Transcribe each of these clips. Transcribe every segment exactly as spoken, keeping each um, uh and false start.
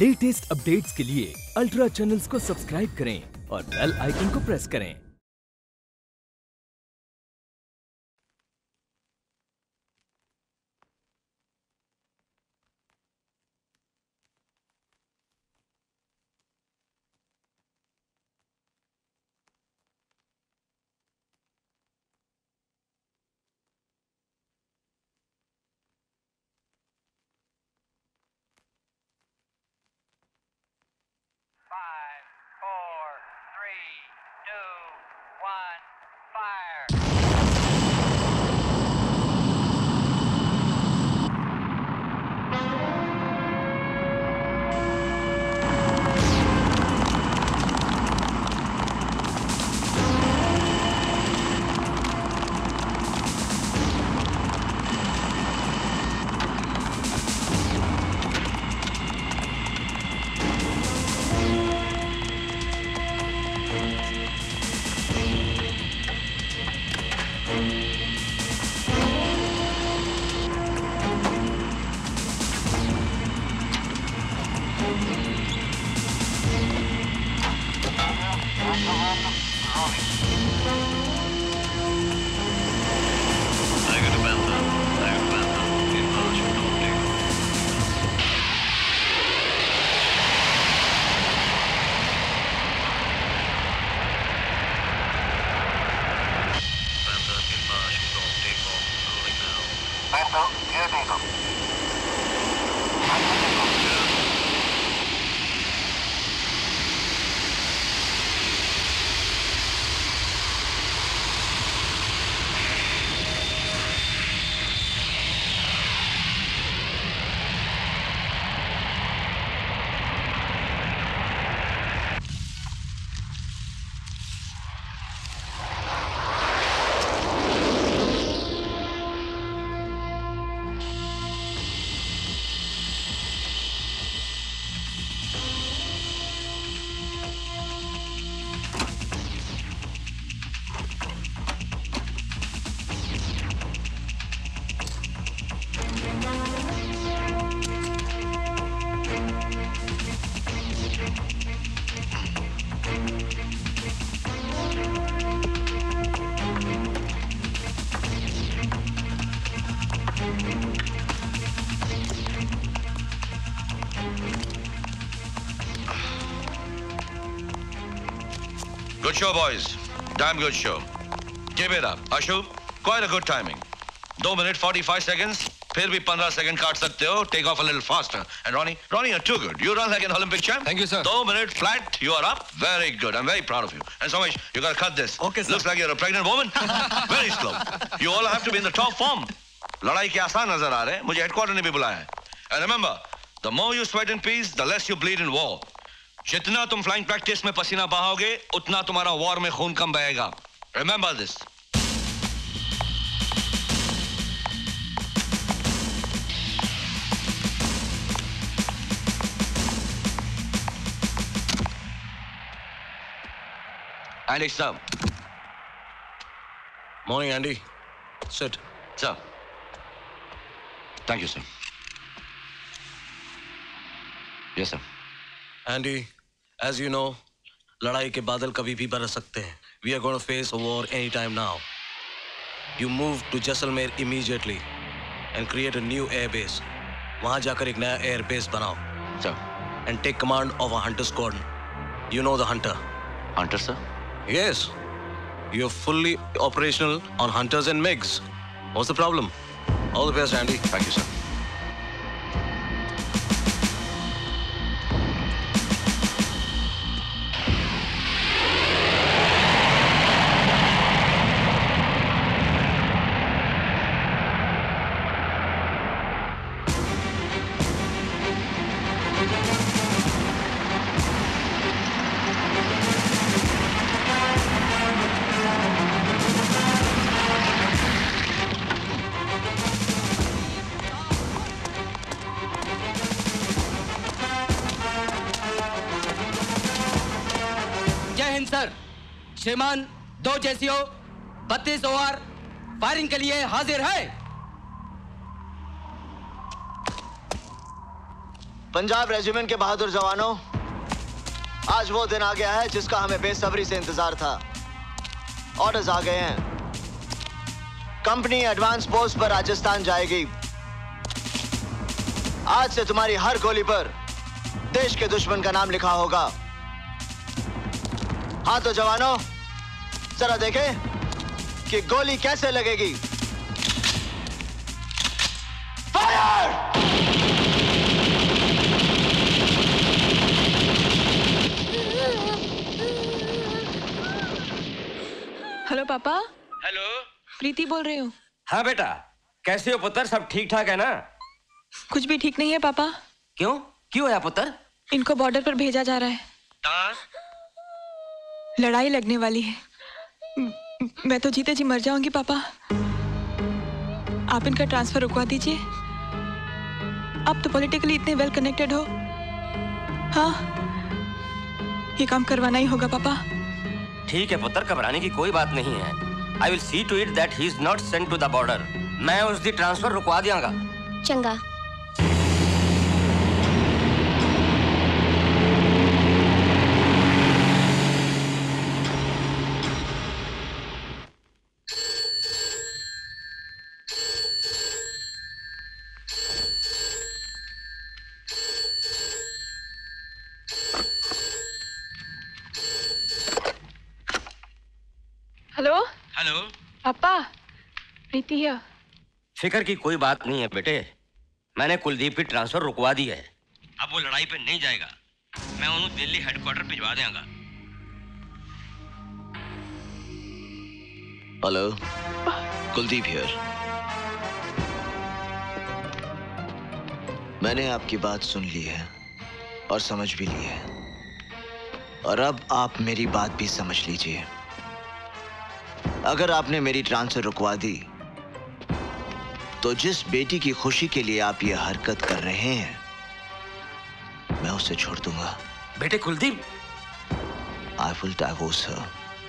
Latest updates के लिए ultra channels को सब्सक्राइब करें और बेल आइकन को प्रेस करें। Five, four, three, two, one, fire! Good show, boys. Damn good show. Keep it up. Ashu, quite a good timing. Two minutes, forty-five seconds. फिर भी पंद्रह सेकंड काट सकते हो. Take off a little faster. And Ronnie, Ronnie, you're too good. You run like an Olympic champ. Thank you, sir. Two minutes flat. You are up. Very good. I'm very proud of you. And Somesh, you gotta cut this. Okay, sir. Looks like you're a pregnant woman. Very slow. You all have to be in the top form. लड़ाई के आसान नजर आ रहे हैं. मुझे headquarter ने भी बुलाया है. And remember, the more you sweat in peace, the less you bleed in war. जितना तुम फ्लाइंग प्रैक्टिस में पसीना बहाओगे उतना तुम्हारा वॉर में खून कम बहेगा. Remember this. Andy, sir. Morning, Andy. Sit. Sir. Thank you, sir. Yes, sir. Andy, as you know, लड़ाई के बादल कभी भी बरस सकते हैं. We are going to face a war anytime now. You move to Jaisalmer immediately and create a new air base. वहाँ जाकर एक नया air base बनाओ. Sir. And take command of a hunter squadron. You know the hunter. Hunter, sir? Yes. You're fully operational on hunters and MiGs. What's the problem? All the best, Andy. Thank you, sir. Sir, श्रीमान दो जैसियो बत्तीस over firing के लिए हाजिर है। Punjab regiment के बहादुर जवानों, आज वो दिन आ गया है जिसका हमें बेसब्री से इंतजार था। ऑर्डर्स आ गए हैं। कंपनी एडवांस पोस्ट पर राजस्थान जाएगी। आज से तुम्हारी हर गोली पर देश के दुश्मन का नाम लिखा होगा। हाँ तो जवानों, जरा देखें कि गोली कैसे लगेगी। फायर! हेलो पापा। हेलो, प्रीति बोल रही हूँ। हाँ बेटा, कैसे हो पुत्र? सब ठीक ठाक है ना? कुछ भी ठीक नहीं है पापा। क्यों क्यों है पुत्र? इनको बॉर्डर पर भेजा जा रहा है। ता? लड़ाई लगने वाली है। मैं तो जीते जी मर जाऊंगी पापा। आप इनका ट्रांसफर रुकवा दीजिए। आप तो पॉलिटिकली इतने वेल कनेक्टेड हो। हाँ, ये काम करवाना ही होगा पापा। ठीक है पुत्र, घबराने की कोई बात नहीं है। I will see to it that he is not sent to the border. मैं उसकी ट्रांसफर रुकवा दियांगा। चंगा। हेलो हेलो पापा, प्रीति है। फिक्र की कोई बात नहीं है बेटे, मैंने कुलदीप की ट्रांसफर रुकवा दी है। अब वो लड़ाई पे नहीं जाएगा। मैं उन्हें दिल्ली हेडक्वार्टर भिजवा देंगा। Hello, Kuldeep here. मैंने आपकी बात सुन ली है और समझ भी ली है, और अब आप मेरी बात भी समझ लीजिए। अगर आपने मेरी ट्रांसफर रुकवा दी तो जिस बेटी की खुशी के लिए आप ये हरकत कर रहे हैं, मैं उसे छोड़ दूंगा। बेटे Kuldeep, I will divorce her.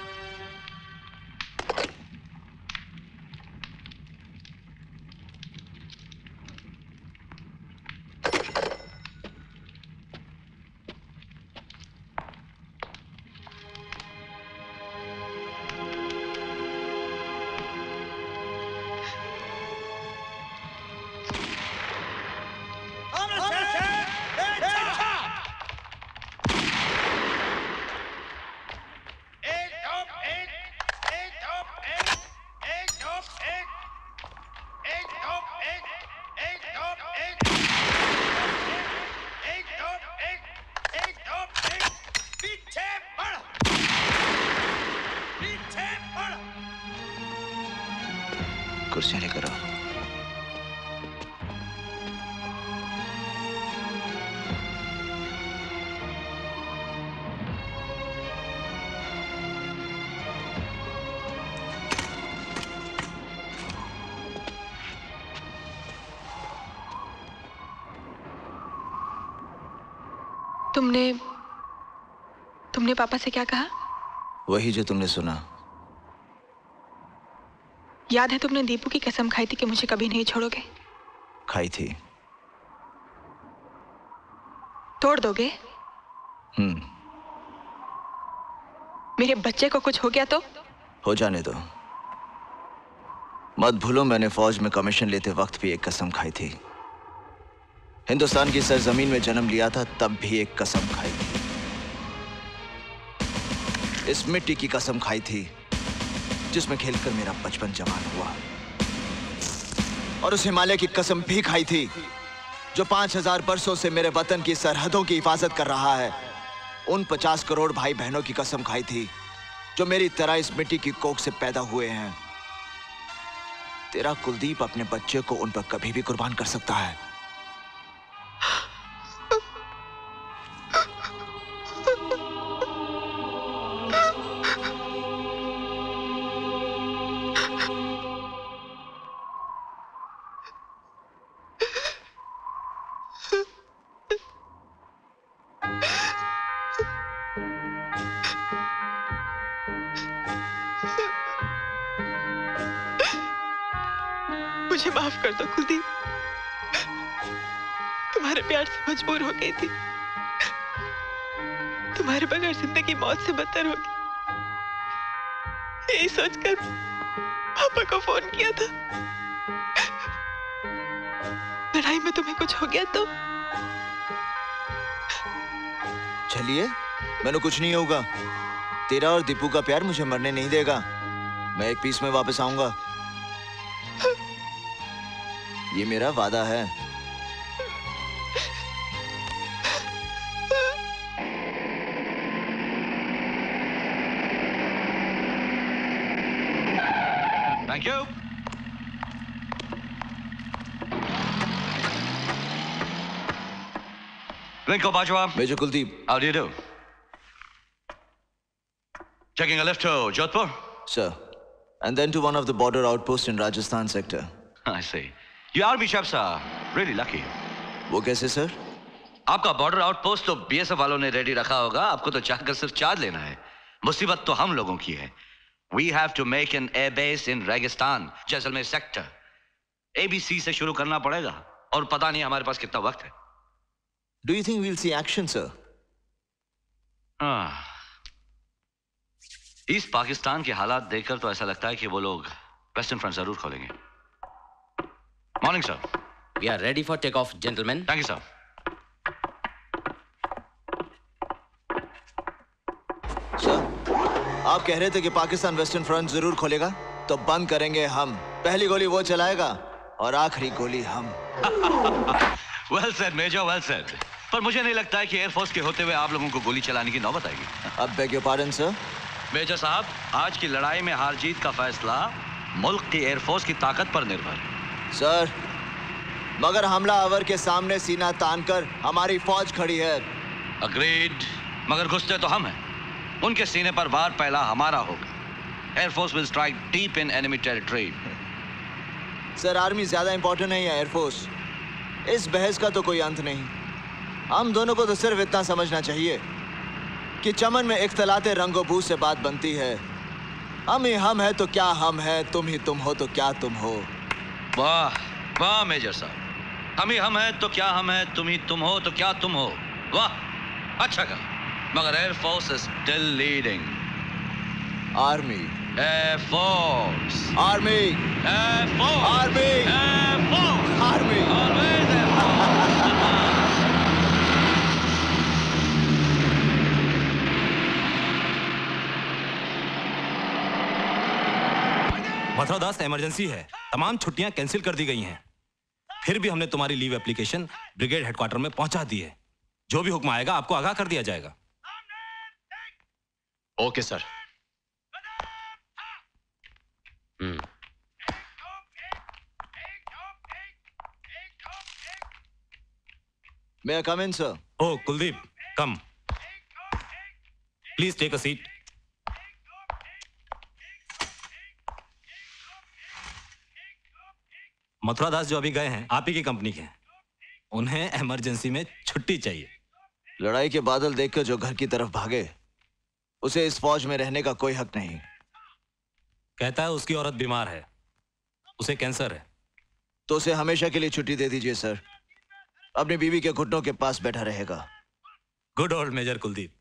कुर्सियां लेकर आओ। तुमने तुमने पापा से क्या कहा? वही जो तुमने सुना। याद है तुमने दीपू की कसम खाई थी कि मुझे कभी नहीं छोड़ोगे? खाई थी। तोड़ दोगे? हम्म। मेरे बच्चे को कुछ हो गया तो? हो जाने दो। मत भूलो, मैंने फौज में कमीशन लेते वक्त भी एक कसम खाई थी। हिंदुस्तान की सरजमीन में जन्म लिया था, तब भी एक कसम खाई थी। इस मिट्टी की कसम खाई थी जिसमें खेलकर मेरा बचपन जवान हुआ, और उस हिमालय की कसम भी खाई थी जो पांच हजार बरसों से मेरे वतन की सरहदों की हिफाजत कर रहा है। उन पचास करोड़ भाई बहनों की कसम खाई थी जो मेरी तरह इस मिट्टी की कोख से पैदा हुए हैं। तेरा कुलदीप अपने बच्चे को उन पर कभी भी कुर्बान कर सकता है। मुझे माफ कर दो कुलदीप। तुम्हारे प्यार से मजबूर हो गई थी। तुम्हारे बगैर जिंदगी मौत से बदतर होगी, यही सोचकर पापा को फोन किया था। लड़ाई में तुम्हें कुछ हो गया तो? चलिए, मैंने कुछ नहीं होगा। तेरा और दीपू का प्यार मुझे मरने नहीं देगा। मैं एक पीस में वापस आऊंगा, ये मेरा वादा है। Thank you. Rinko Bajwa. Major Kuldeep. How do you do? Checking a lift to Jodhpur? Sir. And then to one of the border outposts in Rajasthan sector. I see. You army chaps are really lucky. वो कैसे sir? आपका border outpost तो BSF वालों ने ready रखा होगा, आपको तो चाहकर सिर्फ चार्ज लेना है। मुसीबत तो हम लोगों की है। We have to make an air base in रेगिस्तान, जैसलमेर सेक्टर। एबीसी से शुरू करना पड़ेगा और पता नहीं हमारे पास कितना वक्त है। Do you think we'll see action, sir? हाँ। ईस्ट पाकिस्तान के हालात देखकर तो ऐसा लगता है कि वो लोग वेस्टर्न फ्रंट जरूर खोलेंगे। Morning sir. We are ready for takeoff, gentlemen. Thank you sir. Sir, आप कह रहे थे कि पाकिस्तान वेस्टर्न फ्रंट जरूर खोलेगा, तो बंद करेंगे हम। पहली गोली वो चलाएगा और आखिरी गोली हम। Well said major, well said. पर मुझे नहीं लगता है कि एयरफोर्स के होते हुए आप लोगों को गोली चलाने की नौबत आएगी। अब beg your pardon sir. Major साहब, आज की लड़ाई में हार जीत का फैसला मुल्क की एयरफोर्स की ताकत पर निर्भर है। सर, मगर हमला आवर के सामने सीना तानकर हमारी फौज खड़ी है। अग्रीड, मगर घुसते तो हम हैं। उनके सीने पर वार पहला हमारा होगा। Air force will strike deep in enemy territory. Sir, army ज्यादा इंपॉर्टेंट नहीं है एयरफोर्स। इस बहस का तो कोई अंत नहीं। हम दोनों को तो सिर्फ इतना समझना चाहिए कि चमन में इख्तलाते रंगो-बू से बात बनती है। हम ही हम है तो क्या हम है, तुम ही तुम हो तो क्या तुम हो। वाह वाह मेजर साहब, हम ही हम हैं तो क्या हम हैं, तुम ही तुम हो तो क्या तुम हो। वाह, अच्छा कहा। मगर air force is still leading. Army, air force, army, air force, army, air force, army. Always air force. Mathura Das, emergency है। तमाम छुट्टियां कैंसिल कर दी गई हैं। फिर भी हमने तुम्हारी लीव एप्लीकेशन ब्रिगेड हेडक्वार्टर में पहुंचा दी है। जो भी हुक्म आएगा आपको आगाह कर दिया जाएगा। Okay sir. Hmm. May I come in, sir? Oh, Kuldeep, come. Please take a seat. Mathura Das जो अभी गए हैं आप ही की कंपनी के, उन्हें इमरजेंसी में छुट्टी चाहिए। लड़ाई के बादल देखकर जो घर की तरफ भागे, उसे इस फौज में रहने का कोई हक नहीं। कहता है उसकी औरत बीमार है, उसे कैंसर है। तो उसे हमेशा के लिए छुट्टी दे दीजिए सर। अपनी बीवी के घुटनों के पास बैठा रहेगा। Good old major Kuldeep.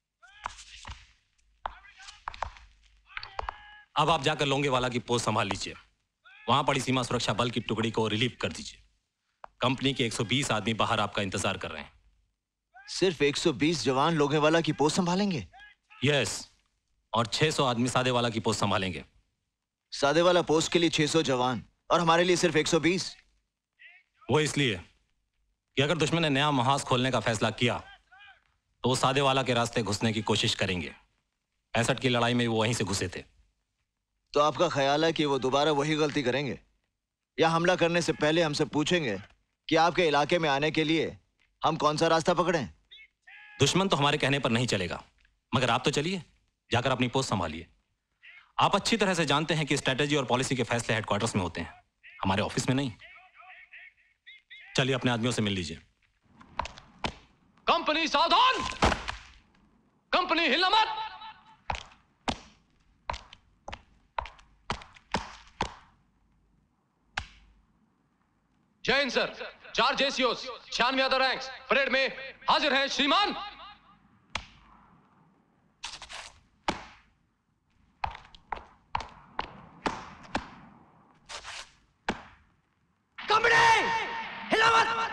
अब आप जाकर लोंगेवाला की पोस्ट संभाल लीजिए। वहां पड़ी सीमा सुरक्षा बल की टुकड़ी को रिलीव कर दीजिए। कंपनी के एक सौ बीस आदमी बाहर आपका इंतजार कर रहे हैं। सिर्फ एक सौ बीस जवान लोंगेवाला की पोस्ट संभालेंगे? यस, और छह सौ आदमी सादेवाला की पोस्ट संभालेंगे। सादेवाला पोस्ट के लिए छह सौ जवान और हमारे लिए सिर्फ एक सौ बीस? वो इसलिए कि अगर दुश्मन ने नया महाज खोलने का फैसला किया तो वो सादेवाला के रास्ते घुसने की कोशिश करेंगे। पैंसठ की लड़ाई में वो वहीं से घुसे थे। तो आपका ख्याल है कि वो दोबारा वही गलती करेंगे, या हमला करने से पहले हमसे पूछेंगे कि आपके इलाके में आने के लिए हम कौन सा रास्ता पकड़ें? दुश्मन तो हमारे कहने पर नहीं चलेगा, मगर आप तो चलिए, जाकर अपनी पोस्ट संभालिए। आप अच्छी तरह से जानते हैं कि स्ट्रेटेजी और पॉलिसी के फैसले हेडक्वार्टर्स में होते हैं, हमारे ऑफिस में नहीं। चलिए अपने आदमियों से मिल लीजिए। कंपनी सावधान, कंपनी हिलना मत। जय हिंद सर। चार जेसीओस, छियानवे अदर रैंक्स परेड में हाजिर हैं श्रीमान। कंपनी हिला मत।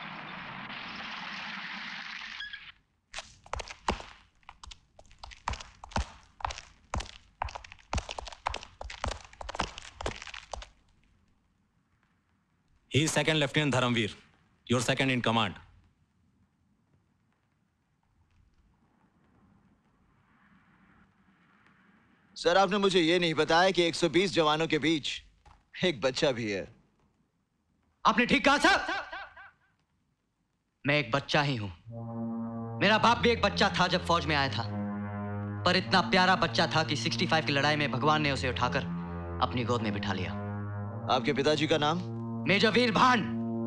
He is Second Lieutenant Dharamveer. You're second in command. Sir, आपने मुझे ये नहीं बताया कि एक सौ बीस जवानों के बीच एक बच्चा भी है। आपने ठीक कहा सर। मैं एक बच्चा ही हूं। मेरा बाप भी एक बच्चा था जब फौज में आया था, पर इतना प्यारा बच्चा था कि पैंसठ की लड़ाई में भगवान ने उसे उठाकर अपनी गोद में बिठा लिया। आपके पिताजी का नाम? Major Veer Bhan.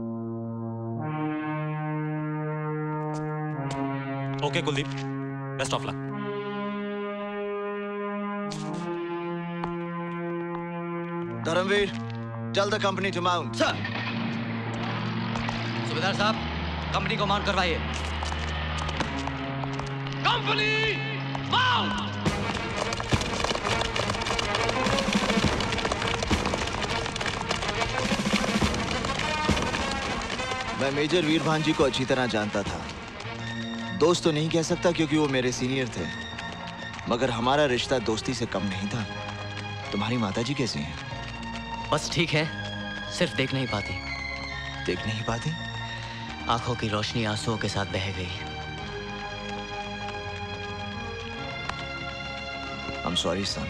Okay Kuldeep, best of luck. Dharamvir, tell the company to mount. Sir. सूबेदार साहब, कंपनी को माउंट करवाइए। Company mount. मैं मेजर वीरभान जी को अच्छी तरह जानता था। दोस्त तो नहीं कह सकता क्योंकि वो मेरे सीनियर थे, मगर हमारा रिश्ता दोस्ती से कम नहीं था। तुम्हारी माताजी कैसी हैं? बस ठीक है, सिर्फ देख नहीं पाती। देख नहीं पाती? आंखों की रोशनी आंसुओं के साथ बह गई। I'm sorry, son.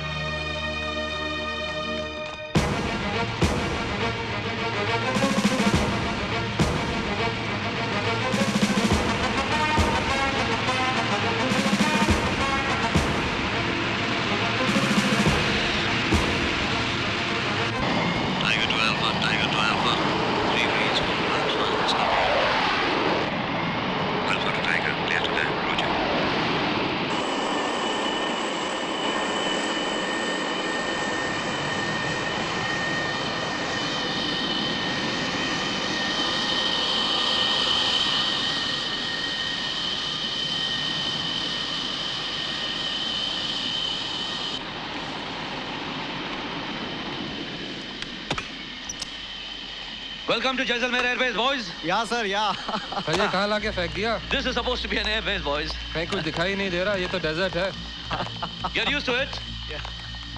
Welcome to Jaisalmer Air Base, boys. Yeah, sir, yeah. ये कहाँ लाके फेंक दिया? This is supposed to be an air base, boys. कहीं कुछ दिखाई नहीं दे रहा, ये तो डेजर्ट है। Get used to it. Yeah.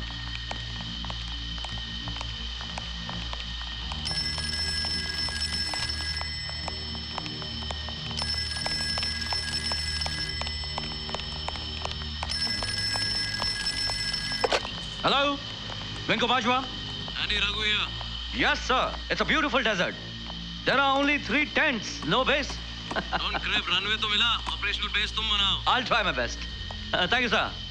Hello, Vinko Bajwa. Andy Raghu here. Yes, sir. It's a beautiful desert. There are only three tents, no base. Don't crap, runway तो मिला, operational base तुम बनाओ. I'll try my best. Uh, thank you, sir.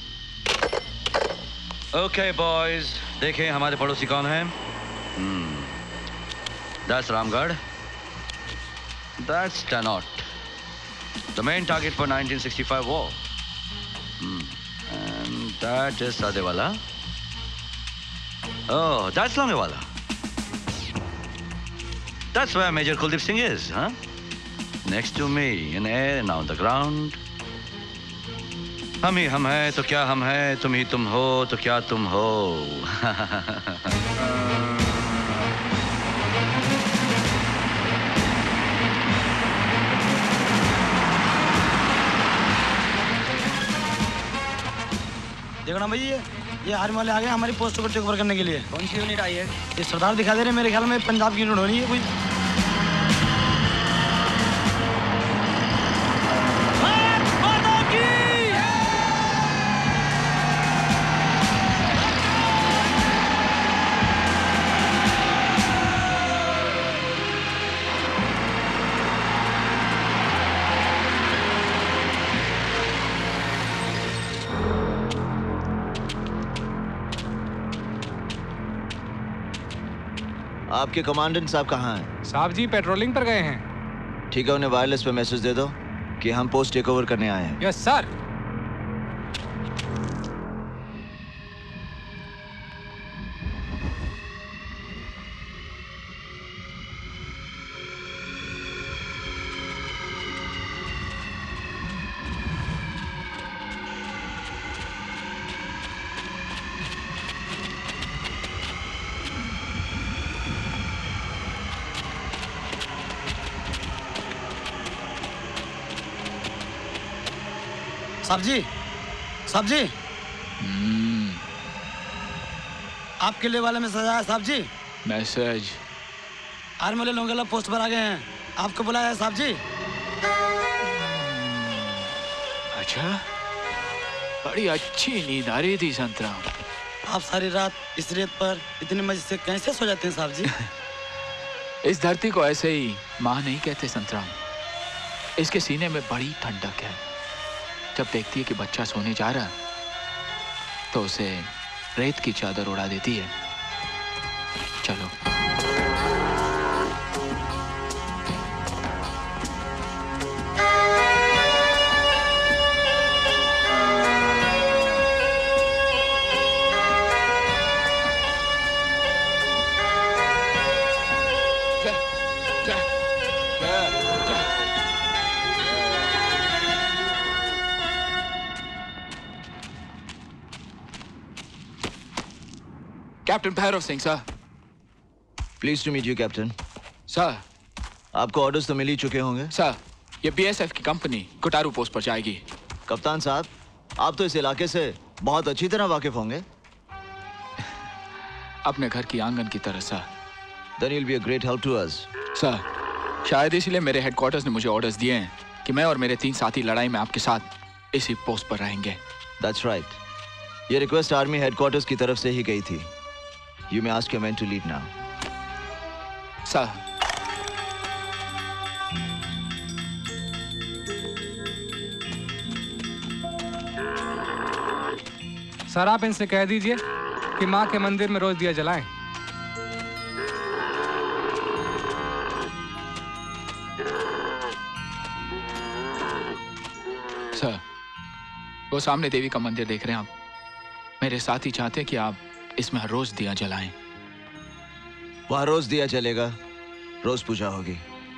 Okay, boys. देखें हमारे पड़ोसी कौन हैं? Hmm. That's Ramgarh. That's Tanot. The main target for nineteen sixty-five war. Hmm. And that is Sadewala. Oh, that's Lamewala. That's where Major Kuldeep Singh is, huh? Next to me, in air and on the ground. हम ही हम हैं तो क्या हम हैं, तुम ही तुम हो तो क्या तुम हो. देखो ना भाई, ये ये आर्मी वाले आ गए हमारी पोस्ट को टेक ओवर करने के लिए। कौन सी यूनिट आई है? ये सरदार दिखा दे रहे, मेरे ख्याल में पंजाब की यूनिट होनी है कोई। आपके कमांडेंट साहब कहाँ हैं? साहब जी पेट्रोलिंग पर गए हैं। ठीक है, उन्हें वायरलेस पे मैसेज दे दो कि हम पोस्ट टेक ओवर करने आए हैं। Yes sir. साहब जी, साहब जी, आपके लिए वाले में सजा है साहब जी। मैसेज। आर्मी वाले लोंगेला पोस्ट पर आ गए हैं, आपको बुलाया है साहब जी। अच्छा, बड़ी अच्छी नींद आ रही थी संतराम। आप सारी रात इस रेत पर इतने मजे से कैसे सो जाते हैं साहब जी? इस धरती को ऐसे ही माँ नहीं कहते संतराम। इसके सीने में बड़ी ठंडक है। जब देखती है कि बच्चा सोने जा रहा तो उसे रेत की चादर उड़ा देती है। चलो। Captain Bhairav Singh sir. Please to meet you captain. Sir, आपको ऑर्डर्स तो मिल ही चुके होंगे। सर, ये बीएसएफ की कंपनी कोटारू पोस्ट पर जाएगी। कप्तान साहब, आप तो इस इलाके से बहुत अच्छी तरह वाकिफ होंगे। अपने घर की आंगन की तरह sir. Then you'll be a great help to us. Sir, शायद इसीलिए मेरे हेडक्वार्टर्स ने मुझे ऑर्डर्स दिए हैं कि मैं और मेरे तीन साथी लड़ाई में आपके साथ इसी पोस्ट पर रहेंगे। That's right. ये रिक्वेस्ट आर्मी हेडक्वार्टर्स की तरफ से ही गई थी। You may ask your men to leave now. Sir. Sir, आप इनसे कह दीजिए कि माँ के मंदिर में रोज दिया जलाएं। सर, वो सामने देवी का मंदिर देख रहे हैं आप। मेरे साथी चाहते हैं कि आप इसमें हर रोज दिया जलाएं। वहां रोज दिया जलेगा, रोज पूजा होगी।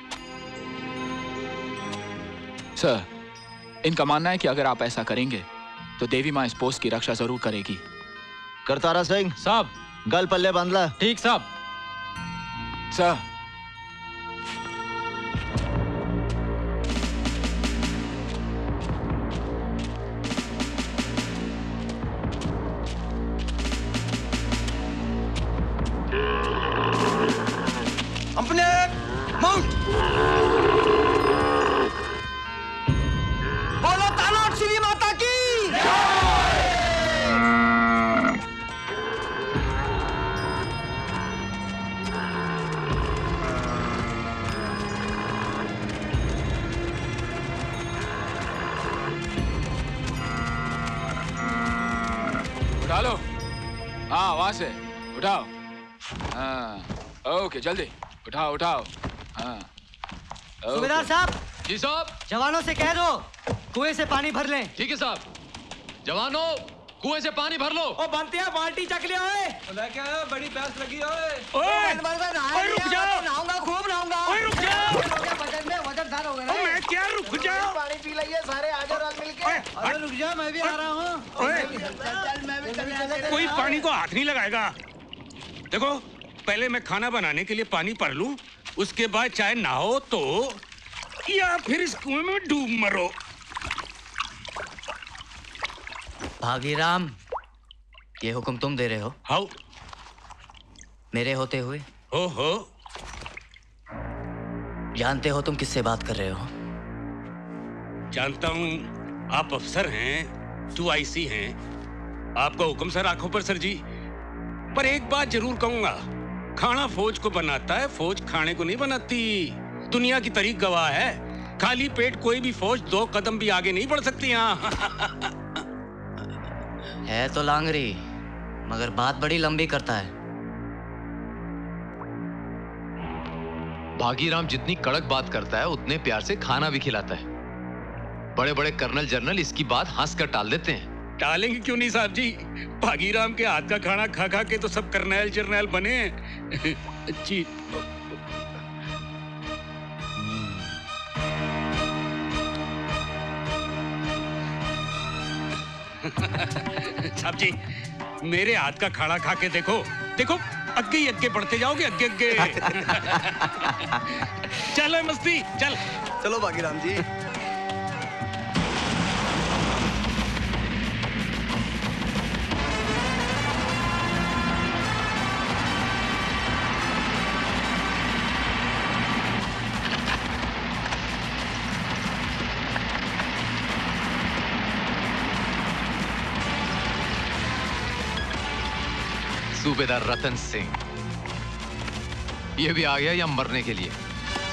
सर, इनका मानना है कि अगर आप ऐसा करेंगे तो देवी माँ इस पोस्ट की रक्षा जरूर करेगी। करतारा सिंह साहब, गल पल्ले बांधला। ठीक साहब। सर, अपने माउंट बोलो तानाट श्री माता की। उठा लो। हाँ, वहां से उठाओ। हाँ, ओके, जल्दी उठाओ उठाओ। हाँ, सूबेदार साहब। जी साहब। जवानों से कह दो कुएं से पानी भर लें। ठीक है साहब। जवानों, कुएं से पानी भर लो। ओ बनतिया, बाल्टी चक लिया ओए। लेके आया, बड़ी प्यास लगी है ओए। ओए, ओए रुक जाओ। नहाऊंगा, खूब नहाऊंगा। ओए रुक जाओ। वजन में वजन सार हो गया। ओ मैं क्या रुक जाओ। पानी पी लिए सारे, आजा रात मिलके। अरे रुक जा, मैं भी आ रहा हूँ। ओए, कोई पानी को हाथ नहीं लगाएगा। देखो, पहले मैं खाना बनाने के लिए पानी भर लूं, उसके बाद चाहे नहाओ तो या फिर इस कुएं में डूब मरो। भागीराम, ये हुक्म तुम दे रहे हो? हाउ? मेरे होते हुए? हो हो। जानते हो तुम किससे बात कर रहे हो? जानता हूं, आप अफसर हैं, टू आई सी हैं। आपका हुक्म सर आंखों पर सर जी। पर एक बात जरूर कहूंगा, खाना फौज को बनाता है, फौज खाने को नहीं बनाती। दुनिया की तारीख गवाह है, खाली पेट कोई भी फौज दो कदम भी आगे नहीं बढ़ सकती। यहाँ है तो लांगरी, मगर बात बड़ी लंबी करता है। भागीराम जितनी कड़क बात करता है उतने प्यार से खाना भी खिलाता है। बड़े बड़े कर्नल जनरल इसकी बात हंस कर टाल देते हैं। टालेंगे क्यों नहीं साहब जी, भागीराम के हाथ का खाना खा खा के तो सब करनैल जर्नैल बने हैं। जी साहब जी, मेरे हाथ का खाना खा के देखो देखो, अग्गे ही अग्गे बढ़ते जाओगे, अग्गे अग्गे। चल मस्ती, चल चलो भागीराम जी। सूबेदार रतन सिंह, ये भी आ गया या मरने के लिए?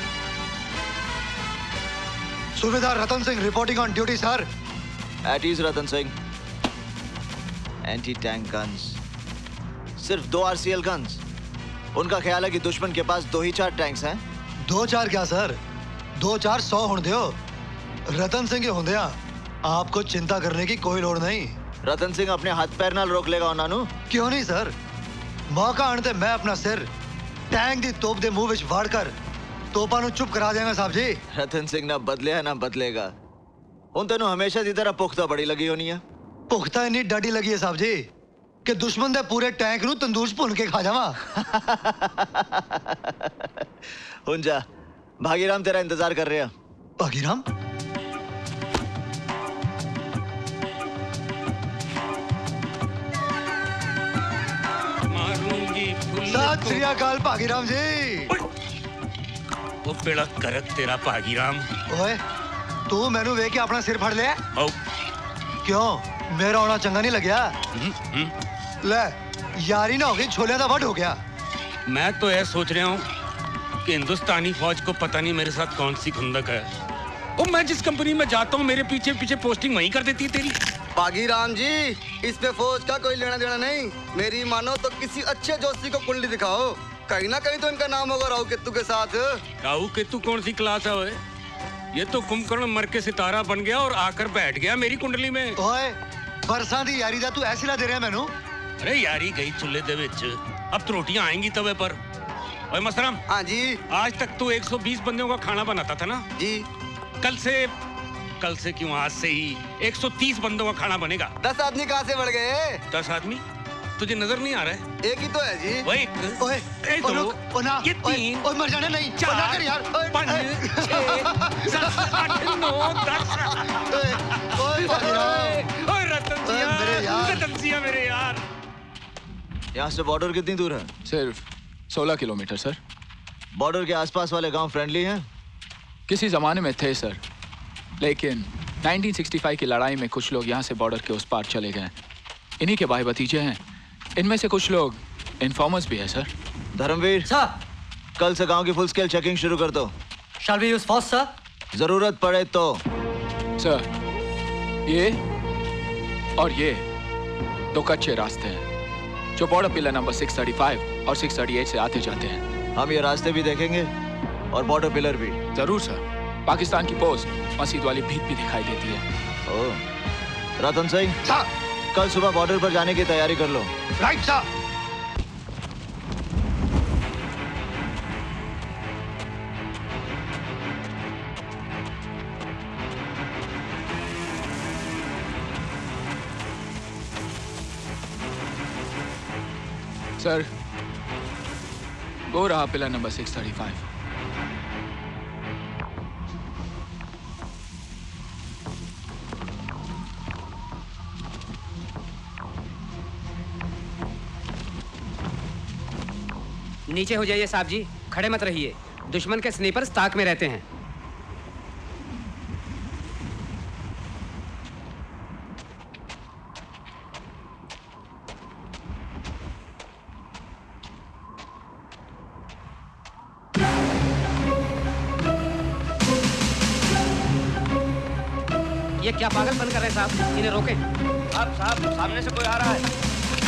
सूबेदार Ratan Singh reporting on duty sir. At ease Ratan Singh. Anti tank guns, सिर्फ दो आरसीएल गन्स। उनका ख्याल है कि दुश्मन के पास दो ही चार टैंक्स हैं। दो चार क्या सर, दो चार सौ होने दो। रतन सिंह के होंदे आपको चिंता करने की कोई लोड़ नहीं। रतन सिंह अपने हाथ पैर नाल रोक लेगा उन्होंने। क्यों नहीं सर, मौका आने ते मैं अपना सिर टैंक दी तोप दे मुंह विच वाड़ कर तोपा नु चुप करा देंगे साहब जी। रतन सिंह ना बदले है ना बदलेगा। उन तेनू हमेशा की तरह पुख्ता बड़ी लगी होनी है। पुख्ता इन्नी डाडी लगी है साहब जी कि दुश्मन दे पूरे टैंक नु तंदूर भुन के खा जावा। हुन जा, भागीराम तेरा इंतजार कर रहे हैं। भागीराम? मारूंगी सत श्री अकाल भागीराम जी। वो बेड़ा करक तेरा भागीराम। ओए तू मैनू वेख के अपना सिर फड़ लिया? क्यों, मेरा होना चंगा नहीं लग्या? ले यारी ना हो गई, छोले का वट हो गया। मैं तो यह सोच रहा हूँ कि हिंदुस्तानी फौज को पता नहीं मेरे साथ कौन सी खुंदक है। ओ, मैं जिस कंपनी में जाता हूँ मेरे पीछे पीछे पोस्टिंग वहीं कर देती है तेरी। भागीराम जी, इसमें फौज का कोई लेना देना नहीं। मेरी मानो तो किसी अच्छे जोशी को कुंडली दिखाओ, कहीं ना कहीं तो इनका नाम होगा राहु केतु के साथ। राहु केतु कौन सी क्लास है ओए? ये तो कुंभकर्ण मर के सितारा बन गया और आकर बैठ गया मेरी कुंडली में। ओए बरसां दी यारी दा तू ऐसी ला दे रहा मैनू? अरे यारी गई चुल्ले दे विच, अब तो रोटियां आएंगी तवे पर। ओए मस्तराम। हाँ जी। आज तक तो एक सौ बीस बंदों का खाना बनाता था ना? जी। कल से कल से क्यों आज से ही एक सौ तीस बंदों का खाना बनेगा। दस आदमी कहाँ से बढ़ गए? दस आदमी तुझे नजर नहीं आ रहा है? एक ही तो है जी। वो एक, ओए, ए दो, ओ ना, ये तीन, ओए मर जाने नहीं, चार, ना कर यार, पाँच, छह, सात, आठ, नौ, दस। ओए भागीराम, ओए रतन जिया, मेरे यार, रतन जिया मेरे यार। यहाँ से बॉर्डर कितनी दूर है? सिर्फ सोलह किलोमीटर सर। बॉर्डर के आसपास वाले गांव फ्रेंडली हैं? किसी जमाने में थे सर, लेकिन उन्नीस सौ पैंसठ की लड़ाई में कुछ लोग यहाँ से बॉर्डर के उस पार चले गए। इन्हीं के भाई भतीजे हैं। इनमें से कुछ लोग इन्फॉर्मर्स भी हैं सर। धर्मवीर सर, कल से गांव की फुल स्केल चेकिंग शुरू कर दो। Shall we use force, sir? जरूरत पड़े तो। सर, ये और ये दो कच्चे रास्ते हैं जो बॉर्डर पिलर नंबर छह सौ पैंतीस और छह सौ अड़तीस से आते जाते हैं। हम ये रास्ते भी देखेंगे और बॉर्डर पिलर भी। जरूर सर। पाकिस्तान की पोस्ट मस्जिद वाली भीत भी दिखाई देती है। ओह, रतन सिंह, कल सुबह बॉर्डर पर जाने की तैयारी कर लो। Right sir. सर, वो रहा पिलर नंबर छह सौ पैंतीस। नीचे हो जाइए साहब जी, खड़े मत रहिए। दुश्मन के स्नीपर्स ताक में रहते हैं। ये क्या पागलपन कर रहे हैं साहब, इन्हें रोकें। साहब साहब सामने से कोई आ रहा है।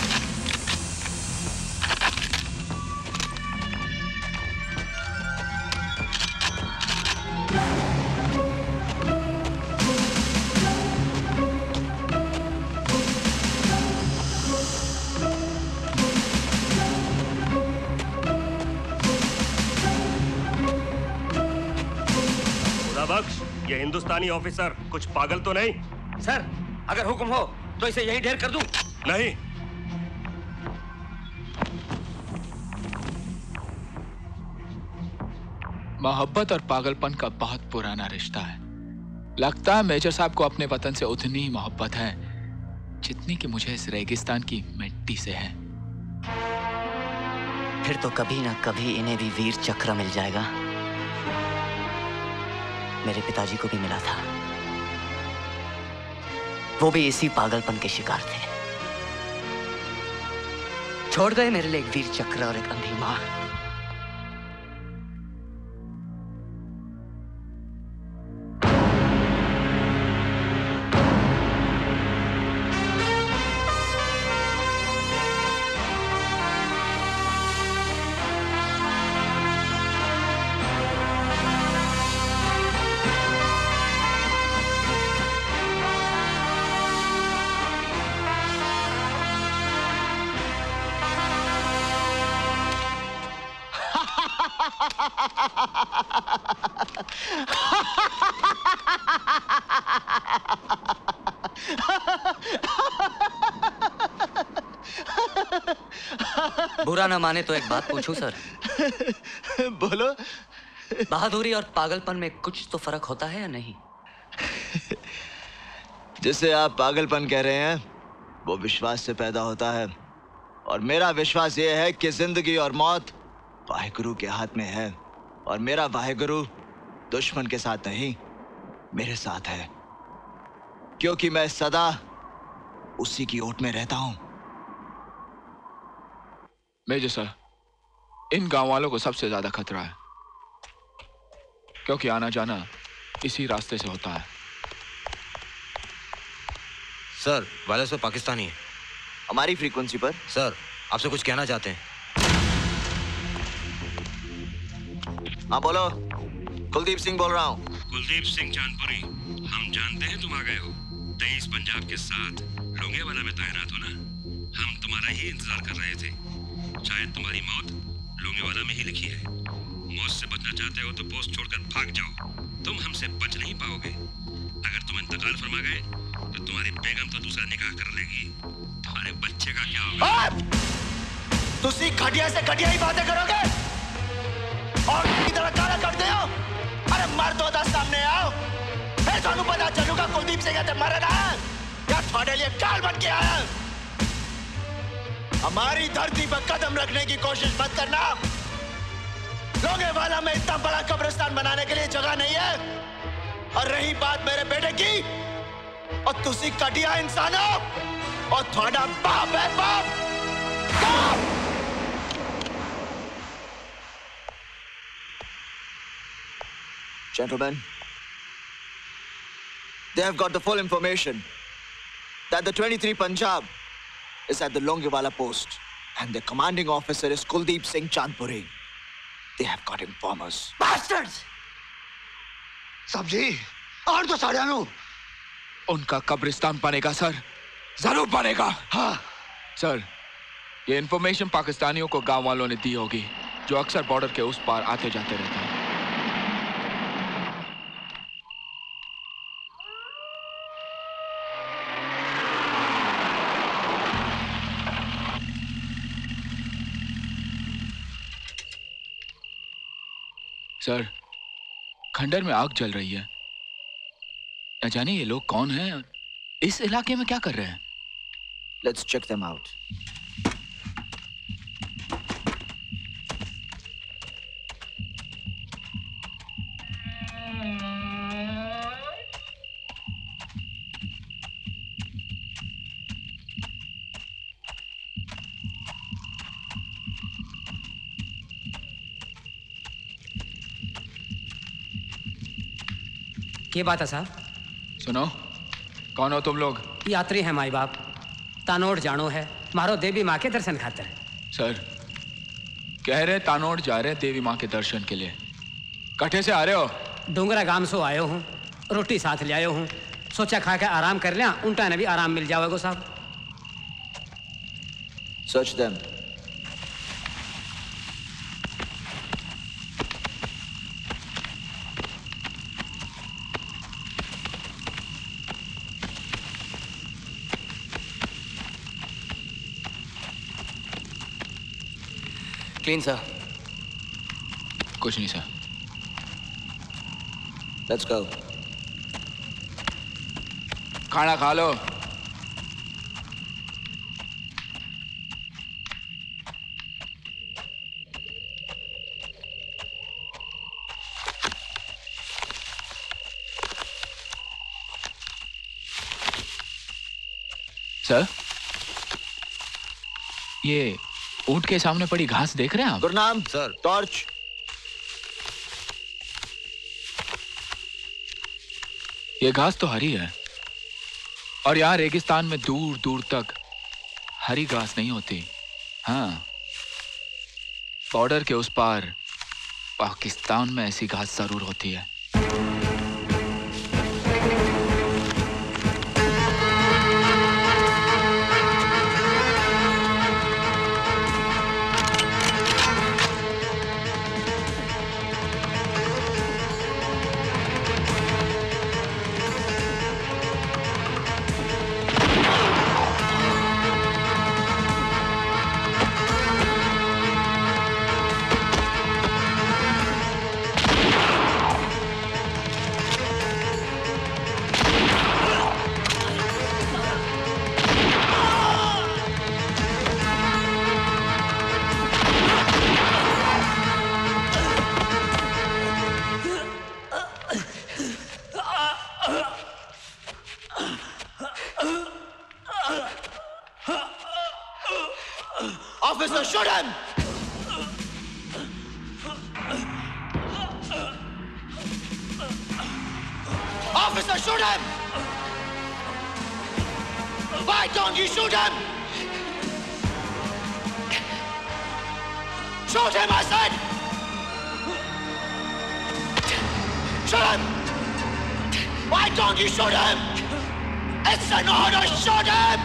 ये हिंदुस्तानी ऑफिसर कुछ पागल तो नहीं? सर, अगर हुक्म हो तो इसे यहीं ढेर कर दूं। नहीं। मोहब्बत और पागलपन का बहुत पुराना रिश्ता है। लगता है मेजर साहब को अपने वतन से उतनी ही मोहब्बत है जितनी कि मुझे इस रेगिस्तान की मिट्टी से है। फिर तो कभी ना कभी इन्हें भी वीर चक्र मिल जाएगा। मेरे पिताजी को भी मिला था, वो भी इसी पागलपन के शिकार थे। छोड़ गए मेरे लिए एक वीर चक्र और एक अंधी मां। बुरा ना माने तो एक बात पूछूं सर? बोलो। बहादुरी और पागलपन में कुछ तो फर्क होता है या नहीं? जिसे आप पागलपन कह रहे हैं वो विश्वास से पैदा होता है, और मेरा विश्वास ये है कि जिंदगी और मौत वाहेगुरु के हाथ में है, और मेरा वाहेगुरु दुश्मन के साथ नहीं, मेरे साथ है, क्योंकि मैं सदा उसी की ओट में रहता हूं। मेजर सर, इन गांव वालों को सबसे ज्यादा खतरा है, क्योंकि आना जाना इसी रास्ते से होता है। सर, वायरलेस पे पाकिस्तानी है। हमारी फ्रीक्वेंसी पर। सर, आपसे कुछ कहना चाहते हैं। हाँ बोलो। कुलदीप सिंह बोल रहा हूँ। कुलदीप सिंह चांदपुरी, हम जानते हैं तुम आ गए हो। तेईस पंजाब के साथ लोंगेवाला में तैनात हो ना? हम तुम्हारा ही इंतजार कर रहे थे। शायद तुम्हारी मौत लोंगेवाला में ही लिखी है। मौत से बचना चाहते हो तो पोस्ट छोड़कर भाग जाओ, तुम हमसे बच नहीं पाओगे। अगर तुम इंतकाल फरमा गए तो तुम्हारी बेगम तो दूसरा निकाह कर लेगी, तुम्हारे बच्चे का क्या होगा? तुसी घटिया से घटिया ही बातें करोगे और की तरह काला करते हो। अरे मर दो दस सामने आओ, फिर ਤੁਹਾਨੂੰ पता चलूगा कुलदीप सिंह ते मरना है या थोड़े लिए काल बन के आया। हमारी धरती पर कदम रखने की कोशिश मत करना। लोंगेवाला में इतना बड़ा कब्रिस्तान बनाने के लिए जगह नहीं है। और रही बात मेरे बेटे की, और तुसी कटिया इंसान हो, और थोड़ा बाप है बाप, बाप। Gentlemen, they have got the full information that the twenty-three Punjab is at the Longewala post, and the commanding officer is Kuldeep Singh Chandpuri. They have got informers. Bastards! सब्जी, और तो साढ़े आनो। उनका कब्रिस्तान बनेगा सर, जरूर बनेगा। हाँ सर, ये इंफॉर्मेशन पाकिस्तानियों को गांव वालों ने दी होगी, जो अक्सर बॉर्डर के उस पार आते जाते रहते हैं। सर, खंडर में आग जल रही है। न जाने ये लोग कौन हैं और इस इलाके में क्या कर रहे हैं। Let's check them out. क्या बात है साहब? सुनो, कौन हो तुम लोग? यात्री हैं माई बाप, तानोड़ जानो है, मारो देवी माँ के दर्शन खातिर। सर, कह रहे तानोड़ जा रहे देवी माँ के दर्शन के लिए। कट्ठे से आ रहे हो? डूंगरा गांव से आयो हूँ, रोटी साथ ले आयो हूँ, सोचा खा के आराम कर लिया, उल्टा ने भी आराम मिल जाएगा साहब। Search them. Clean sir. कुछ नहीं सर। Let's go. खाना खा लो। सर, ये ऊंट के सामने पड़ी घास देख रहे हैं आप? Gurnam sir, torch. ये घास तो हरी है और यहाँ रेगिस्तान में दूर दूर तक हरी घास नहीं होती। हाँ, बॉर्डर के उस पार पाकिस्तान में ऐसी घास जरूर होती है। Officer, shoot him! Officer, shoot him! Why don't you shoot him? Shoot him, I said! Shoot him! Why don't you shoot him? It's an order, shoot him!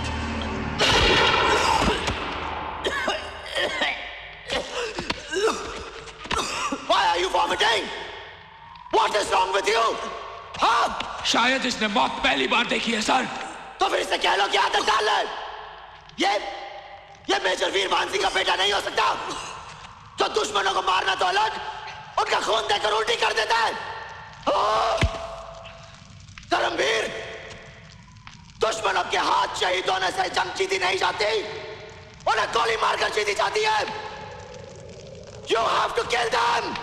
Why are you vomiting? What is wrong with you? हाँ? शायद इसने मौत पहली बार देखी है sir. तो फिर इसे कह लो कि आदत डाल ले। ये ये मेजर वीर मान सिंह का बेटा नहीं हो सकता जो दुश्मनों को मारना तो अलग, उनका खून देकर उल्टी कर देता है। धर्मवीर, दुश्मनों के हाथ शहीद होने से जंग जीती नहीं जाती, उन्हें गोली मारकर जीती जाती है। You have to kill them.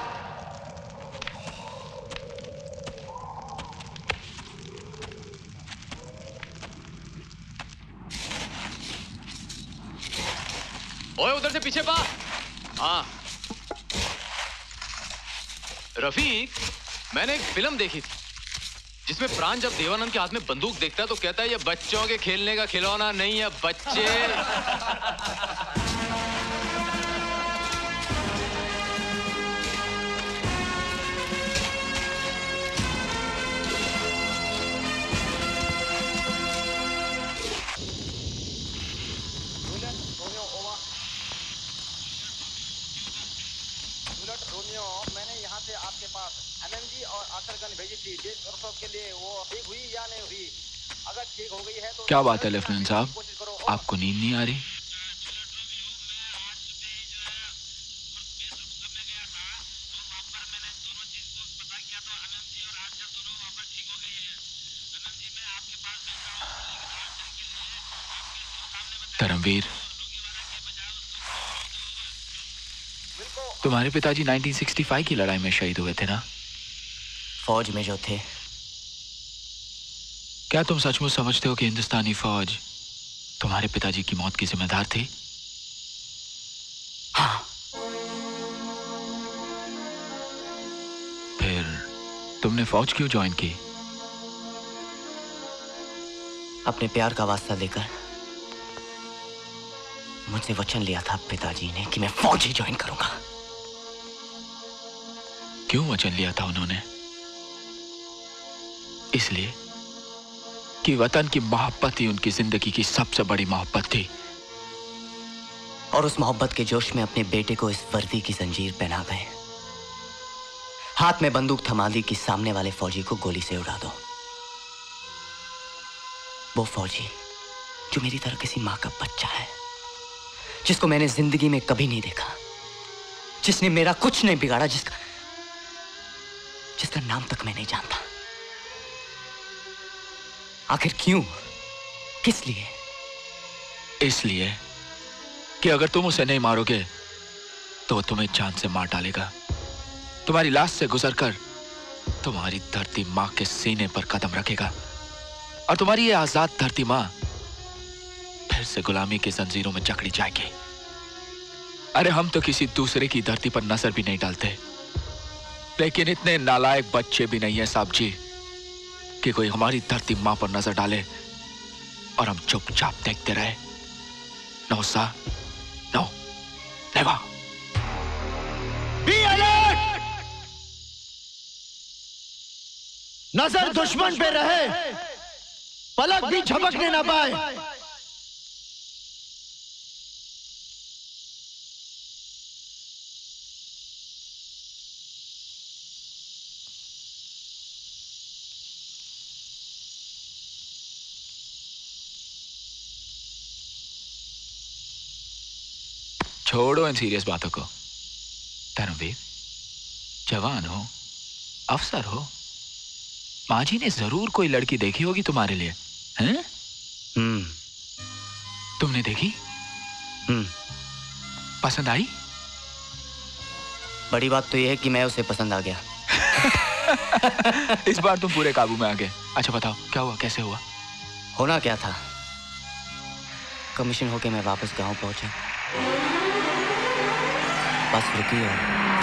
ओए उधर से पीछे पा। हाँ रफीक, मैंने एक फिल्म देखी थी जिसमें प्राण जब देवानंद के हाथ में बंदूक देखता है तो कहता है ये बच्चों के खेलने का खिलौना नहीं है बच्चे। क्या बात है लेफ्टिनेंट साहब, आपको नींद नहीं आ रही? धर्मवीर, तुम्हारे पिताजी उन्नीस सौ पैंसठ की लड़ाई में शहीद हुए थे ना? फौज में जो थे। क्या तुम सचमुच समझते हो कि हिंदुस्तानी फौज तुम्हारे पिताजी की मौत की जिम्मेदार थी? हाँ। फिर तुमने फौज क्यों ज्वाइन की? अपने प्यार का वास्ता देकर मुझसे वचन लिया था पिताजी ने कि मैं फौज ही ज्वाइन करूंगा। क्यों वचन लिया था उन्होंने? इसलिए कि वतन की मोहब्बत ही उनकी जिंदगी की सबसे बड़ी मोहब्बत थी। और उस मोहब्बत के जोश में अपने बेटे को इस वर्दी की जंजीर पहना गए, हाथ में बंदूक थमा दी कि सामने वाले फौजी को गोली से उड़ा दो। वो फौजी जो मेरी तरह किसी मां का बच्चा है, जिसको मैंने जिंदगी में कभी नहीं देखा, जिसने मेरा कुछ नहीं बिगाड़ा, जिसका जिसका नाम तक मैं नहीं जानता। आखिर क्यों, किस लिए? इसलिए कि अगर तुम उसे नहीं मारोगे तो वो तुम्हें जान से मार डालेगा, तुम्हारी लाश से गुजरकर तुम्हारी धरती मां के सीने पर कदम रखेगा और तुम्हारी ये आजाद धरती मां फिर से गुलामी की जंजीरों में जकड़ी जाएगी। अरे हम तो किसी दूसरे की धरती पर नजर भी नहीं डालते, लेकिन इतने नालायक बच्चे भी नहीं है साहब जी कि कोई हमारी धरती मां पर नजर डाले और हम चुपचाप देखते रहे। No sir, no, never. Be alert! नजर दुश्मन पे रहे, पलक भी झपकने ना पाए। छोड़ो इन सीरियस बातों को। धर्मवीर, जवान हो, अफसर हो, माँ जी ने जरूर कोई लड़की देखी होगी तुम्हारे लिए, हैं? हम्म। तुमने देखी? हम्म। पसंद आई? बड़ी बात तो यह है कि मैं उसे पसंद आ गया। इस बार तुम पूरे काबू में आ गए। अच्छा बताओ, क्या हुआ, कैसे हुआ? होना क्या था, कमीशन होके मैं वापस गांव पहुंचा। बस रुकी और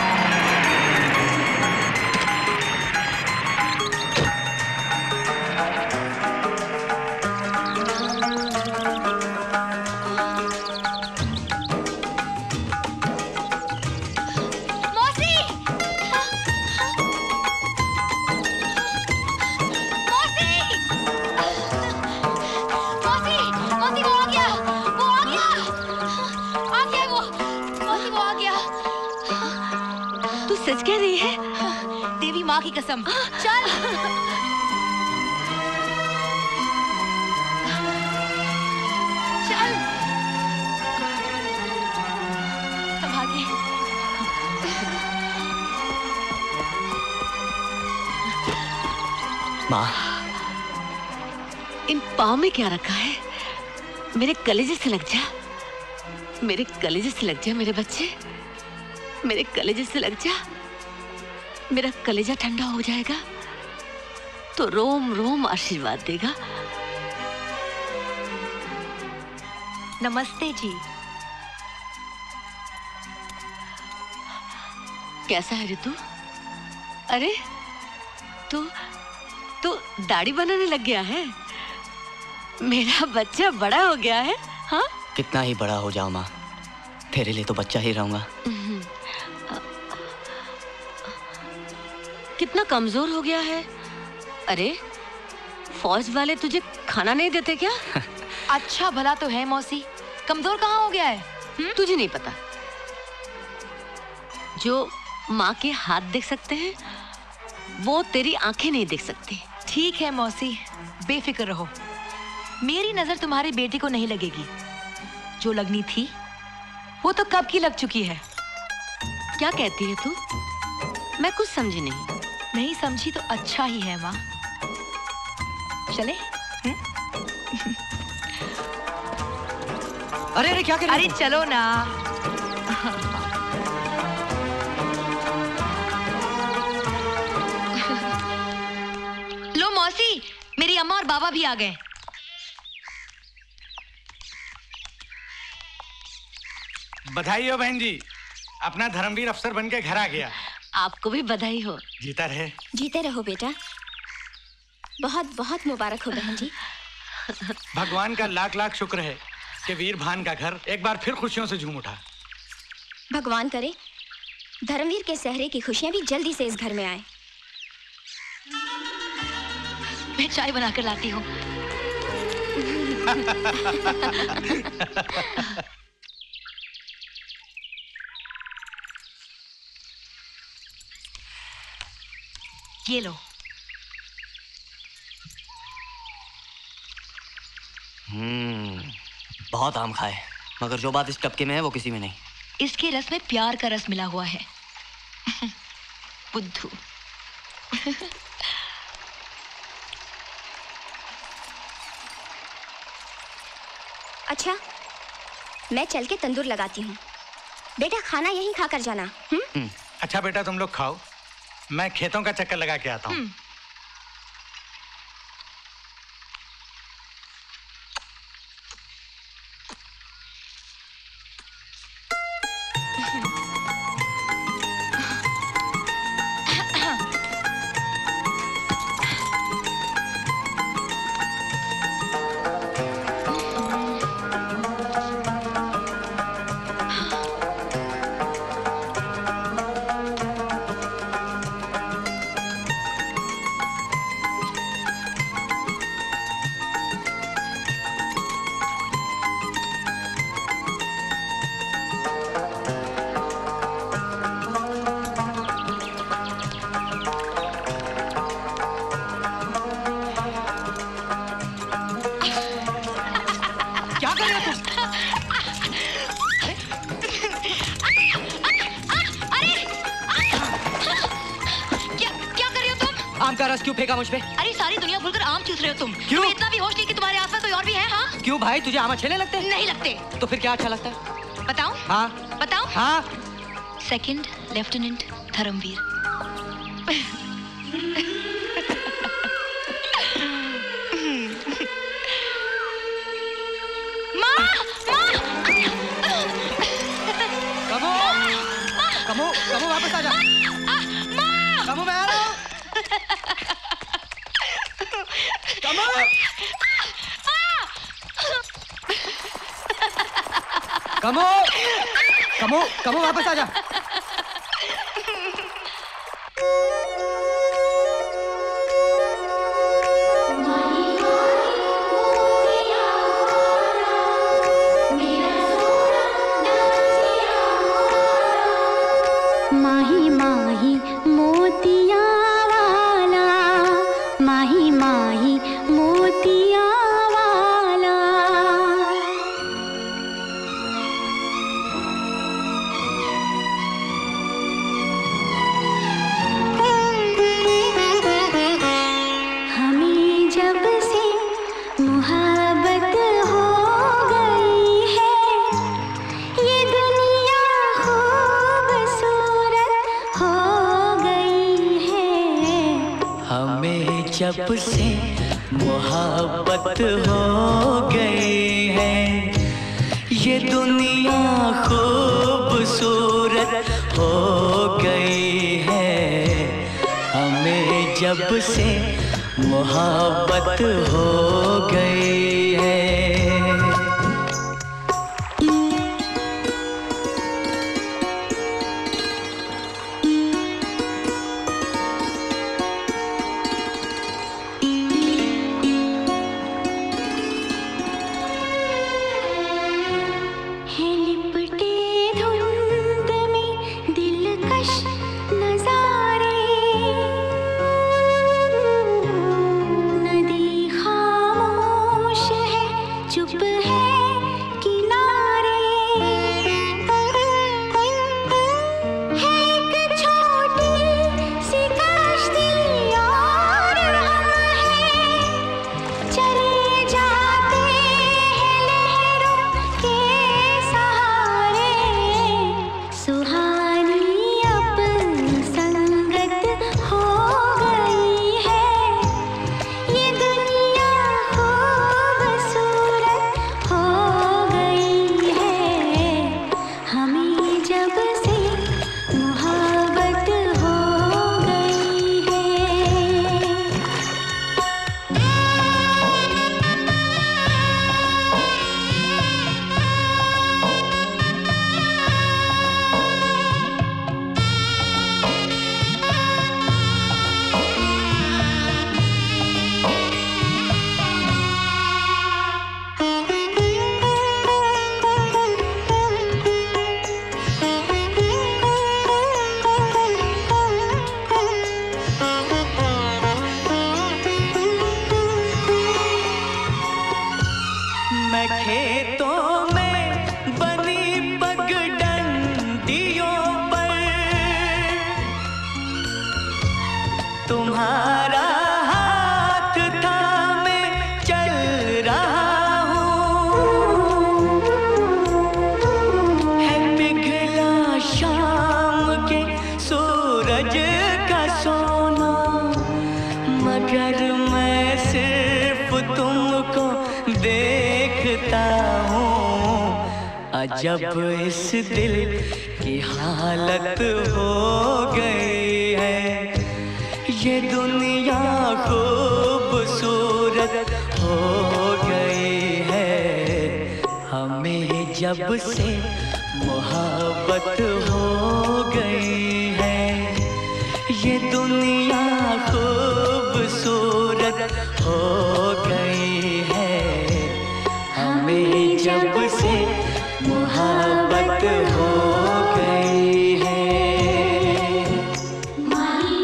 सच कह रही है? देवी माँ की कसम। चल। चल। संभाल के। माँ, इन पाँव में क्या रखा है? मेरे कलेजे से लग जा, मेरे कलेजे से लग जा मेरे बच्चे, मेरे कलेजे से लग जा। मेरा कलेजा ठंडा हो जाएगा तो रोम रोम आशीर्वाद देगा। नमस्ते जी। कैसा है रे तू? अरे तू तू दाढ़ी बनाने लग गया है? मेरा बच्चा बड़ा हो गया है। हाँ, कितना ही बड़ा हो जाओ माँ, तेरे लिए तो बच्चा ही रहूंगा। कितना कमजोर हो गया है। अरे फौज वाले तुझे खाना नहीं देते क्या? अच्छा भला तो है मौसी, कमजोर कहाँ हो गया है? हुँ? तुझे नहीं पता, जो माँ के हाथ देख सकते हैं वो तेरी आंखें नहीं देख सकती। ठीक है मौसी, बेफिक्र रहो, मेरी नजर तुम्हारी बेटी को नहीं लगेगी। जो लगनी थी वो तो कब की लग चुकी है। क्या कहती है तू? मैं कुछ समझी नहीं। नहीं समझी तो अच्छा ही है माँ। चले? अरे अरे क्या कर रही अरे चलो ना। लो मौसी, मेरी अम्मा और बाबा भी आ गए। बधाई हो बहन जी, अपना धर्मवीर अफसर बन के घर आ गया। आपको भी बधाई हो। जीता रहे। जीते रहो बेटा, बहुत बहुत मुबारक हो बहन जी। भगवान का लाख लाख शुक्र है कि वीर भान का घर एक बार फिर खुशियों से झूम उठा। भगवान करे धर्मवीर के सहरे की खुशियां भी जल्दी से इस घर में आए। मैं चाय बनाकर लाती हूँ। ये लो। हम्म, बहुत आम खाए, मगर जो बात इस टपके में है वो किसी में नहीं। इसके रस में प्यार का रस मिला हुआ है। बुद्धू। अच्छा, मैं चल के तंदूर लगाती हूँ, बेटा खाना यहीं खाकर जाना। हुँ? अच्छा बेटा तुम लोग खाओ, मैं खेतों का चक्कर लगा के आता हूँ। आम का रस क्यों फेंका मुझ पे? अरे सारी दुनिया भूलकर आम चूस रहे हो तुम। क्यों? तुम्हें इतना भी होश नहीं कि तुम्हारे आसपास कोई और भी है? हाँ? क्यों भाई, तुझे आम अच्छे नहीं लगते? नहीं लगते। तो फिर क्या अच्छा लगता है? बताऊं? हाँ बताऊं? हाँ। Second lieutenant Dharamvir. माँ, माँ। कमो, कमो, कमो वापस आ जा। माँ, कमो मैं आ रहा हूँ। कमो, कमो, कमो, कमो वापस आ जा। माही माही मोतिया वाला, माही माही मोतिया वाला। हमें जब से मुहब्बत हो गई है, ये दुनिया खूबसूरत हो गई है। हमें जब से मोहब्बत हो गई है, ये दुनिया खूबसूरत हो गई है। हमें जब से मोहब्बत हो गई है। है लिपटे धुंध में दिलकश नजारे, नदी खामोश है, चुप है किनारे। है एक छोटी सी कश्ती और हम हैं, चले जाते हैं लहरों के सहारे। सुहानी अपनी संगत हो गई है, ये दुनिया खूबसूरत हो गई है। हमें जब से मोहब्बत हो गई है। मैं खेतों में बनी पगडंडियों पर तुम्हारा हाथ थामे चल रहा हूँ। है पिघला शाम के सूरज का सोना, मगर मैं सिर्फ तुमको देखता हूँ। अजब इस दिल की हालत हो गई है, ये दुनिया खूबसूरत हो गई है। हमें जब से मोहब्बत हो गई है, ये दुनिया खूबसूरत हो गई है। हमें जब से मोहब्बत हो गई है। माही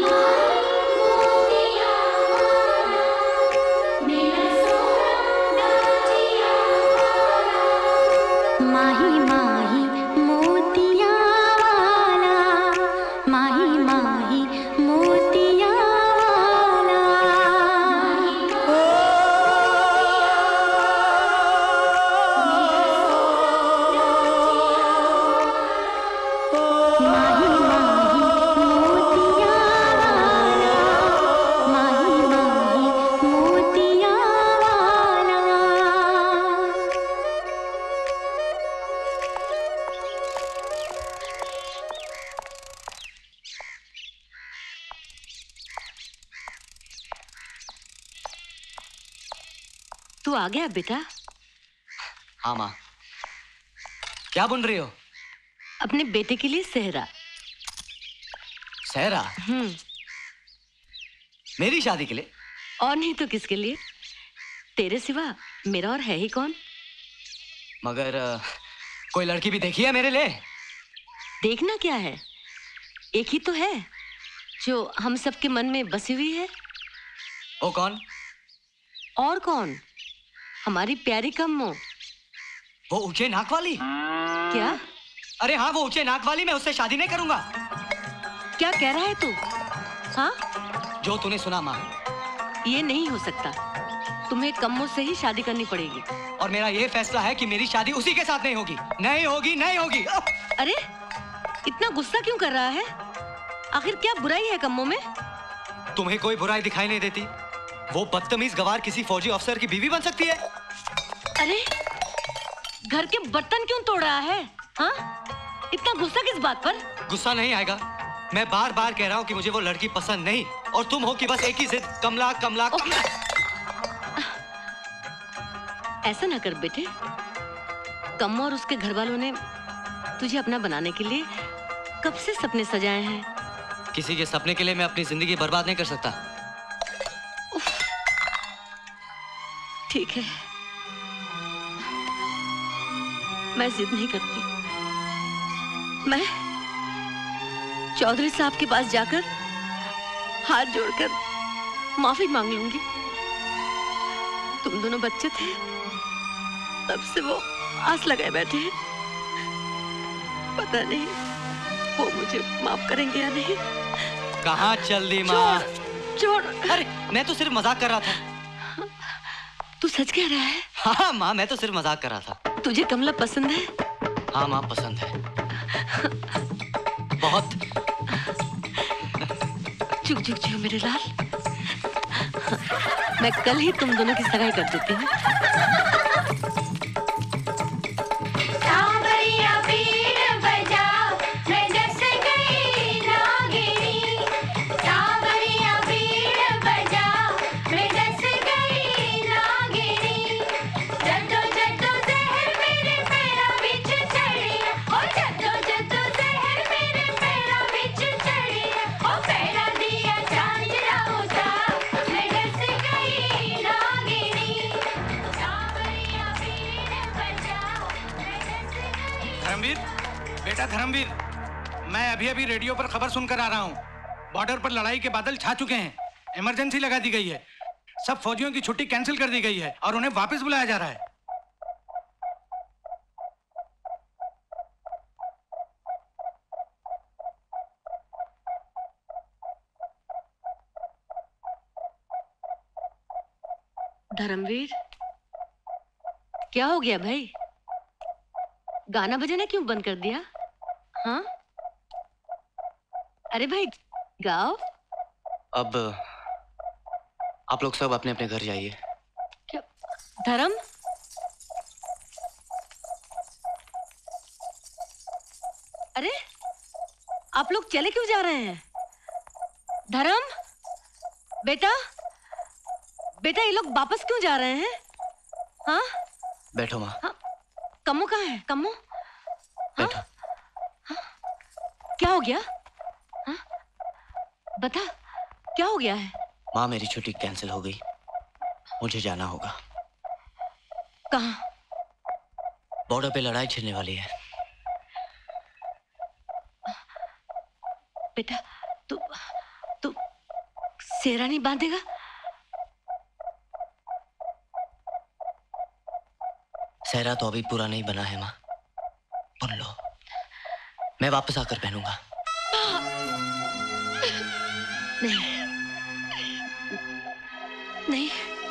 माही मोतिया वाला, माही माही मोतिया वाला। तू आ गया बेटा? हाँ माँ। क्या बुन रही हो? अपने बेटे के लिए सेहरा। सेहरा? हम्म। मेरी शादी के लिए? और नहीं तो किसके लिए? तेरे सिवा मेरा और है ही कौन? मगर कोई लड़की भी देखी है मेरे लिए? देखना क्या है, एक ही तो है जो हम सबके मन में बसी हुई है। वो कौन? और कौन? हमारी प्यारी कम्मो। वो ऊंचे नाक वाली? क्या? अरे हाँ, वो ऊंचे नाक वाली। मैं उससे शादी नहीं करूंगा। क्या कह रहा है तू? हाँ? जो तूने सुना माँ। ये नहीं हो सकता, तुम्हें कम्मो से ही शादी करनी पड़ेगी। और मेरा ये फैसला है कि मेरी शादी उसी के साथ नहीं होगी। नहीं होगी, नहीं होगी। अरे इतना गुस्सा क्यों कर रहा है? आखिर क्या बुराई है कम्मो में? तुम्हें कोई बुराई दिखाई नहीं देती? वो बदतमीज गवार किसी फौजी अफसर की बीवी बन सकती है? अरे घर के बर्तन क्यों तोड़ रहा है? हाँ? इतना गुस्सा किस बात पर? गुस्सा नहीं आएगा। मैं बार बार कह रहा हूँ कि मुझे वो लड़की पसंद नहीं, और तुम हो कि बस एक ही जिद, कमला कमला कमला। ऐसा ना कर बेटे। कम्मो और उसके घर वालों ने तुझे अपना बनाने के लिए कब से सपने सजाए हैं। किसी के सपने के लिए मैं अपनी जिंदगी बर्बाद नहीं कर सकता। ठीक है, मैं जिद नहीं करती। मैं चौधरी साहब के पास जाकर हाथ जोड़कर माफी मांग लूंगी। तुम दोनों बच्चे थे, तब से वो आस लगाए बैठे हैं। पता नहीं वो मुझे माफ करेंगे या नहीं। कहाँ चल दी माँ? छोड़, छोड़। अरे मैं तो सिर्फ मजाक कर रहा था। तू सच कह रहा है? हाँ माँ, मैं तो सिर्फ मजाक कर रहा था। तुझे कमला पसंद है? हाँ माँ, पसंद है बहुत। चुप चुप चुप मेरे लाल। मैं कल ही तुम दोनों की सगाई कर देती हूँ। बेटा धर्मवीर, मैं अभी अभी रेडियो पर खबर सुनकर आ रहा हूँ। बॉर्डर पर लड़ाई के बादल छा चुके हैं। इमरजेंसी लगा दी गई है। सब फौजियों की छुट्टी कैंसिल कर दी गई है और उन्हें वापस बुलाया जा रहा है। धर्मवीर, क्या हो गया भाई? गाना बजाना क्यों बंद कर दिया? हाँ? अरे भाई गाओ। अब आप लोग सब अपने अपने घर जाइए। क्या? धर्म? अरे आप लोग चले क्यों जा रहे हैं? धर्म, बेटा, बेटा ये लोग वापस क्यों जा रहे हैं? हाँ? बैठो माँ। हाँ? कम्मो कहाँ है? कम्मो? बैठो। हाँ? क्या हो गया? हाँ? बता, क्या हो गया है? माँ, मेरी छुट्टी कैंसिल हो गई। मुझे जाना होगा। कहाँ? बॉर्डर पे लड़ाई छिड़ने वाली है। बेटा, तू तू सेहरा नहीं बांधेगा? सेहरा तो अभी पूरा नहीं बना है माँ, बुन लो। मैं वापस आकर पहनूंगा। नहीं, नहीं,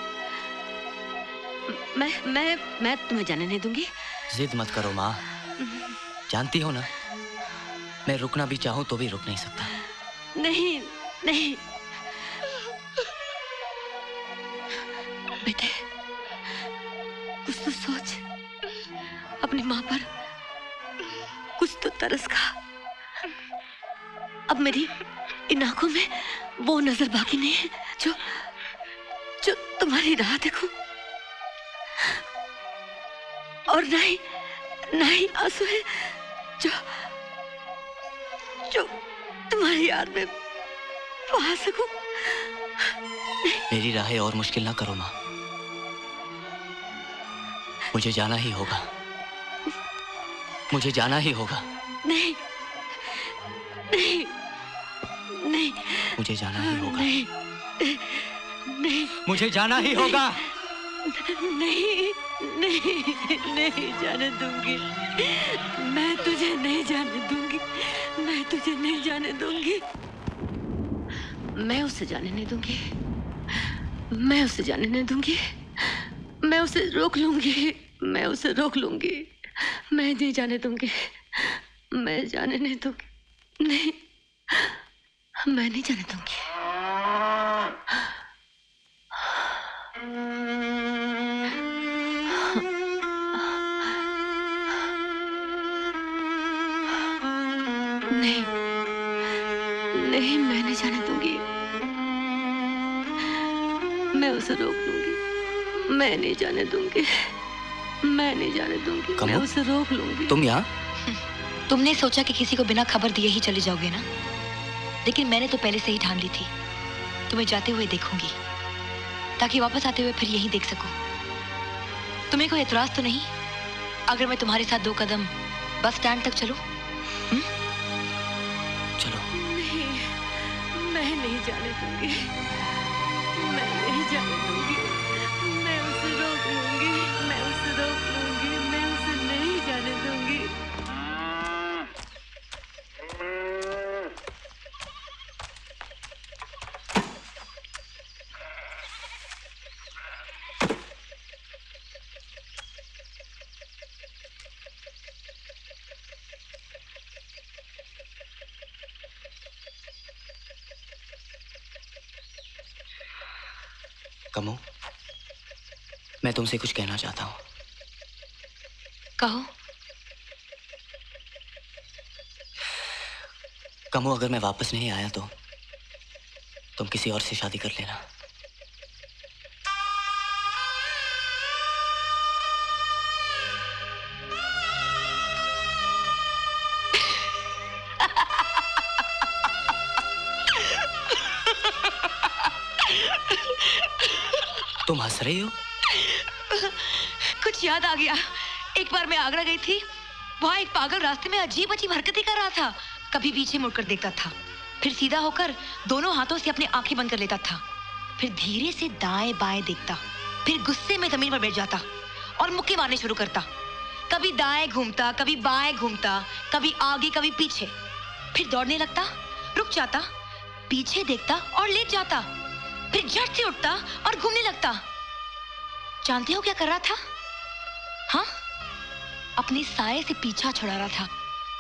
मैं मैं मैं तुम्हें जाने नहीं दूंगी। जिद मत करो माँ, जानती हो ना, मैं रुकना भी चाहूं तो भी रुक नहीं सकता। नहीं, नहीं, बेटे, कुछ तो सोच। अपनी माँ पर कुछ तो तरस खा। अब मेरी इन आंखों में वो नजर बाकी नहीं है जो जो तुम्हारी राह देखूं। और ना ही ना ही आंसू है जो जो तुम्हारी याद में बहा सकूं। मेरी राहें और मुश्किल ना करो माँ, मुझे जाना ही होगा, मुझे जाना ही होगा। नहीं नहीं नहीं, मुझे जाना ही होगा। नहीं नहीं, मुझे जाना ही होगा। नहीं नहीं नहीं जाने दूंगी, मैं तुझे नहीं जाने दूंगी, मैं तुझे नहीं जाने दूंगी, मैं उसे जाने नहीं दूंगी, मैं उसे जाने नहीं दूंगी, मैं उसे रोक लूंगी, मैं उसे रोक लूंगी, मैं नहीं जाने दूंगी, मैं जाने नहीं दूंगी, नहीं, मैं नहीं जाने दूंगी। नहीं नहीं, मैं नहीं जाने दूंगी, मैं उसे रोक लूंगी, मैं नहीं जाने दूंगी, मैं नहीं जाने दूंगी, मैं उसे रोक लूंगी। तुम यहाँ? तुमने सोचा कि किसी को बिना खबर दिए ही चले जाओगे ना, लेकिन मैंने तो पहले से ही ठान ली थी तुम्हें जाते हुए देखूंगी, ताकि वापस आते हुए फिर यही देख सकूं। तुम्हें कोई एतराज तो नहीं अगर मैं तुम्हारे साथ दो कदम बस स्टैंड तक चलूं? चलो। नहीं, मैं नहीं जाने दूंगी, मैं नहीं जाने दूंगी, मैं उसे रोक लूंगी, मैं उसे रोक लूंगी, मैं उसे नहीं जाने दूंगी। कमो, मैं तुमसे कुछ कहना चाहता हूँ। कहो। कमो, अगर मैं वापस नहीं आया तो तुम किसी और से शादी कर लेना। तुम हंस रही हो? कुछ याद आ गया। एक बार मैं आगरा गई थी, वहाँ एक पागल रास्ते में अजीब अजीब हरकतें कर रहा था। कभी पीछे मुड़कर देखता था, फिर सीधा होकर दोनों हाथों से अपनी आंखें बंद कर लेता था, फिर धीरे से दाएं बाएं देखता, फिर गुस्से में जमीन पर बैठ जाता और मुक्के मारने शुरू करता। कभी दाएं घूमता, कभी बाएं घूमता, कभी आगे कभी पीछे, फिर दौड़ने लगता, रुक जाता, पीछे देखता और लेट जाता, फिर झट से उठता और घूमने लगता। जानते हो क्या कर रहा था? हाँ, अपने साये से पीछा छुड़ा रहा था।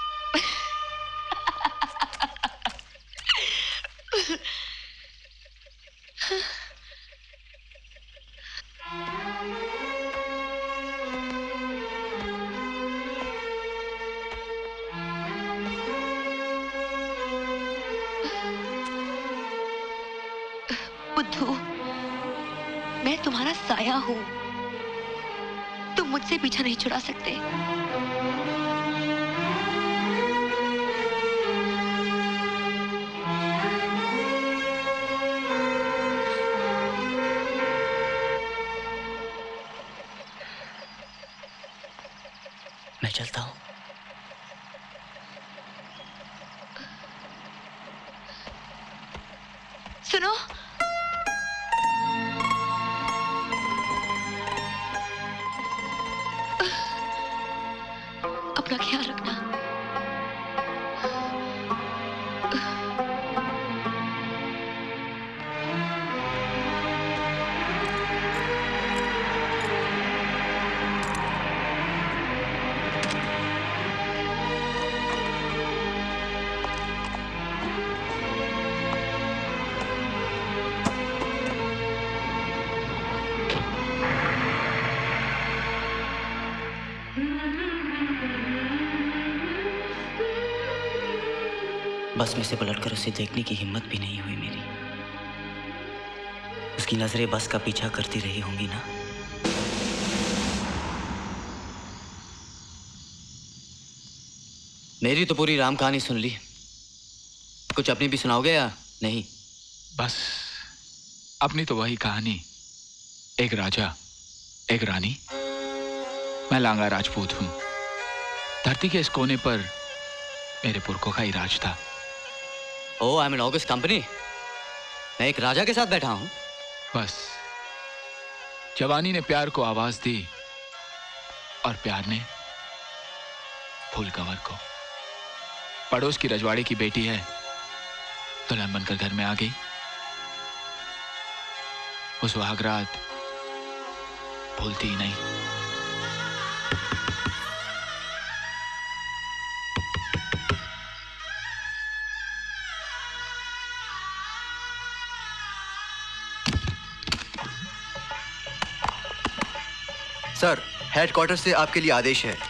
बुद्धू, मैं तुम्हारा साया हूं, तुम मुझसे पीछा नहीं छुड़ा सकते। मैं चलता हूं। सुनो, अपना ख्याल रखना। बस में से पलटकर उसे देखने की हिम्मत भी नहीं हुई मेरी। उसकी नजरें बस का पीछा करती रही होंगी ना। मेरी तो पूरी राम कहानी सुन ली, कुछ अपनी भी सुनाओगे या नहीं? बस अपनी तो वही कहानी, एक राजा एक रानी। मैं लांगा राजपूत हूं। धरती के इस कोने पर मेरे पुरखों का ही राज था। Oh I am in august company. मैं एक राजा के साथ बैठा हूं। बस जवानी ने प्यार को आवाज दी और प्यार ने फूल कंवर को। पड़ोस की रजवाड़ी की बेटी है, दुल्हन बनकर घर में आ गई। वो सुहाग रात भूलती ही नहीं। सर, हेडक्वार्टर से आपके लिए आदेश है।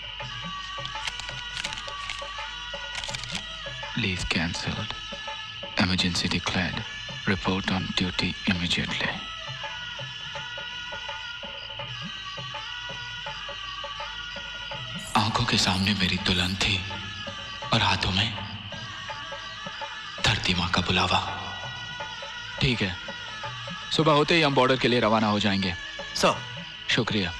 Leave cancelled. Emergency declared. Report on duty immediately. आंखों के सामने मेरी दुल्हन थी और हाथों में धरती मां का बुलावा। ठीक है, सुबह होते ही हम बॉर्डर के लिए रवाना हो जाएंगे। सर। शुक्रिया।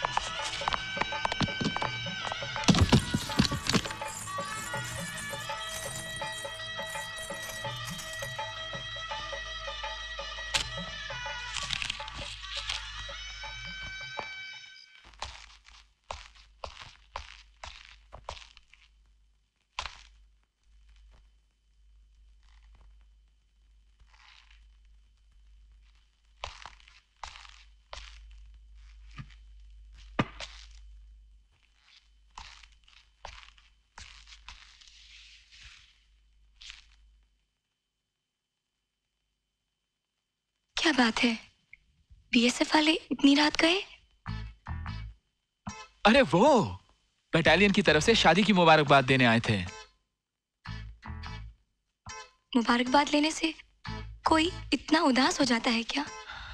क्या बात है, बीएसएफ वाले इतनी रात गए? अरे वो बटालियन की तरफ से शादी की मुबारकबाद देने आए थे। मुबारकबाद लेने से कोई इतना उदास हो जाता है क्या?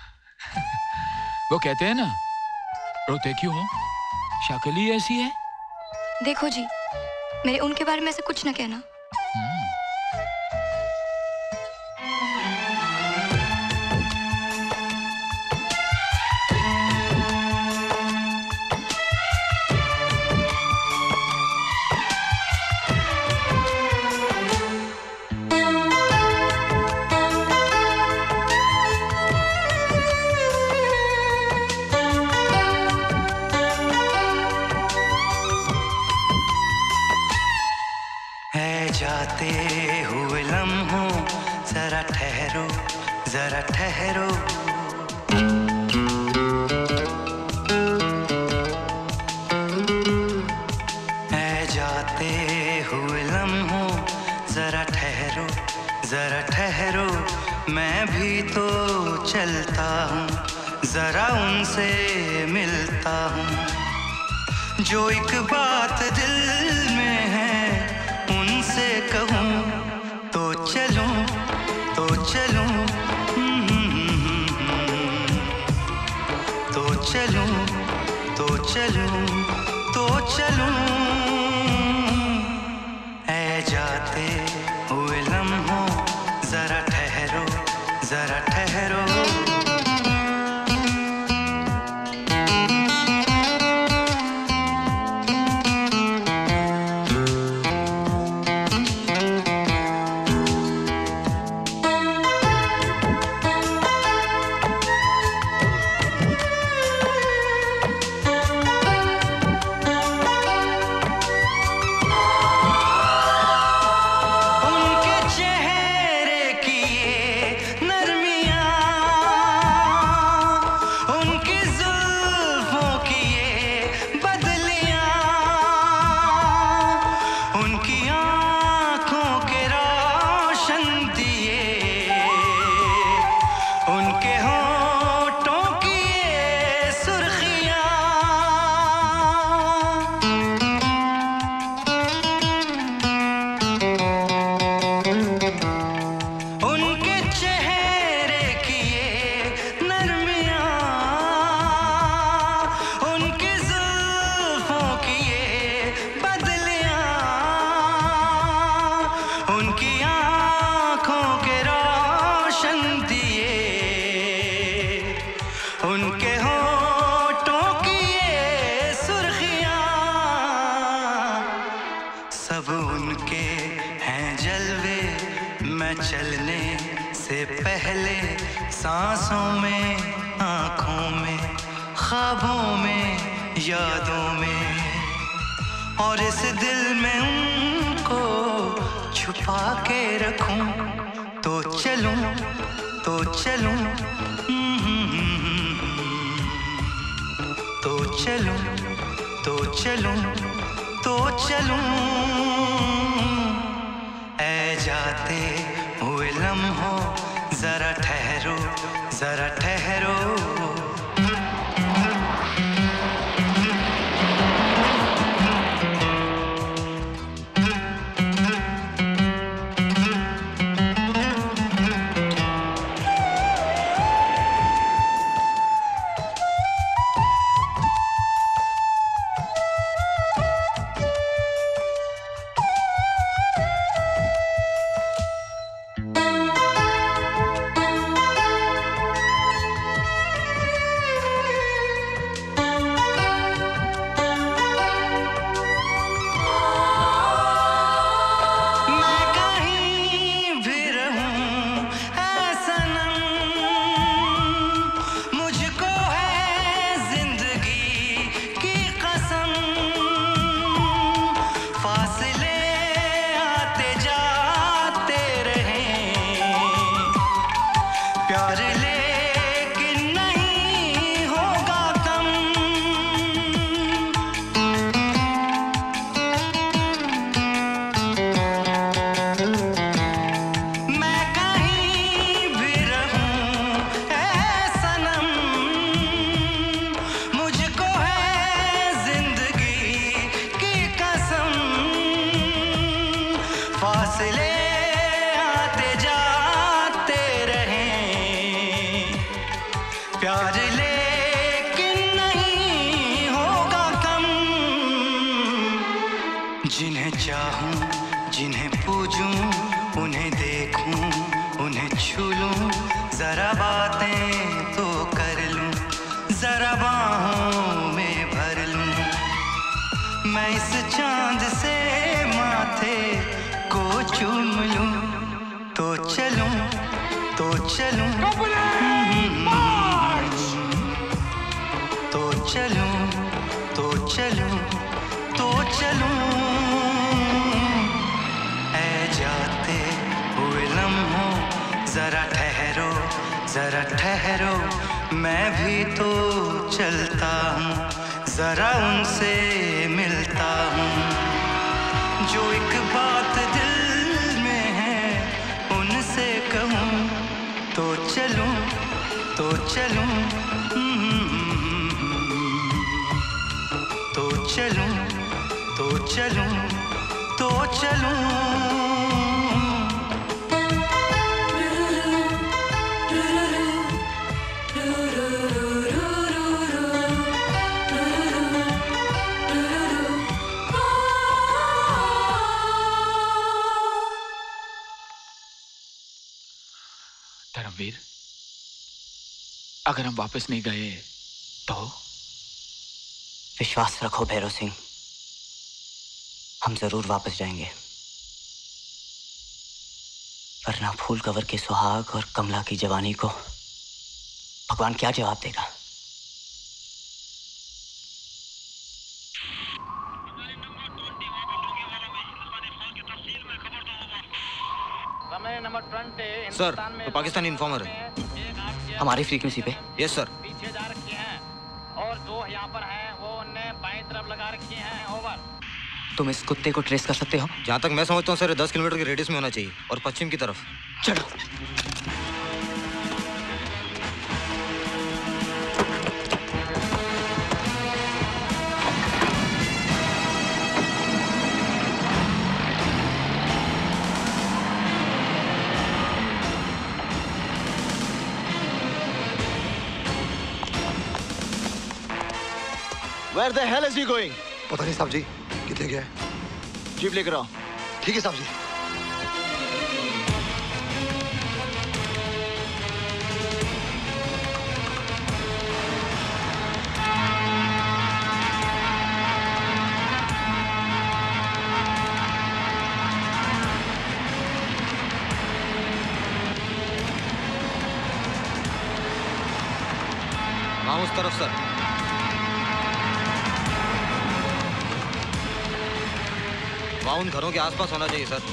वो कहते हैं ना, रोते क्यों हो, शक्ल ही ऐसी है। देखो जी, मेरे उनके बारे में ऐसे कुछ ना कहना। जाते हुए लम्हों जरा ठहरो जरा ठहरो, ऐ जाते हुए लम्हों जरा ठहरो जरा ठहरो, मैं भी तो चलता हूँ, जरा उनसे मिलता हूँ। जो एक बात दिल में है उनसे कहूँ तो चलूं तो चलूं तो चलूं तो चलूं तो चलूं, ऐ जाते हुए लम्हों जरा ठहरो जरा ठहरो। उनके होठों की ये सुर्खियां सब उनके हैं जलवे। मैं चलने से पहले सांसों में, आंखों में, ख्वाबों में, यादों में, और इस दिल में उनको छुपा के रखूं। तो चलूं तो चलूं तो चलूं तो चलूं तो चलूं ऐ जाते हुए लम्हों जरा ठहरो, जरा ठहरो। जरा ठहरो, मैं भी तो चलता हूँ, जरा उनसे मिलता हूँ। जो एक बात दिल में है उनसे कहूँ। तो चलूँ तो चलूँ तो चलूँ तो चलूँ तो चलूँ। धर्मवीर, अगर हम वापस नहीं गए तो? विश्वास रखो भैरव सिंह, हम जरूर वापस जाएंगे, वरना फूल कवर के सुहाग और कमला की जवानी को भगवान क्या जवाब देगा? सर, तो पाकिस्तानी इन्फॉर्मर है। हमारी फ्रीक्वेंसी पे? Yes sir. पीछे जा रखी हैं और जो यहाँ पर हैं वो उन्हें बाईं तरफ लगा रखी हैं। ओवर। तुम इस कुत्ते को ट्रेस कर सकते हो? जहाँ तक मैं समझता हूँ सर, दस किलोमीटर के रेडियस में होना चाहिए और पश्चिम की तरफ। चलो। Where the hell is he going? पता नहीं साहब जी, कितने गया है? जीप लेकर आओ। ठीक है साहब जी। वहाँ उस तरफ सर। वहाँ उन घरों के आसपास होना चाहिए सर।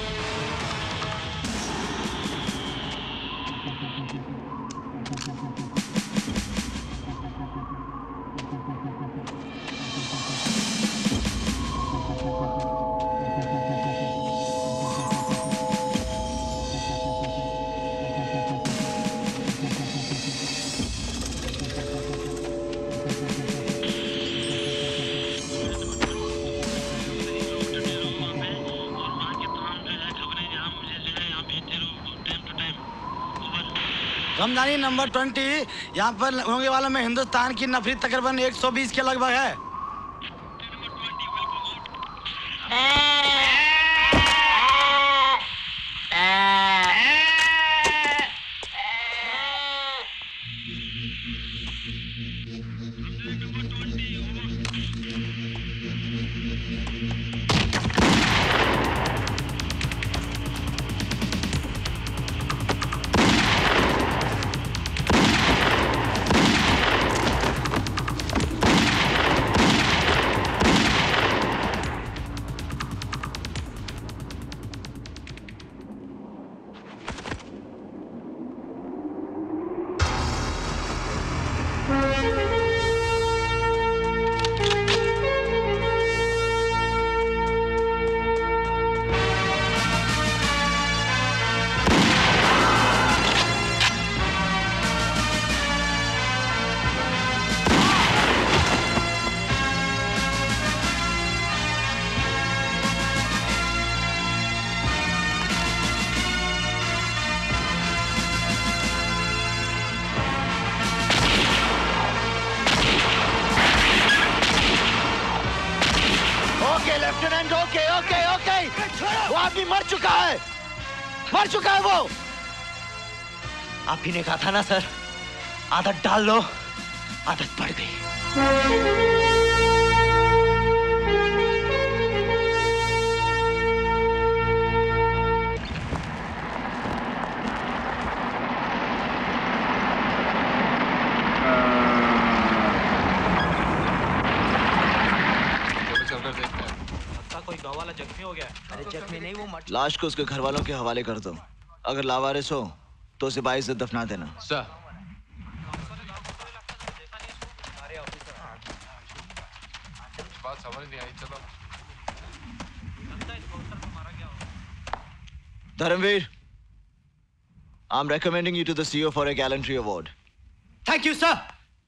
रमजानी नंबर ट्वेंटी, यहाँ पर होने वालों में हिंदुस्तान की नफरत तकरीबन एक सौ बीस के लगभग है। मर चुका है वो। आप ही ने कहा था ना सर, आदत डाल लो, आदत पड़ गई। कोई गाँव वाला जख्मी हो गया। अरे जख्मी नहीं, वो मर। लाश को उसके घर वालों के हवाले कर दो। अगर लावारिस हो तो उसे बाइज्जत दफना देना। सर। बात समझ नहीं आई, चलो। Dharmveer, I'm recommending you to the C O for a gallantry award. Thank you, sir.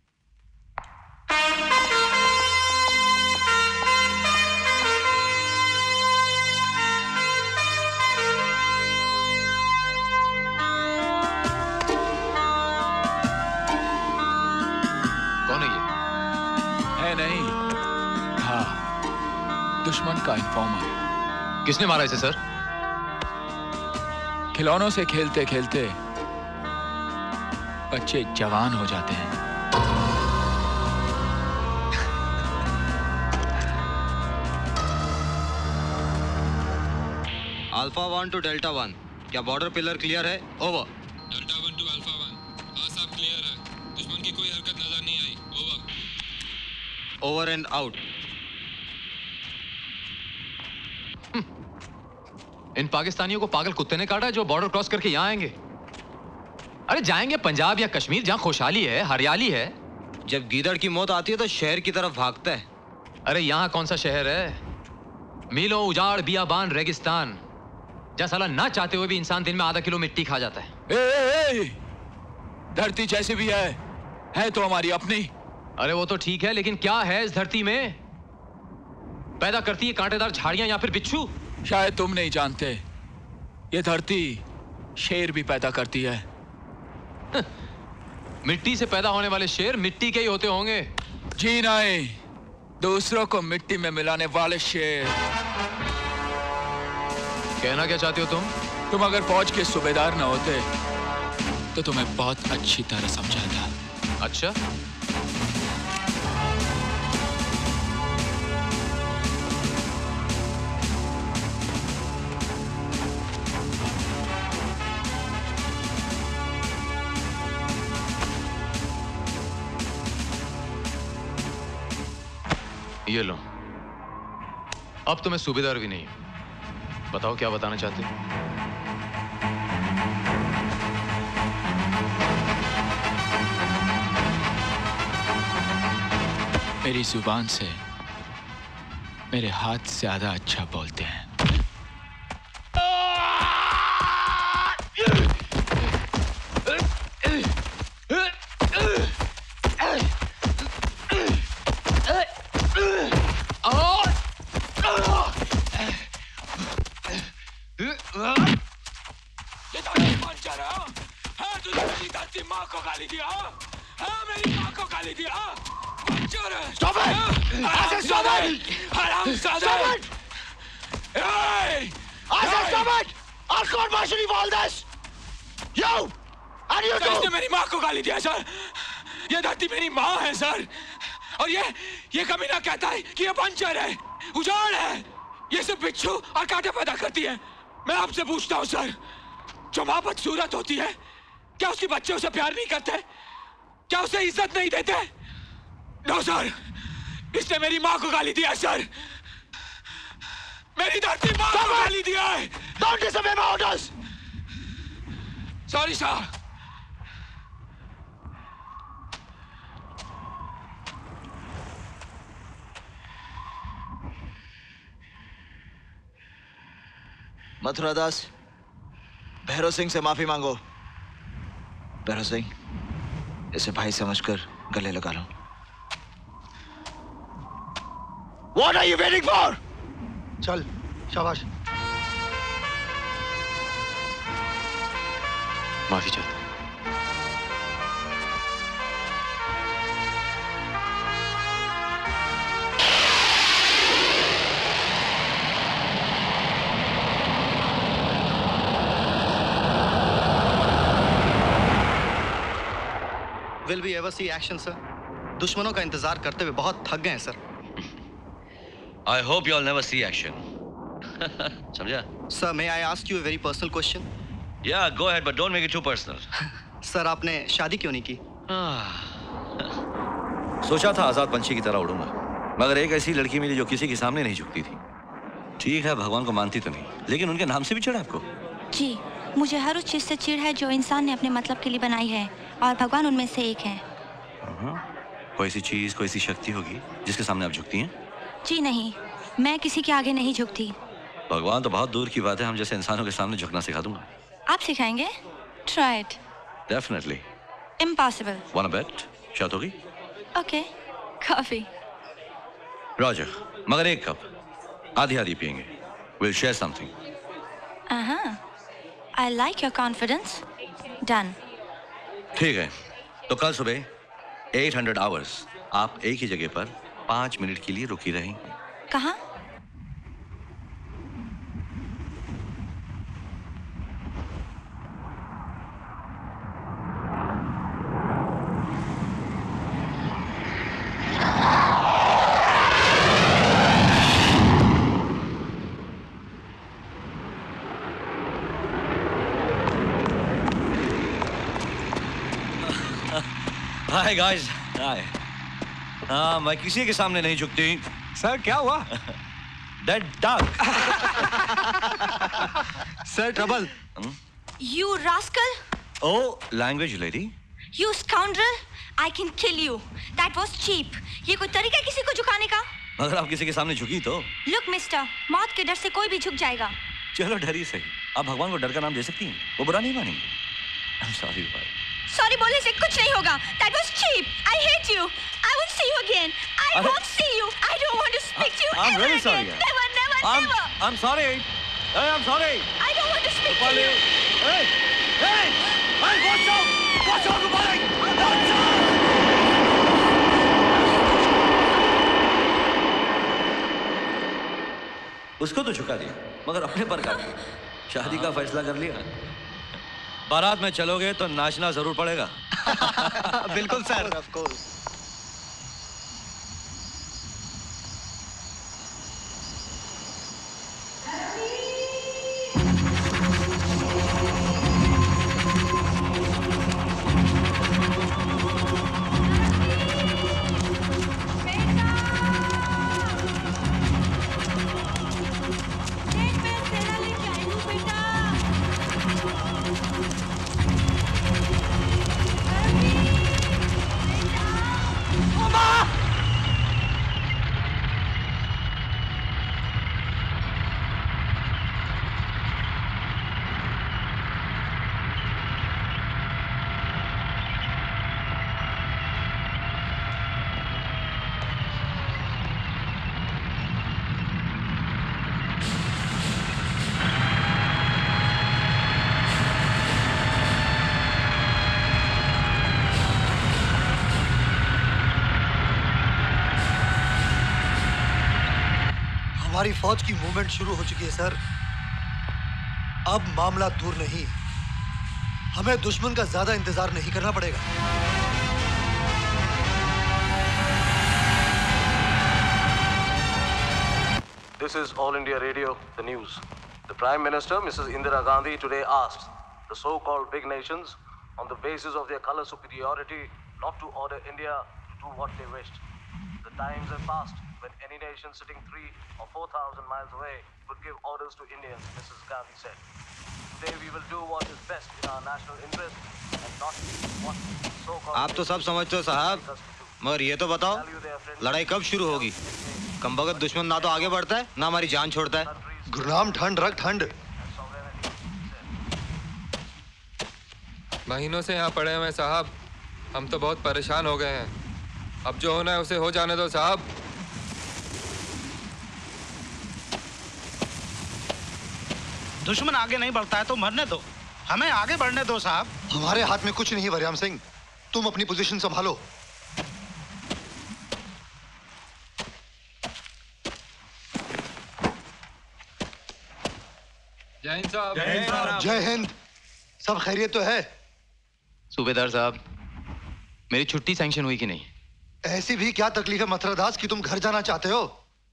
दुश्मन का इन्फॉर्मर। किसने मारा इसे सर? खिलौनों से खेलते खेलते बच्चे जवान हो जाते हैं। Alpha one two delta one, क्या बॉर्डर पिलर क्लियर है? Over. Delta one two alpha one, हाँ साहब क्लियर है। दुश्मन की कोई हरकत नजर नहीं आई। ओवर। Over and out. इन पाकिस्तानियों को पागल कुत्ते ने काटा है जो बॉर्डर क्रॉस करके यहाँ आएंगे। अरे जाएंगे पंजाब या कश्मीर जहाँ खुशहाली है, हरियाली है। जब गीदड़ की मौत आती है तो शहर की तरफ भागता है। अरे यहाँ कौन सा शहर है? मीलों उजाड़, बियाबान, रेगिस्तान, जहाँ साला ना चाहते हुए भी इंसान दिन में आधा किलो मिट्टी खा जाता है। ए, ए, ए, धरती जैसी भी है, है तो हमारी अपनी। अरे वो तो ठीक है, लेकिन क्या है इस धरती में? पैदा करती है कांटेदार झाड़ियां या फिर बिच्छू? शायद तुम नहीं जानते, ये धरती शेर भी पैदा करती है। मिट्टी से पैदा होने वाले शेर मिट्टी के ही होते होंगे। जी नहीं, दूसरों को मिट्टी में मिलाने वाले शेर। कहना क्या चाहते हो तुम? तुम अगर फौज के सूबेदार न होते तो तुम्हें बहुत अच्छी तरह समझाता। अच्छा, ये लो। अब तो मैं सूबेदार भी नहीं हूं। बताओ क्या बताना चाहते हो? मेरी जुबान से मेरे हाथ ज्यादा अच्छा बोलते हैं। मेरी माँ को गाली दिया सर। ये धरती मेरी माँ है सर। और ये ये कमीना कहता है कि ये बंजर है, उजाड़ है, ये सब बिच्छू और कांटे पैदा करती है। मैं आपसे पूछता हूँ सर, जो माँ बदसूरत होती है, क्या उसके बच्चे उसे प्यार नहीं करते? क्या उसे इज्जत नहीं देते? नो सर, इसने मेरी माँ को गाली दिया है सर। मेरी धरती माँ को गाली दिया है। Don't disobey my orders. Sorry sir. Mathura दास, भैरव सिंह से माफी मांगो। भैरव सिंह, इसे भाई समझकर गले लगा लो। What are you waiting for? चल, शाबाश। माफी चाहता हूं। Will we ever see action, sir? दुश्मनों का इंतजार करते हुए बहुत थक गए हैं sir. I hope you'll never see action. समझा? Sir, may I ask you a very personal question? Yeah, go ahead, but don't make it too personal. Sir, आपने शादी क्यों नहीं की? सोचा था आजाद पंछी की तरह उड़ूंगा, मगर एक ऐसी लड़की मिली जो किसी के सामने नहीं झुकती थी। ठीक है, भगवान को मानती तो नहीं, लेकिन उनके नाम से भी चिढ़ आपको? जी, मुझे हर उस चीज से चिढ़ है जो इंसान ने अपने मतलब के लिए बनाई है, और भगवान उनमें से एक है। कोई सी चीज, कोई सी शक्ति होगी जिसके सामने आप झुकती हैं? जी नहीं, मैं किसी के आगे नहीं झुकती। भगवान तो बहुत दूर की बात है, हम जैसे इंसानों के सामने झुकना सिखा दूंगा। आप सिखाएंगे? Try it. Definitely. Impossible. Wanna bet? शर्त होगी? Okay. Coffee. Roger. मगर एक कप, आधी आधी पियेंगे। We'll share something. Uh-huh. I like your confidence. Done. ठीक है, तो कल सुबह आठ सौ आवर्स आप एक ही जगह पर पांच मिनट के लिए रुकी रहेंगी। कहाँ? Hi guys, hi. हाँ, मैं किसी के सामने नहीं झुकती। सर, क्या हुआ? That duck. Sir, trouble. You rascal! Oh, language lady. You scoundrel! I can kill you. That was cheap. ये कोई तरीका है किसी को झुकाने का? अगर आप किसी के सामने झुकी तो? Look, mister, मौत के डर से कोई भी झुक जाएगा। चलो डरी सही। आप भगवान को डर का नाम दे सकती हैं? वो बुरा नहीं मानेंगे। I'm sorry, भाई। सॉरी बोलने से कुछ नहीं होगा। That was cheap. I hate you. I won't see you again. I won't see you. I don't want to speak to you I'm ever really again. sorry. Never, never, I'm, never. I'm sorry. Hey, I'm sorry. I don't want to speak to Rupali. you. Hey, hey, hey, watch out! Watch out, Rupali! Watch out! उसको तो झुका दिया, मगर अपने पर काट दिया। शादी का फैसला कर लिया। बारात में चलोगे तो नाचना जरूर पड़ेगा। बिल्कुल सर। Of course. हमारी फौज की मूवमेंट शुरू हो चुकी है सर। अब मामला दूर नहीं, हमें दुश्मन का ज्यादा इंतजार नहीं करना पड़ेगा। This is All India Radio, the news. The Prime Minister, Missus Indira Gandhi, today asked the so-called big nations, on the basis of their color superiority, not to order India to do what they wished. The times have passed when any nation sitting three or four thousand miles away could give orders to Indians, Missus Gandhi said. Today we will do what is best in our national interest and not what so-called... आप तो सब समझते हो साहब, मगर ये तो बताओ लड़ाई कब शुरू होगी? कमबख्त दुश्मन ना तो आगे बढ़ता है ना हमारी जान छोड़ता है। गुरनाम ठंड रख ठंड। महीनों से यहाँ पड़े हुए साहब, हम तो बहुत परेशान हो गए हैं। अब जो होना है उसे हो जाने दो साहब। दुश्मन आगे नहीं बढ़ता है तो मरने दो, हमें आगे बढ़ने दो साहब। हमारे हाथ में कुछ नहीं है वरियाम सिंह, तुम अपनी पोजीशन संभालो। जय हिंद साहब। जय हिंद साहब। जय हिंद। सब खैरियत तो है? सूबेदार साहब, मेरी छुट्टी सैंक्शन हुई कि नहीं? ऐसी भी क्या तकलीफ है मथुरादास कि तुम घर जाना चाहते हो?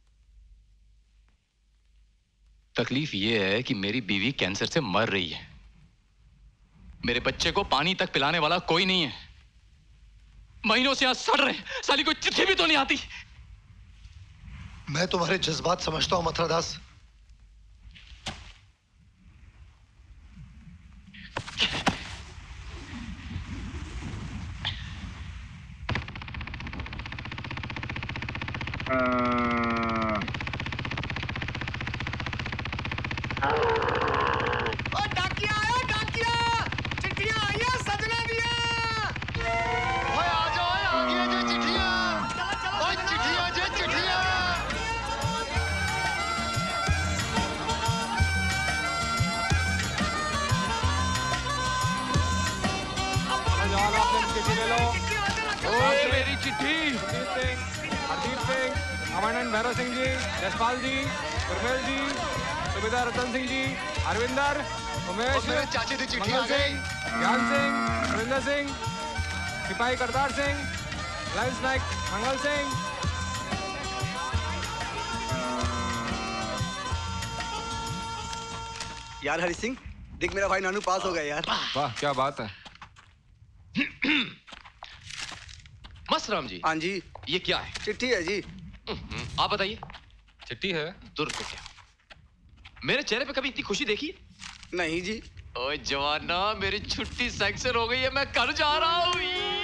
तकलीफ ये है कि मेरी बीवी कैंसर से मर रही है। मेरे बच्चे को पानी तक पिलाने वाला कोई नहीं है। महीनों से यहां सड़ रहे हैं, साली कोई चिट्ठी भी तो नहीं आती। मैं तुम्हारे जज्बात समझता हूं मथुरादास। भैरव सिंह जी, जसपाल जी, गुरमेल जी, सुबेदार रतन सिंह जी, अरविंदर, उमेश, चाची दी चिट्ठी मंगल सिंह, ज्ञान सिंह, सुरेंद्र सिंह, सिपाही करतार सिंह, लाइंस नायक मंगल सिंह। यार हरि सिंह, देख मेरा भाई नानू पास हो गया यार। वाह क्या बात है। मस्तराम जी। हाँ जी। ये क्या है? चिट्ठी है जी। आप बताइए। चिट्ठी है? दूर तो क्या, मेरे चेहरे पे कभी इतनी खुशी देखी? नहीं जी। ओए जवाना, मेरी छुट्टी सैंक्शन हो गई है, मैं घर जा रहा हूँ।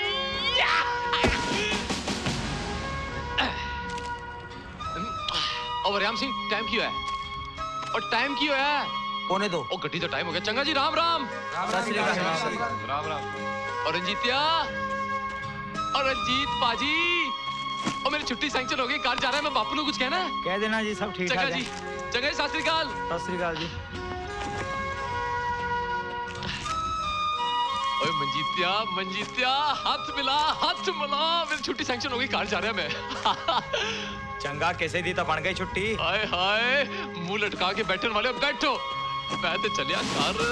और राम सिंह, टाइम क्यों है? और टाइम क्यों है? पौने दो। ओ गड्डी तो टाइम हो गया। चंगा जी, राम राम। राम राम राम राम। और रंजीतिया, और रंजीत पाजी, और मेरी छुट्टी सैंक्शन हो गई, कार जा रहा है। मैं बापू ने कुछ कहना है? कह देना जी, सब ठीक ठाक है। जी, चंगा जी, सत श्री अकाल। सत श्री अकाल जी। ओए मंजीतिया, मंजीतिया, हाथ मिला, हाथ मिला। मेरी छुट्टी सैंक्शन हो गई, कार जा रहा है मैं। चंगा कैसे दी तो बन गई छुट्टी? हाय हाय, मुंह लटका के बैठने वाले, बैठो। मैं तो चलिया कार।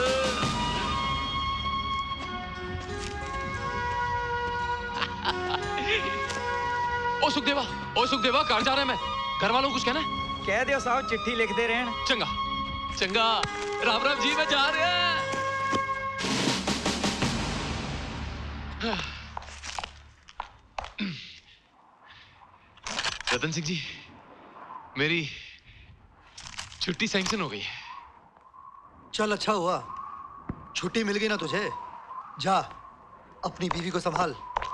ओ सुखदेवा, ओ सुखदेवा, कार जा रहा है मैं। घर वालों को कुछ कहना है? कह दियो साहब, चिट्ठी लिख दे रहे हैं। चंगा चंगा, राम राम जी, मैं जा रहे हैं। रतन सिंह जी, मेरी छुट्टी सैंक्शन हो गई है। चल अच्छा हुआ, छुट्टी मिल गई ना तुझे। जा अपनी बीवी को संभाल।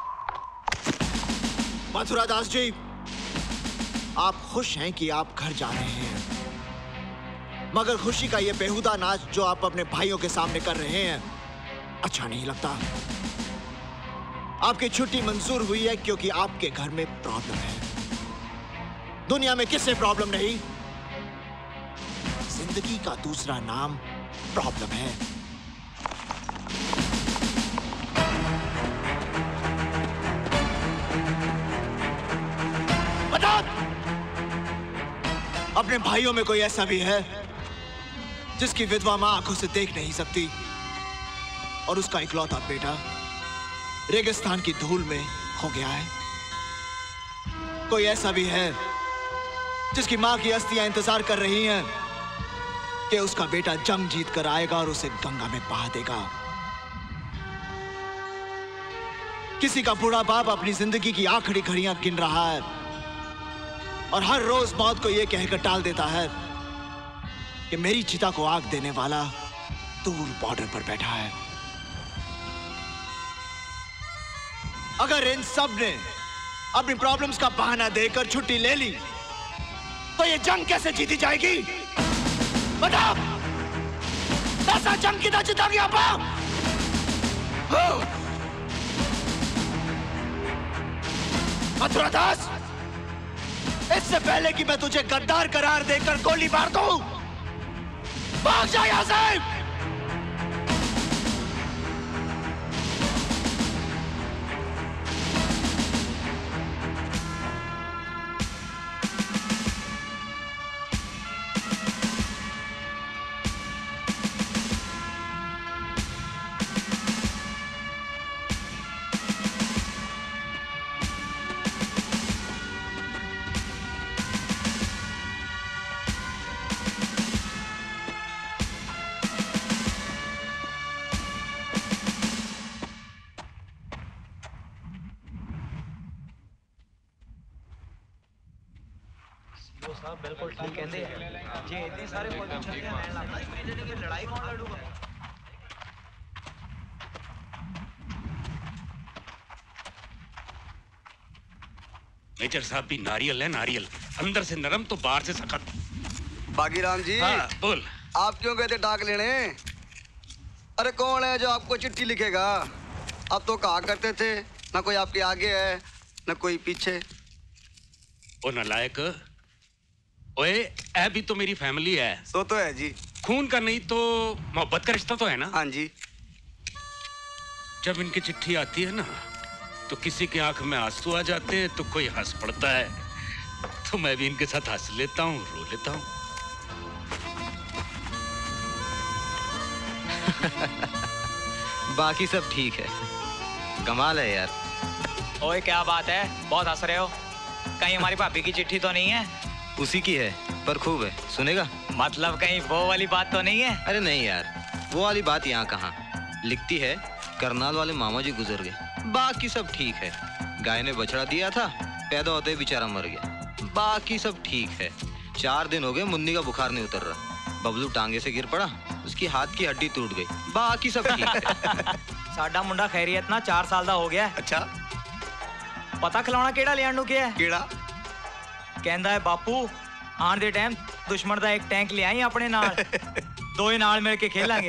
मथुरादास जी, आप खुश हैं कि आप घर जा रहे हैं, मगर खुशी का ये बेहुदा नाच जो आप अपने भाइयों के सामने कर रहे हैं, अच्छा नहीं लगता। आपकी छुट्टी मंजूर हुई है क्योंकि आपके घर में प्रॉब्लम है। दुनिया में किससे प्रॉब्लम नहीं? जिंदगी का दूसरा नाम प्रॉब्लम है। अपने भाइयों में कोई ऐसा भी है जिसकी विधवा मां आंखों से देख नहीं सकती और उसका इकलौता बेटा रेगिस्तान की धूल में खो गया है? कोई ऐसा भी है जिसकी मां की अस्थियां इंतजार कर रही हैं कि उसका बेटा जंग जीत कर आएगा और उसे गंगा में बहा देगा? किसी का बूढ़ा बाप अपनी जिंदगी की आखिरी घड़ियां गिन रहा है और हर रोज मौत को यह कहकर टाल देता है कि मेरी चिता को आग देने वाला दूर बॉर्डर पर बैठा है। अगर इन सब ने अपनी प्रॉब्लम्स का बहाना देकर छुट्टी ले ली तो ये जंग कैसे जीती जाएगी? बताओ, ऐसा जंग कितना जीता गया बाप? मथुरा दास, इससे पहले कि मैं तुझे गद्दार करार देकर गोली मार दूं, भाग जा यहां से। बिल्कुल ठीक कहते हैं जी। इतने सारे पोजीशन के रहने लगा इतनी देर की लड़ाई कौन लड़ूगा? मेजर साहब भी नारियल है, नारियल अंदर से नरम तो बाहर से सख्त। बागीराम जी, हाँ, बोल। आप क्यों गए थे डाक लेने? अरे कौन है जो आपको चिट्ठी लिखेगा? आप तो कहा करते थे ना कोई आपके आगे है ना कोई पीछे। ओ नालायक, ओए ऐ भी तो मेरी फैमिली है। सो तो है जी। खून का नहीं तो मोहब्बत का रिश्ता तो है ना? हाँ जी। जब इनकी चिट्ठी आती है ना तो किसी की आंख में आंसू आ जाते हैं तो कोई हंस पड़ता है, तो मैं भी इनके साथ हंस लेता हूँ, रो लेता हूँ। बाकी सब ठीक है। कमाल है यार। ओए क्या बात है, बहुत हंस रहे हो? कहीं हमारी भाभी की चिट्ठी तो नहीं है? उसी की है पर खूब है, सुनेगा? मतलब कहीं वो वाली बात तो नहीं है? अरे नहीं यार, वो वाली बात यहाँ कहाँ। लिखती है करनाल वाले मामा जी गुजर गए, बाकी सब ठीक है। गाय ने बछड़ा दिया था, पैदा होते ही बेचारा मर गया, बाकी सब ठीक है। चार दिन हो गए मुन्नी का बुखार नहीं उतर रहा। बबलू टांगे से गिर पड़ा, उसकी हाथ की हड्डी टूट गई, बाकी सब ठीक है। साडा मुंडा खैरियत ना चार साल दा हो गया। अच्छा, पता खिलौना केड़ा लियान नू क्या है? केड़ा? कहंदा है बापू आने दे टाइम दुश्मन दा एक टैंक ले आई अपने नाल, दो ही नाल मिल के खेलांगे।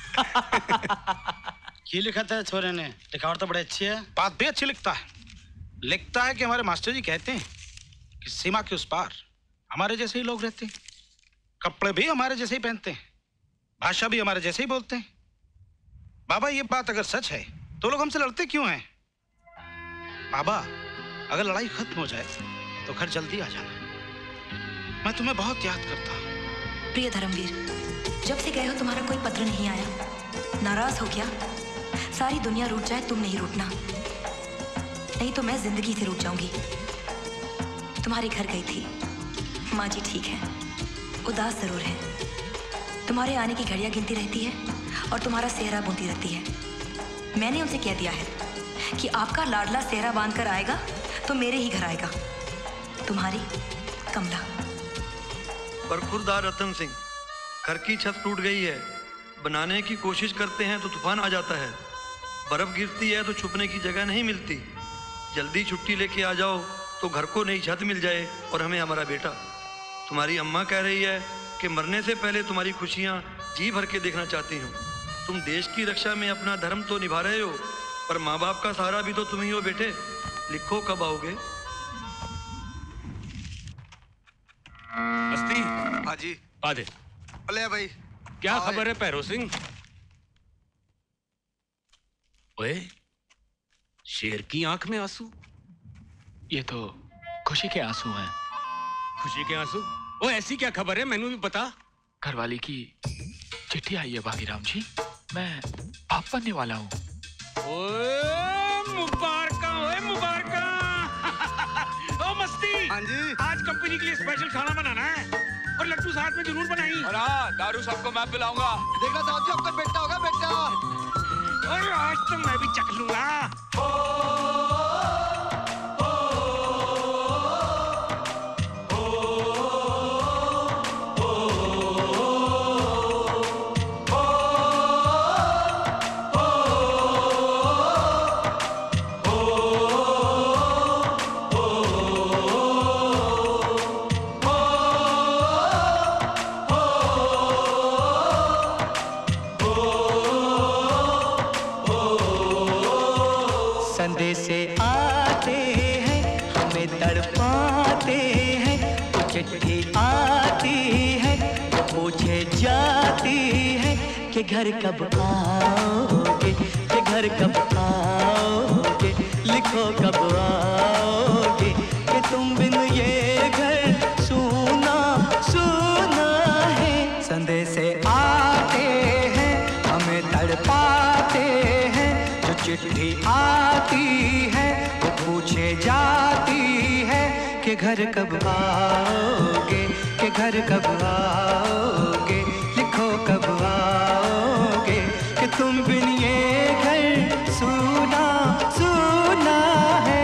ये लिखा था छोरे ने, लिखावट तो बड़ी अच्छी है। बात भी अच्छी लिखता है। लिखता है कि हमारे मास्टर जी कहते हैं कि सीमा के उस पार हमारे जैसे ही लोग रहते हैं, कपड़े भी हमारे जैसे ही पहनते हैं, भाषा भी हमारे जैसे ही बोलते हैं। बाबा ये बात अगर सच है तो लोग हमसे लड़ते क्यों हैं? बाबा अगर लड़ाई खत्म हो जाए तो घर जल्दी आ जाना, मैं तुम्हें बहुत याद करता हूँ। प्रिय धर्मवीर, जब से गए हो तुम्हारा कोई पत्र नहीं आया। नाराज हो क्या? सारी दुनिया रूठ जाए, तुम नहीं रूठना, नहीं तो मैं जिंदगी से रूठ जाऊंगी। तुम्हारे घर गई थी, माँ जी ठीक है, उदास जरूर है। तुम्हारे आने की घड़ियां गिनती रहती है और तुम्हारा सेहरा बुनती रहती है। मैंने उनसे कह दिया है कि आपका लाडला सेहरा बांध कर आएगा तो मेरे ही घर आएगा। तुम्हारी कमला। पर खुरदार रतन सिंह, घर की छत टूट गई है, बनाने की कोशिश करते हैं तो तूफान आ जाता है, बर्फ गिरती है तो छुपने की जगह नहीं मिलती। जल्दी छुट्टी लेके आ जाओ तो घर को नई छत मिल जाए और हमें हमारा बेटा। तुम्हारी अम्मा कह रही है कि मरने से पहले तुम्हारी खुशियाँ जी भर के देखना चाहती हूँ। तुम देश की रक्षा में अपना धर्म तो निभा रहे हो, पर माँ बाप का सहारा भी तो तुम ही हो बेटे। लिखो कब आओगे? मस्ती? हाँ जी। आ दे। अले भाई, क्या खबर है पैरो सिंह? ओए, शेर की आंख में आंसू? ये तो खुशी के आंसू हैं। खुशी के आंसू? वो ऐसी क्या खबर है, मैनू भी पता। घरवाली की चिट्ठी आई है भागीराम जी, मैं बाप बनने वाला हूँ। ओए मुबारका, ओए मुबारका। ओ मस्ती। हाँ जी। आज कंपनी के लिए स्पेशल खाना बनाना है और लड्डू साथ में जरूर बनाई। और हाँ, दारू सबको मैं पिलाऊंगा। देखना साहब जी, आपका बेटा होगा बेटा। और आज तो मैं भी चख लूंगा। संदेशे आते हैं हमें तड़पाते हैं, कुछ चिट्ठी आती है वो पूछे जाती है कि घर कब आओगे, कि घर कब आओगे, लिखो कब आओगे, कि तुम बिन ये घर सूना सूना है। संदेशे आते हैं हमें तड़पाते हैं, जो चिट्ठी आती है वो पूछे जाती है कि घर कब आओगे, कि घर कब आओगे, लिखो कब आओगे, कि तुम बिन ये घर सूना सूना है।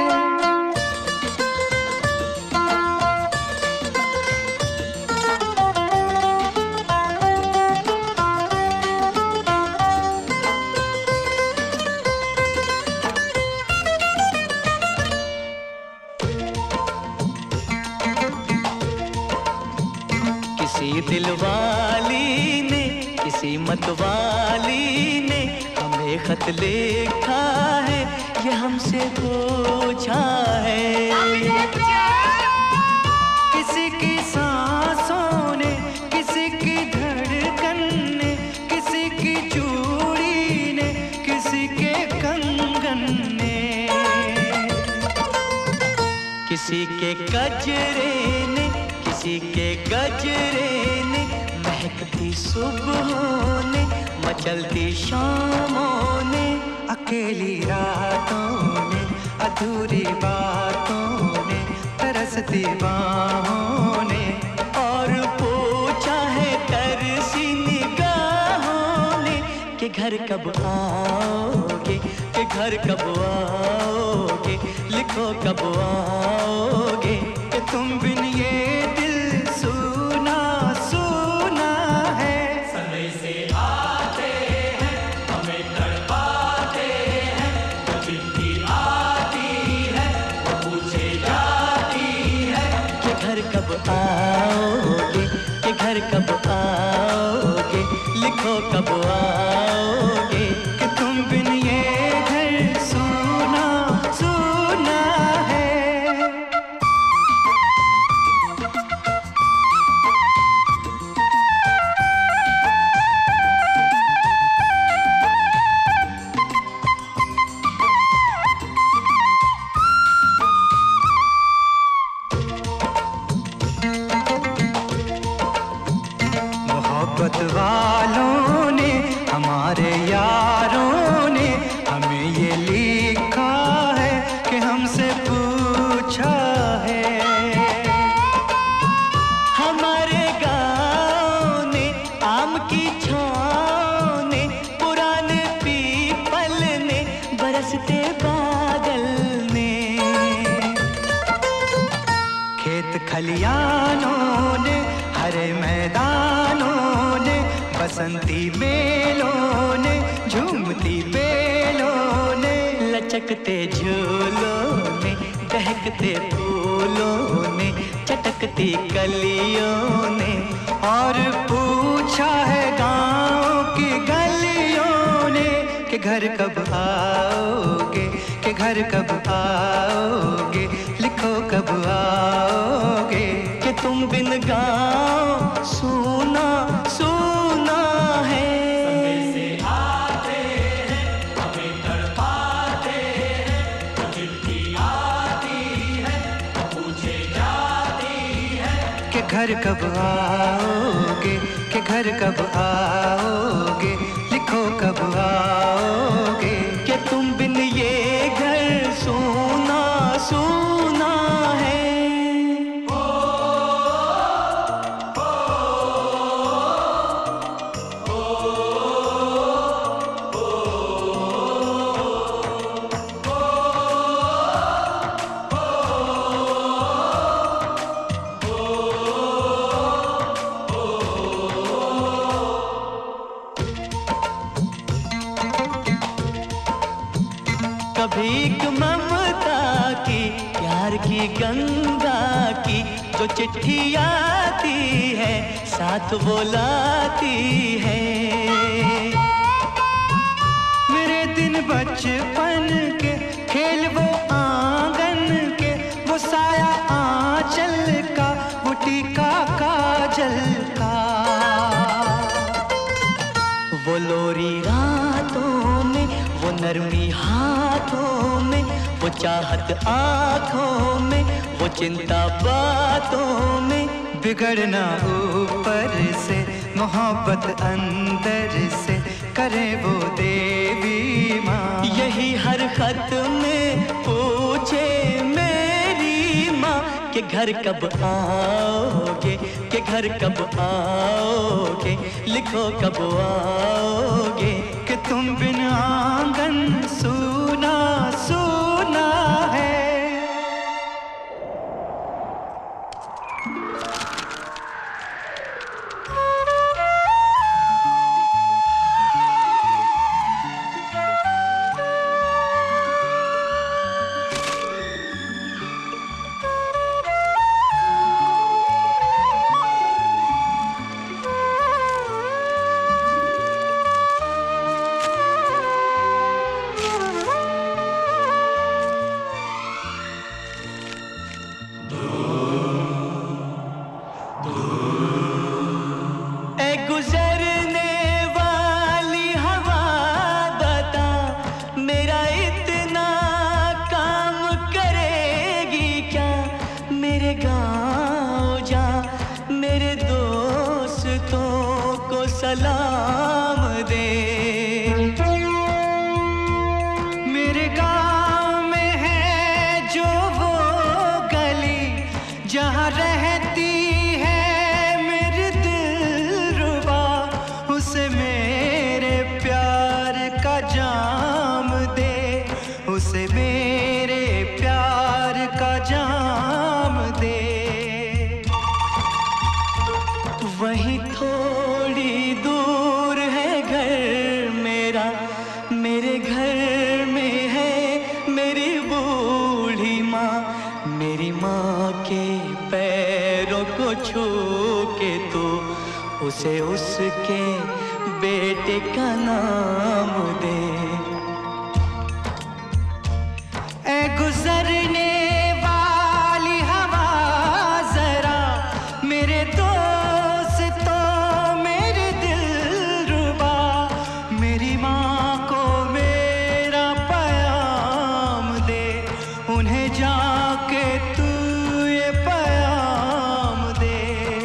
किसी दिलवाली ने, किसी मतवाली ने हमें खत लिखा है, ये हमसे पूछा है। किसी की सांसों ने, किसी की धड़कन ने, किसी की चूड़ी ने, किसी के कंगन ने, किसी के गजरे ने, किसी के गजरे ने, महकती सुबहों ने, मचलती शामों ने, अकेली रातों ने, अधूरी बातों ने, तरसती बाहों ने, और पूछा है तरसी निगाहों ने कि घर कब आओगे, कि घर कब आओगे, लिखो कब आओगे, कि तुम बिन ये दिल सूना सूना है। संदेशे आते हैं हमें तड़पाते हैं, जो चिट्ठी आती है वो पूछे जाती है कि घर कब आओगे, कि घर कब आओगे, लिखो कब आओगे, कि तुम बिन ये घर सूना सूना है। मोहब्बत वालों ने, हमारे यारों ने हमें ये लिखा है कि हमसे पूछा है। हमारे गाँव ने, आम की छाँव ने, पुराने पीपल ने, बरसते बादल ने, खेत खलियानों ने, हरे मैदानों ने, बसंती बेलों ने, झूमती बेलों ने, लचकते झूलों ने, दहकते फूलों ने, चटकती कलियों ने, और पूछा है गाँव की गलियों ने कि घर कब आओगे, कि घर कब आओगे, लिखो कब आओगे, कि तुम बिन गाँव सूना सूना है। संदेशे आते हैं हमें तड़पाते हैं, जो चिट्ठी आती है वो पूछे जाती है कि घर कब आओगे, कि घर कब आओगे, लिखो कब आओगे, कि तुम बिन ये घर सोना सोना है। भीख ममता की, प्यार की गंगा की, जो चिट्ठी आती है साथ वो लाती है। मेरे दिन बचपन के खेल वो आंगन के, वो साया आंचल का, वो टीका काजल का, वो लोरी रातों में, वो नरमी हाथों में, वो चाहत आँखों में, वो चिंता बातों में, बिगड़ना ऊपर से, मोहब्बत अंदर से, करे वो देवी माँ। यही हर खत में पूछे मेरी माँ, कि घर कब आओगे, कि घर कब आओगे, लिखो कब आओगे, कि तुम बिन आंगन सूना सूना है। उसे उसके बेटे का नाम दे। ए गुजरने वाली हवा जरा मेरे दोस्तों, मेरे दिलरुबा, मेरी माँ को मेरा पैगाम दे, उन्हें जाके तू ये पैगाम दे।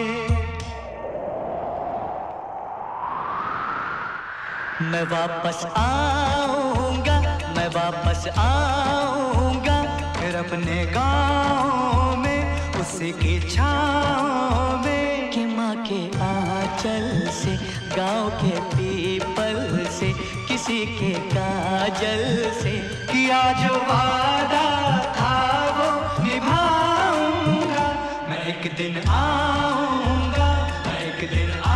मैं वापस आऊंगा, मैं वापस आऊंगा, फिर अपने गाँव में उसी की छाँव में, कि माँ के आंचल से, गाँव के पीपल से, किसी के काजल से, किया जो वादा था वो निभाऊंगा। मैं एक दिन आऊंगा, मैं एक दिन आऊंगा।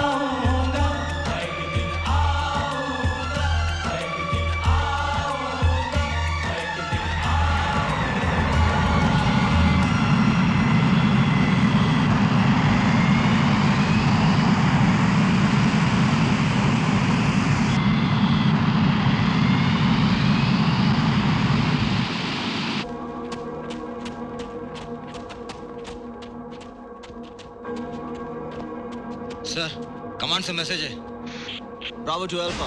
सर, कमांड से मैसेज है। Bravo two alpha.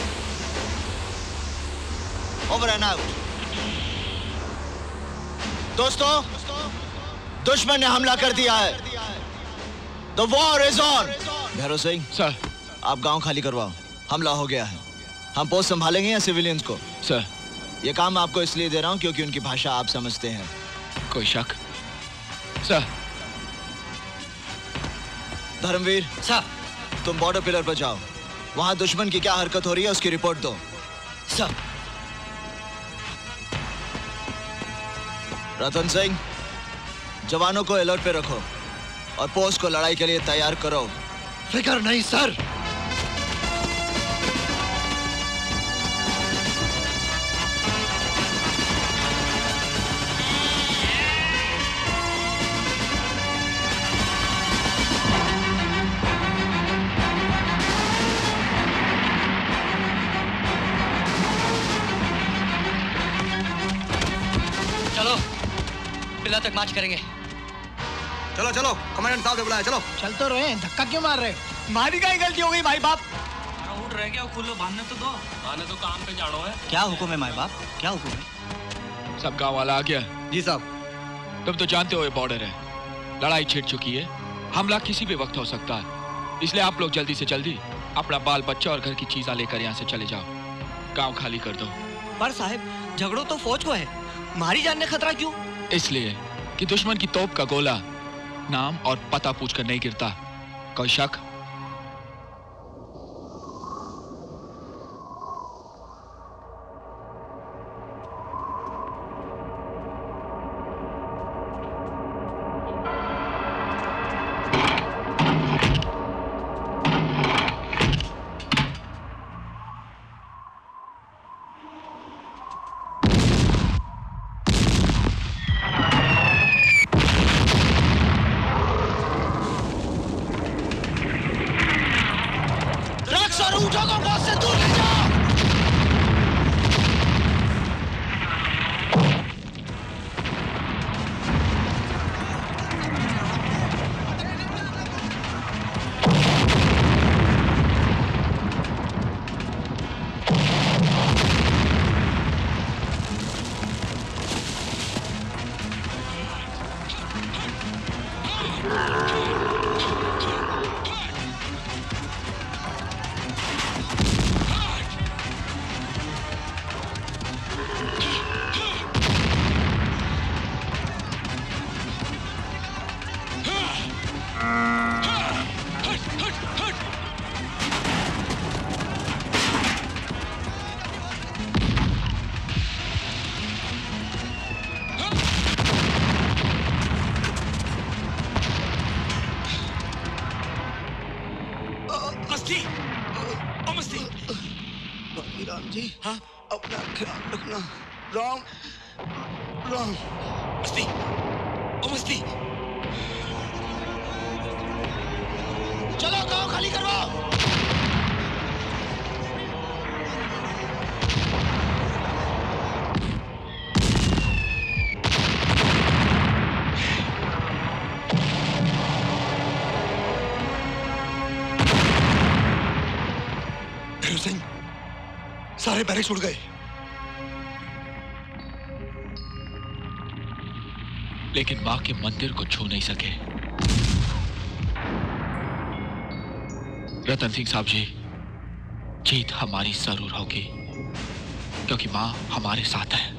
Over and out. दोस्तों, दुश्मन ने हमला कर दिया है। The war is on। Bhairav Singh sir, आप गांव खाली करवाओ, हमला हो गया है। हम पोस्ट संभालेंगे या सिविलियंस को? सर, ये काम आपको इसलिए दे रहा हूं क्योंकि उनकी भाषा आप समझते हैं। कोई शक? सर। धर्मवीर सर, तुम बॉर्डर पिलर पर जाओ, वहां दुश्मन की क्या हरकत हो रही है उसकी रिपोर्ट दो। सर। रतन सिंह, जवानों को अलर्ट पे रखो और पोस्ट को लड़ाई के लिए तैयार करो। फिक्र नहीं सर। चलो पिला तक मार्च करेंगे। चलो चलो, कमांडेंट साहब ने बुलाया, चलो। चल तो रहे, धक्का क्यों मार रहे? हमारी क्या गलती हो गई भाई बाप? उठ रहे क्या? खुलो बांधने तो दो। आने तो काम पे जानो है। क्या हुक्म है माई बाप? क्या हुक्म है? सब गांव वाला आ गया? जी साहब। तुम तो जानते हो ये बॉर्डर है, लड़ाई छिड़ चुकी है, हमला किसी भी वक्त हो सकता है, इसलिए आप लोग जल्दी से जल्दी अपना बाल बच्चा और घर की चीजें लेकर यहाँ से चले जाओ, गांव खाली कर दो। पर साहब, झगड़ो तो फौज को है, हमारी जान ने खतरा क्यों? इसलिए कि दुश्मन की तोप का गोला नाम और पता पूछकर नहीं गिरता। कोई शक? राम जी, हाँ, अपना ख्याल रखना। राम राम मस्ती, ओ मस्ती, चलो गांव खाली करवाओ। सिंह, सारे बैरिक्स उड़ गए। लेकिन मां के मंदिर को छू नहीं सके। रतन सिंह साहब जी, जीत हमारी जरूर होगी, क्योंकि मां हमारे साथ है।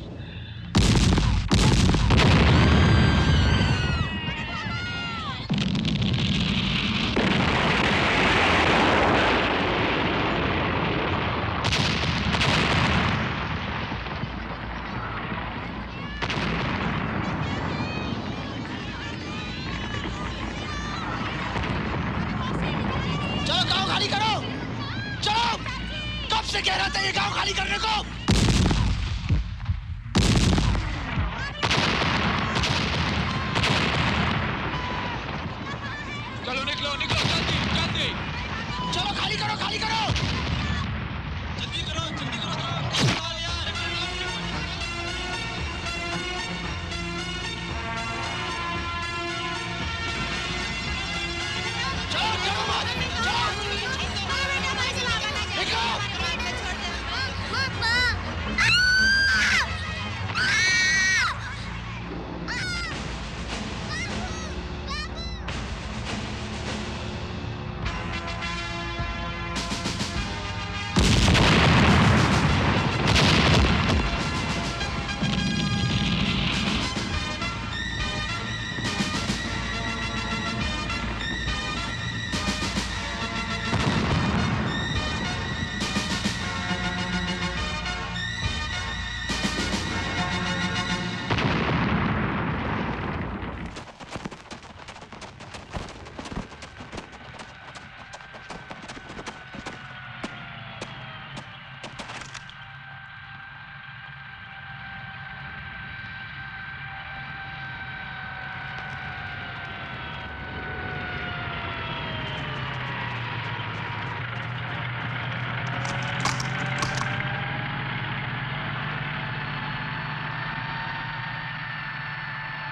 कह रहा था ये गांव खाली करने को। चलो निकलो निकलो जल्दी जल्दी। चलो खाली करो खाली करो जल्दी करो जल्दी करो। चलो चलो मत चलो निकलो।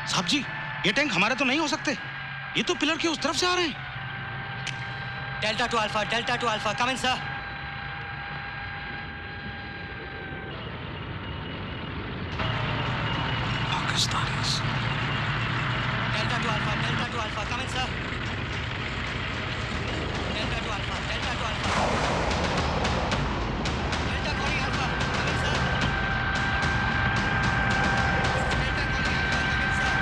साहब जी, ये टैंक हमारे तो नहीं हो सकते। ये तो पिलर के उस तरफ से आ रहे हैं। Delta two alpha, delta two alpha, come in sir. Pakistanis. Delta two alpha, delta two alpha, come in sir. Delta two alpha, delta two alpha. Delta calling alpha, come in sir. Delta calling alpha, come in sir.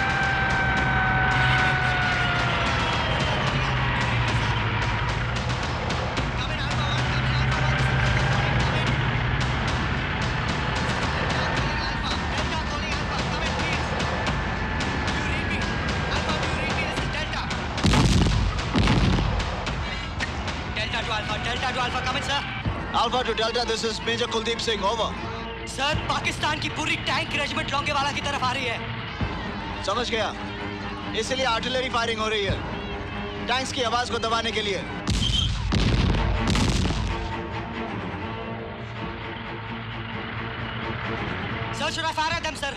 Come in alpha one, come in alpha one. Delta calling alpha, come in please. Do you read me? Alpha, do you read me? This is Delta. Delta to Alpha, Delta to Alpha, come in, sir. Alpha to Delta, this is Major Kuldeep Singh, over. Sir, Pakistan की पूरी tank regiment Longewala की तरफ आ रही है। समझ गया, इसलिए artillery firing हो रही है, टैंक्स की आवाज को दबाने के लिए। Sir, should I fire at them, sir?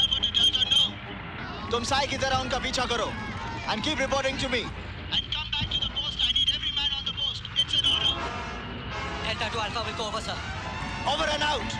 तुम साई की तरह उनका पीछा करो and keep reporting to me. Delta to Alpha will go over, sir. Over and out.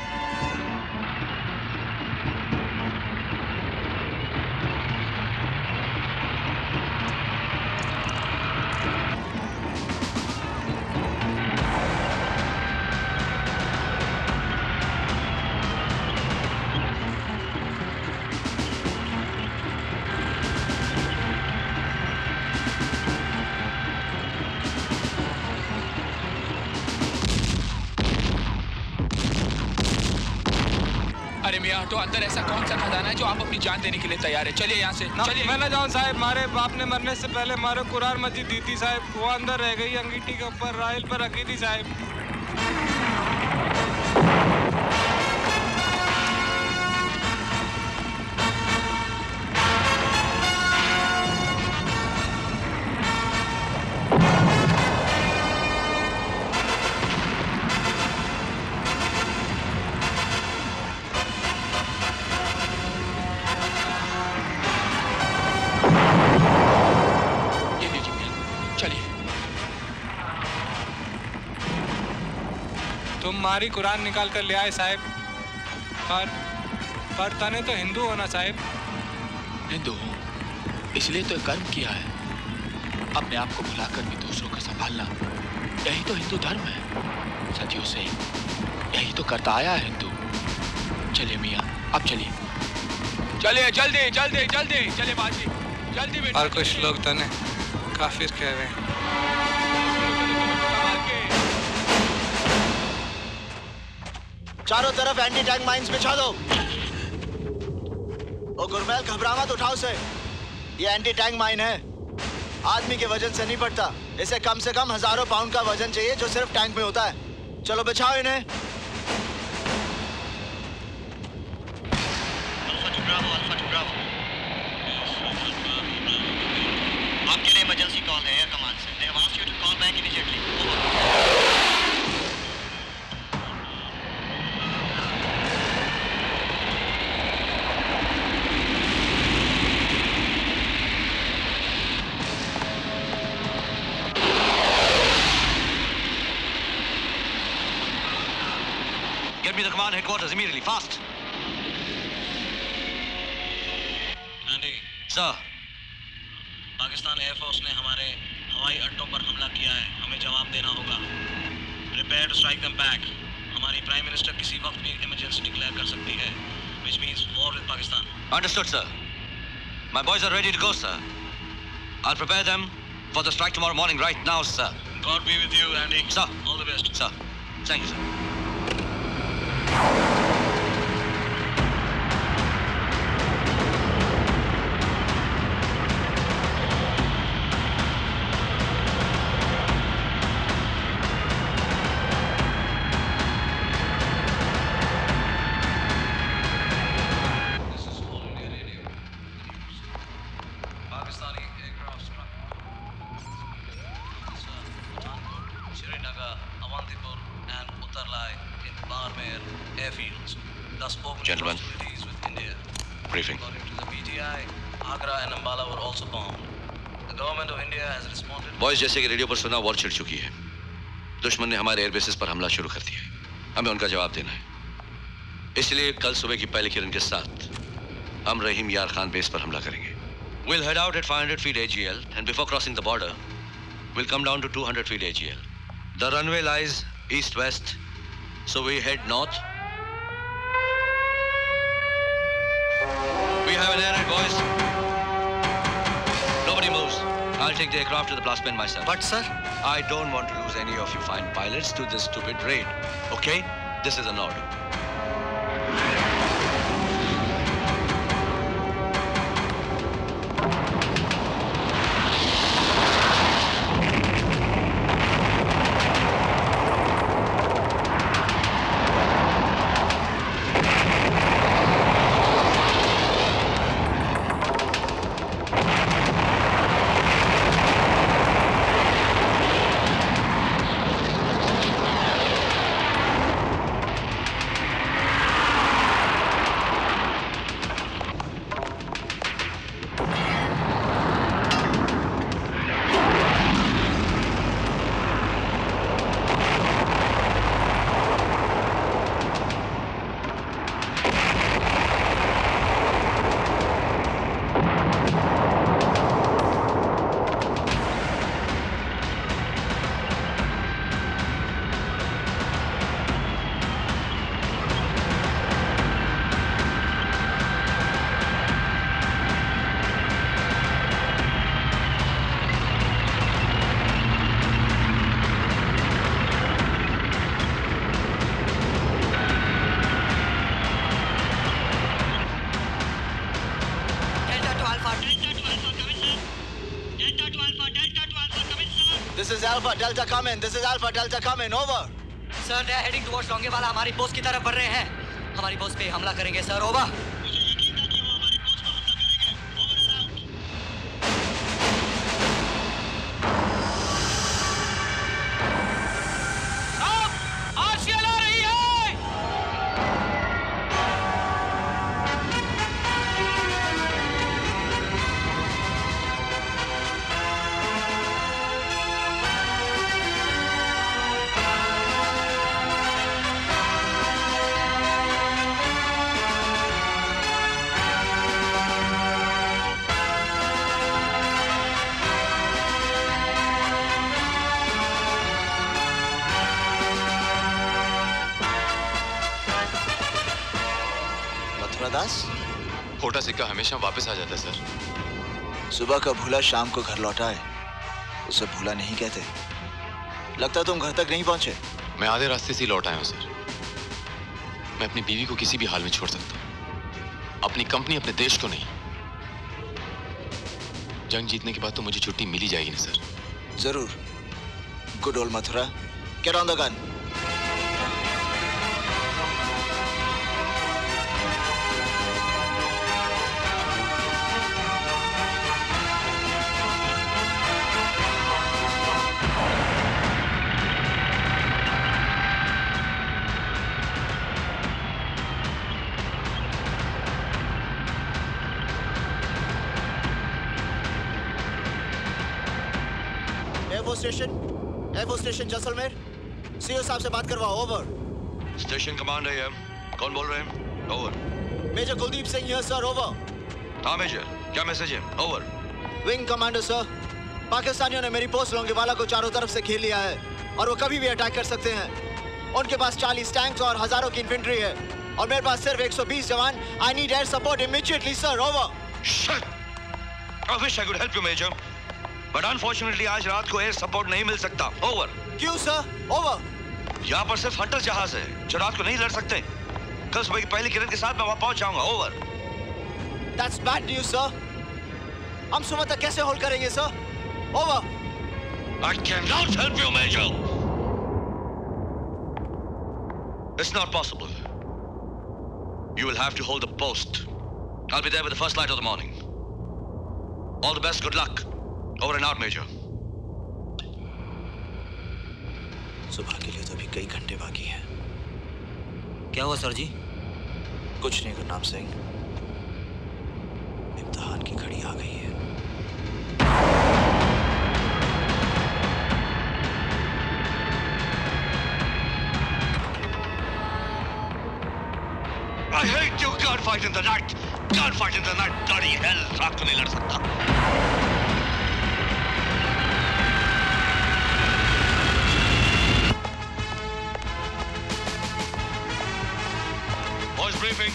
अरे मियाँ, तो अंदर ऐसा कौन सा खजाना है जो आप अपनी जान देने के लिए तैयार है? चलिए यहाँ से, चलिए। मैं ना जाऊँ साहब, मारे बाप ने मरने से पहले मारे कुरान मस्जिद दी थी साहब, वो अंदर रह गई, अंगीठी के ऊपर राइल पर रखी थी साहब। तुम्हारी कुरान निकाल कर ले आए साहब, पर पर तने तो हिंदू होना साहब। हिंदू हूँ, इसलिए तो कर्म किया है, अपने आप को भुलाकर भी दूसरों का संभालना, यही तो हिंदू धर्म है। सदियों से यही तो करता आया है हिंदू। चलिए मियाँ, अब चलिए, चलिए जल्दी जल्दी जल्दी, चलिए बाजी, जल्दी बेटा। और कुछ लोग तने काफिर कह रहे हैं। चारों तरफ एंटी टैंक माइंस बिछा दो। ओ गुरमैल, घबरा मत, उठाओ से। ये एंटी टैंक माइन है, आदमी के वजन से नहीं पड़ता, इसे कम से कम हजारों पाउंड का वजन चाहिए जो सिर्फ टैंक में होता है। चलो बिछाओ इन्हें। आपके लिए इमरजेंसी कॉल है एयर कमांड से। They have asked you to call back immediately. Over. Get me the command headquarters immediately, fast. Andy. Sir. Pakistan air force ने हमारे हवाई अड्डों पर हमला किया है, हमें जवाब देना होगा। Prepare to strike them back. हमारी प्राइम मिनिस्टर किसी वक्त भी इमरजेंसी डिक्लेयर कर सकती है, which means war with Pakistan. Understood, sir. My boys are ready to go, sir. I'll prepare them for the strike tomorrow morning right now, sir. God be with you, Andy. Sir. All the best. Sir. Thank you, sir. Gentlemen, Briefing. According to the P T I, Agra and Ambala were also bombed. The government of India has responded. Boys, जैसे कि radio पर सुना, war छिड़ चुकी है। दुश्मन ने हमारे एयरबेसेस पर हमला शुरू कर दिया है। हमें उनका जवाब देना है। इसलिए कल सुबह की पहली किरण के साथ हम रहीम यार खान बेस पर हमला करेंगे। We'll head out at five hundred feet A G L, and before crossing the border, we'll come down to two hundred feet A G L. The runway lies east-west, so we head north. We have an air raid, boys. Nobody moves. I'll take the aircraft to the blast pen myself. But, sir, I don't want to lose any of you fine pilots to this stupid raid. Okay? This is an order. This is Alpha Delta coming. This is Alpha Delta coming. Over. Sir, they are heading towards Longewala, हमारी post की तरफ बढ़ रहे हैं। हमारी post पे हमला करेंगे सर। ओवर। खोटा सिक्का हमेशा वापस आ जाता है सर। सुबह का भूला शाम को घर लौटा है, उसे भूला नहीं कहते। लगता तुम घर तक नहीं पहुंचे। मैं आधे रास्ते से लौट आया हूं सर। मैं अपनी बीवी को किसी भी हाल में छोड़ सकता हूं, अपनी कंपनी, अपने देश को नहीं। जंग जीतने के बाद तो मुझे छुट्टी मिल ही जाएगी ना सर। जरूर। Good old Mathura, get on the gun. Station air force station Jaisalmer, CO साहब से बात करवाओ। ओवर। स्टेशन कमांडर है, कौन बोल रहे हैं? Over. Major Kuldeep Singh here sir. Over. हाँ मेजर, क्या मैसेज है? ओवर। विंग कमांडर सर, पाकिस्तानियों ने मेरी पोस्ट लोंगेवाला को चारों तरफ से घेर लिया है और वो कभी भी अटैक कर सकते हैं। उनके पास चालीस टैंक्स और हजारों की इन्फेंट्री है और मेरे पास सिर्फ एक सौ बीस जवान। I need air support immediately sir. Over. Shit! I wish I could help you, Major. But unfortunately आज रात को एयर सपोर्ट नहीं मिल सकता। ओवर। क्यों सर? ओवर। यहाँ पर सिर्फ हंटर जहाज है जो रात को नहीं लड़ सकते। कल सुबह की पहली किरण के साथ मैं वहाँ पहुँच जाऊंगा। Over. That's bad news, sir. हम सुबह तक कैसे होल्ड करेंगे sir? Over. I cannot help you, Major. It's not possible. You will have to hold the post. I'll be there with the first light of the morning. All the best. Good luck. Over and out, Major. सुबह के लिए तो अभी कई घंटे बाकी हैं। क्या हुआ सर जी? कुछ नहीं गुरनाम सिंह। आ गई है। I hate you. Can't fight in the night. Can't fight in the night. Bloody hell. रात को नहीं लड़ सकता. Boys briefing.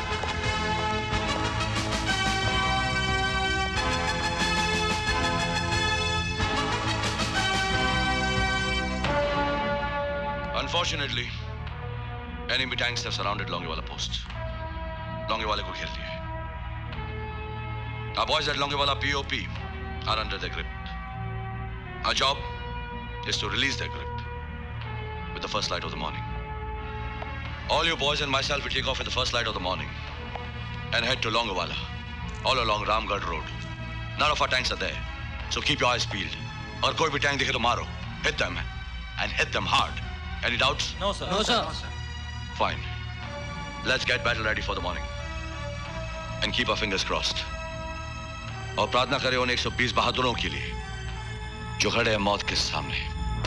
Unfortunately, enemy tanks have surrounded Longewala post. Longewala को घेर लिया है. Our boys at Longewala P O P are under their grip. Our job is to release their grip with the first light of the morning. All you boys and myself will take off with the first light of the morning and head to Longewala, all along Ramgarh Road. None of our tanks are there, so keep your eyes peeled. और कोई भी tank दिखे तो मारो. Hit them and hit them hard. Any doubts? No, sir. No, sir. Fine. Let's get battle ready for the morning. And keep our fingers crossed. और प्रार्थना करें उन एक सौ बीस बहादुरों के लिए जो खड़े हैं मौत के सामने.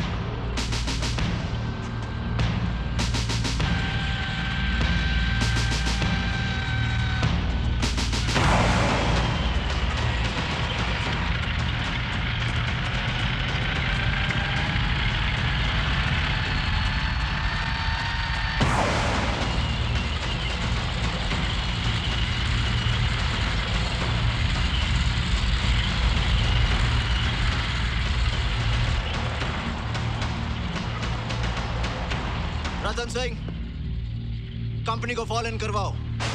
रतन सिंह, कंपनी को फॉलो इन करवाओ.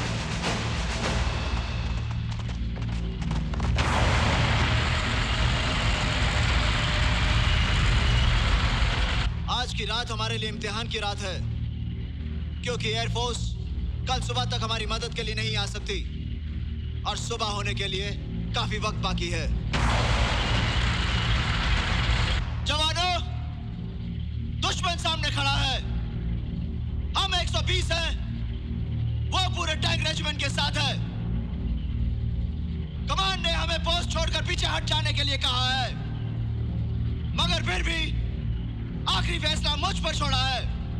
आज की रात हमारे लिए इम्तिहान की रात है, क्योंकि एयरफोर्स कल सुबह तक हमारी मदद के लिए नहीं आ सकती और सुबह होने के लिए काफी वक्त बाकी है. जवानों, दुश्मन सामने खड़ा है. हम एक सौ बीस हैं, वो पूरे टैंक रेजिमेंट के साथ है. कमान ने हमें पोस्ट छोड़कर पीछे हट जाने के लिए कहा है, मगर फिर भी आखिरी फैसला मुझ पर छोड़ा है.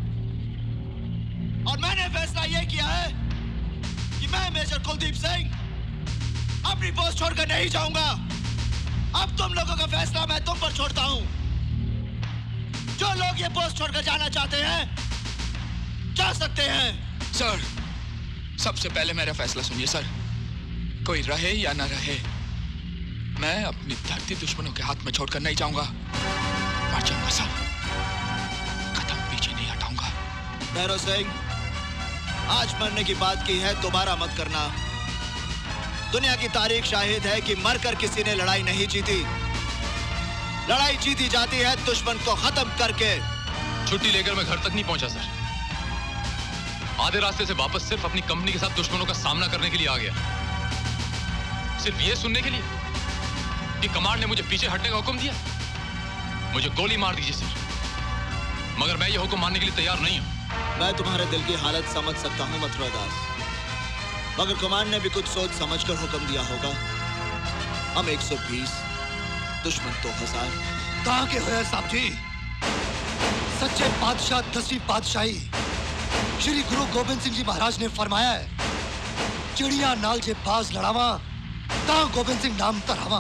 और मैंने फैसला यह किया है कि मैं मेजर कुलदीप सिंह अपनी पोस्ट छोड़कर नहीं जाऊंगा. अब तुम लोगों का फैसला मैं तुम पर छोड़ता हूं. जो लोग ये पोस्ट छोड़कर जाना चाहते हैं जा सकते हैं. सर, सबसे पहले मेरा फैसला सुनिए सर. कोई रहे या ना रहे, मैं अपनी धरती दुश्मनों के हाथ में छोड़कर नहीं जाऊंगा. मर जाऊंगा सर, कदम पीछे नहीं हटाऊंगा. भैरव सिंह, आज मरने की बात की है, दोबारा मत करना. दुनिया की तारीख शाहिद है कि मरकर किसी ने लड़ाई नहीं जीती. लड़ाई जीती जाती है दुश्मन को खत्म करके. छुट्टी लेकर मैं घर तक नहीं पहुंचा सर. आधे रास्ते से वापस सिर्फ अपनी कंपनी के साथ दुश्मनों का सामना करने के लिए आ गया. सिर्फ ये सुनने के लिए कि कमांड ने मुझे पीछे हटने का हुक्म दिया. मुझे गोली मार दीजिए सर, मगर मैं ये हुक्म मानने के लिए तैयार नहीं हूं. मैं तुम्हारे दिल की हालत समझ सकता हूं मथुरा दास, मगर कमांड ने भी कुछ सोच समझकर हुक्म दिया होगा. हम एक सौ बीस, दुश्मन दो हजार. कहां के हुए साहब जी? सच्चे बादशाह दसवीं बादशाही श्री गुरु गोबिंद सिंह जी महाराज ने फरमाया है, चिड़िया नाल जे बाज लड़ावा ता गोबिंद सिंह नाम तरावा.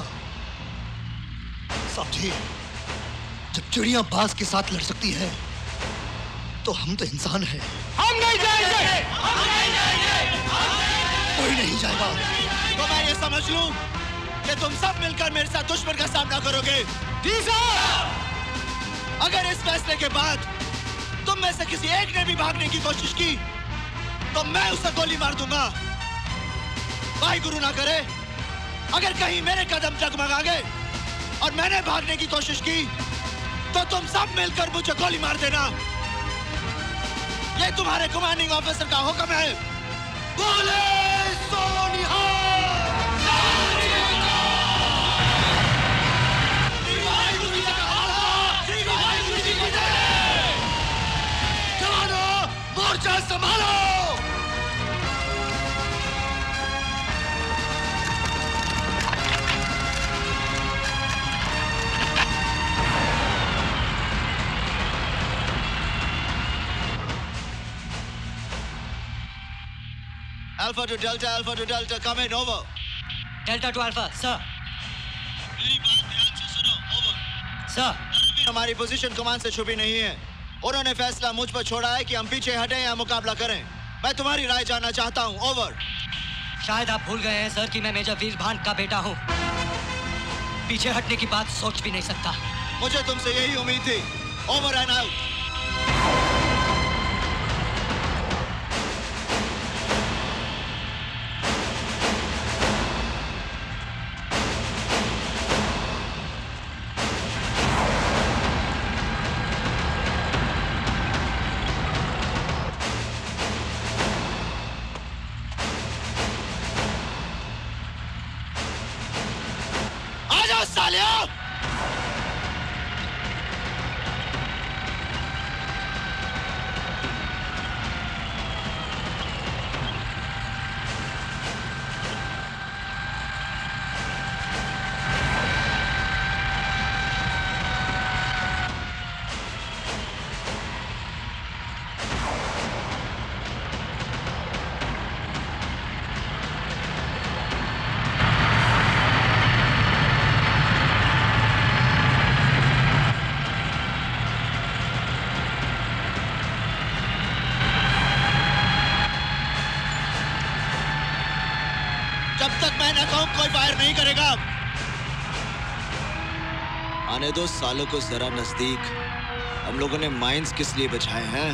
साहब जी, जब चिड़िया बाज के साथ लड़ सकती है तो हम तो इंसान हैं. हम नहीं जाएंगे, हम नहीं जाएंगे, कोई नहीं जाएगा. तो मैं ये समझ लूं कि तुम सब मिलकर मेरे साथ दुश्मन का सामना करोगे. जी साहब. अगर इस फैसले के बाद तुम में से किसी एक ने भी भागने की कोशिश की तो मैं उसे गोली मार दूंगा. भाई गुरु ना करे, अगर कहीं मेरे कदम जगमगा गए और मैंने भागने की कोशिश की तो तुम सब मिलकर मुझे गोली मार देना. ये तुम्हारे कमांडिंग ऑफिसर का हुक्म है. बोले सोनिहाल. मोर्चा संभालो. Alpha to Delta, Alpha to Delta, come in, over. Delta to Alpha, sir. मेरी बात ध्यान से सुनो, over. Sir. हमारी पोजीशन कमान से छुपी नहीं है। उन्होंने फैसला मुझ पर छोड़ा है कि हम पीछे हटें या मुकाबला करें। मैं तुम्हारी राय जानना चाहता हूँ, ओवर। शायद आप भूल गए हैं सर कि मैं मेजर वीरभान का बेटा हूँ। पीछे हटने की बात सोच भी नहीं सकता। मुझे तुमसे यही उम्मीद थी, ओवर एंड आउट। कोई फायर नहीं करेगा। आने दो सालों को जरा नजदीक। हम लोगों ने माइंस किस लिए बचाए हैं?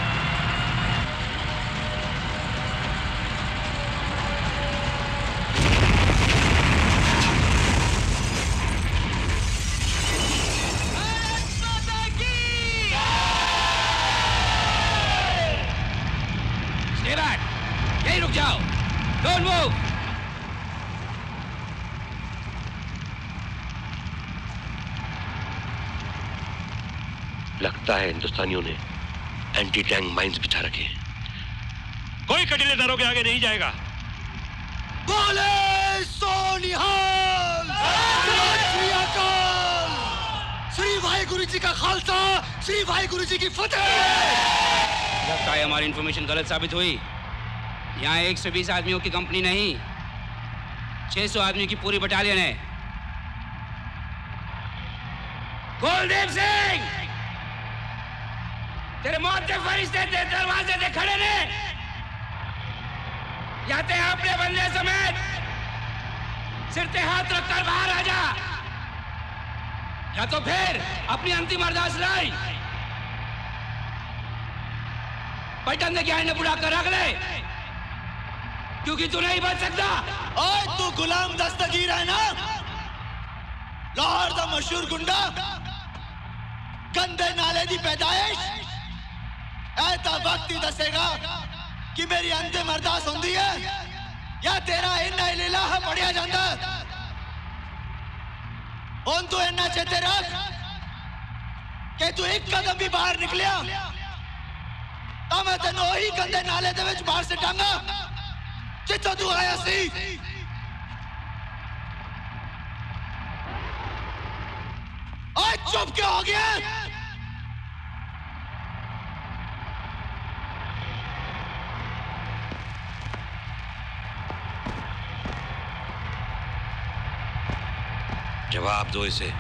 Stay back. यहीं रुक जाओ। Don't move. लगता है हिंदुस्तानियों ने एंटी टैंक माइंस बिछा रखे हैं। कोई कटीले दरों के आगे नहीं जाएगा। बोले सोनिहाल, श्री अकाल, श्री वाहेगुरु जी का खालसा, श्री वाहेगुरु जी की फतेह। लगता है हमारी इंफॉर्मेशन गलत साबित हुई। यहाँ एक सौ बीस आदमियों की कंपनी नहीं, छह सौ आदमियों की पूरी बटालियन है। कुलदीप सिंह, तेरे मौत के फरिश्ते तेरे दरवाजे पे खड़े ने। या ते अपने बंदे समेत सिर पे हाथ रखकर बाहर आ जा, या तो फिर अपनी अंतिम अरदास लाई पैटर्न ने क्या बुला कर रख ले, क्योंकि तू नहीं बच सकता। ओए तू गुलाम दस्तगीर है ना, लाहौर दा मशहूर गुंडा, गंदे नाले दी पैदाइश। ऐता वक्त ही दसेगा कि मेरी अंतिम अरदास होंदी है या तेरा इन्ना इलाहा पढ़िया जांदा। हुण तू इन्ना चेते रख कि तू एक कदम भी बाहर निकलिया तो मैं तेन वही गंदे नाले दे विच बाहर सिटांगा जिथों तू आया सी। ओए चुप क्यों हो गया? जवाब दो इसे।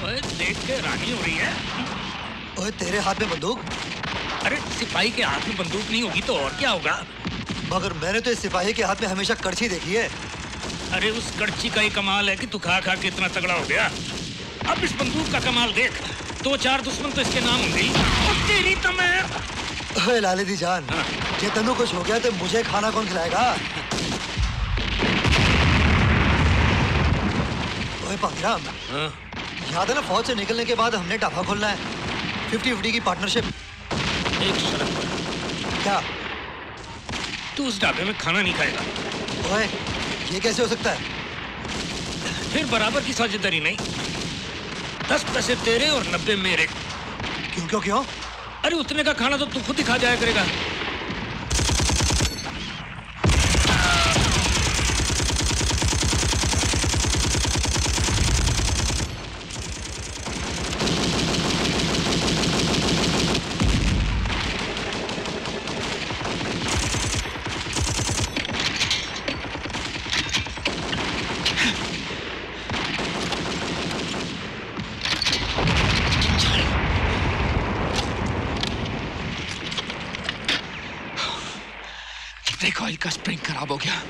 ओए देख के रानी हो रही है। ओए तेरे हाथ में बंदूक? अरे सिपाही के हाथ में बंदूक नहीं होगी तो और क्या होगा? मगर मैंने तो इस सिपाही के हाथ में हमेशा कड़छी देखी है। अरे उस कड़छी का ही कमाल है कि तू खा खा के इतना तगड़ा हो गया। अब इस बंदूक का कमाल देख, दो चार दुश्मन तो इसके नाम होंगे ही। और तेरी तो मैं। ओए लाले दी जान, ये तनु कुछ हो गया तो मुझे खाना कौन खिलाएगा? ओए पांगराम, याद है ना फौज से निकलने के बाद हमने ढाबा खोलना है, फिफ्टी फिफ्टी की पार्टनरशिप। एक शर्त पर। क्या? तू उस ढाबे में खाना नहीं खाएगा। ओए ये कैसे हो सकता है? फिर बराबर की साझेदारी नहीं, दस पैसे तेरे और नब्बे मेरे। क्यों क्यों क्यों? अरे उतने का खाना तो तू खुद ही खा जाया करेगा। ब्रेक ऑयल का स्प्रिंग खराब हो गया।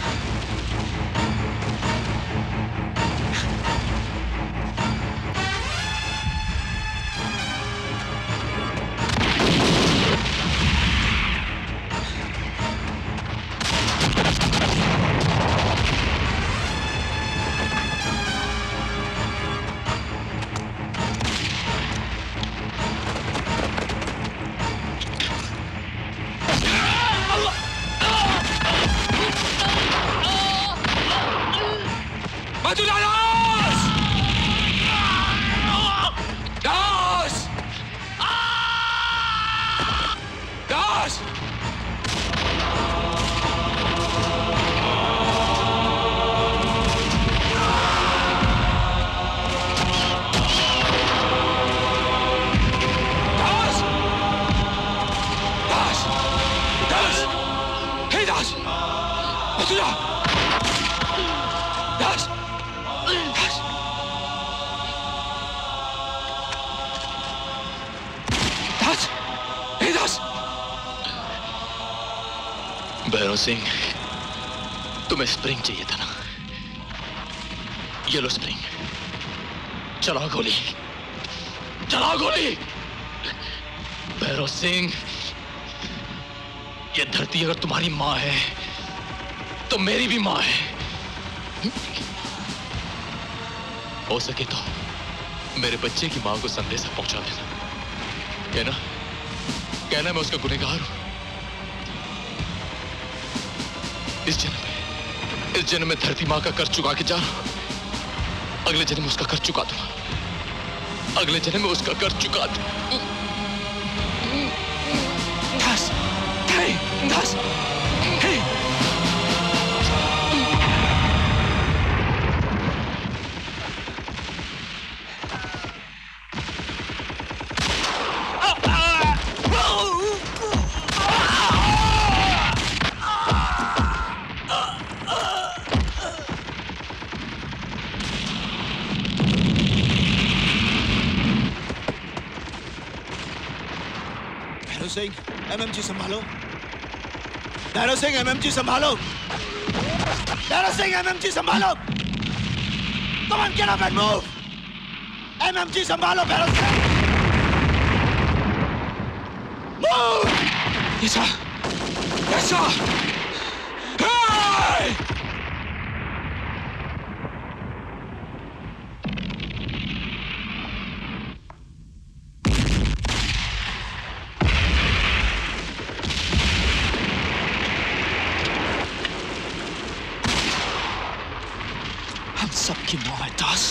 भैरव सिंह, तुम्हें स्प्रिंग चाहिए था ना? ये लो स्प्रिंग। चलाओ गोली, चलाओ गोली। भैरव सिंह, ये धरती अगर तुम्हारी माँ है तो मेरी भी माँ है। हो सके तो मेरे बच्चे की माँ को संदेशा पहुंचा देना। कहना कहना मैं उसका गुनहगार हूं। इस जन्म में इस जन्म में धरती माँ का कर चुका के जा रहा हूं। अगले जन्म में उसका कर चुका दूंगा। अगले जन्म में उसका कर चुका दूंगा। दस, दस, सिंह, एमएमजी संभालो। भैरव सिंह, एमएमजी संभालो। भैरव सिंह, एमएमजी संभालो। Come on, get up and move. MMG संभालो भैरव सिंह। Move. ऐसा, ऐसा। Hey! सबकी मौत है Das.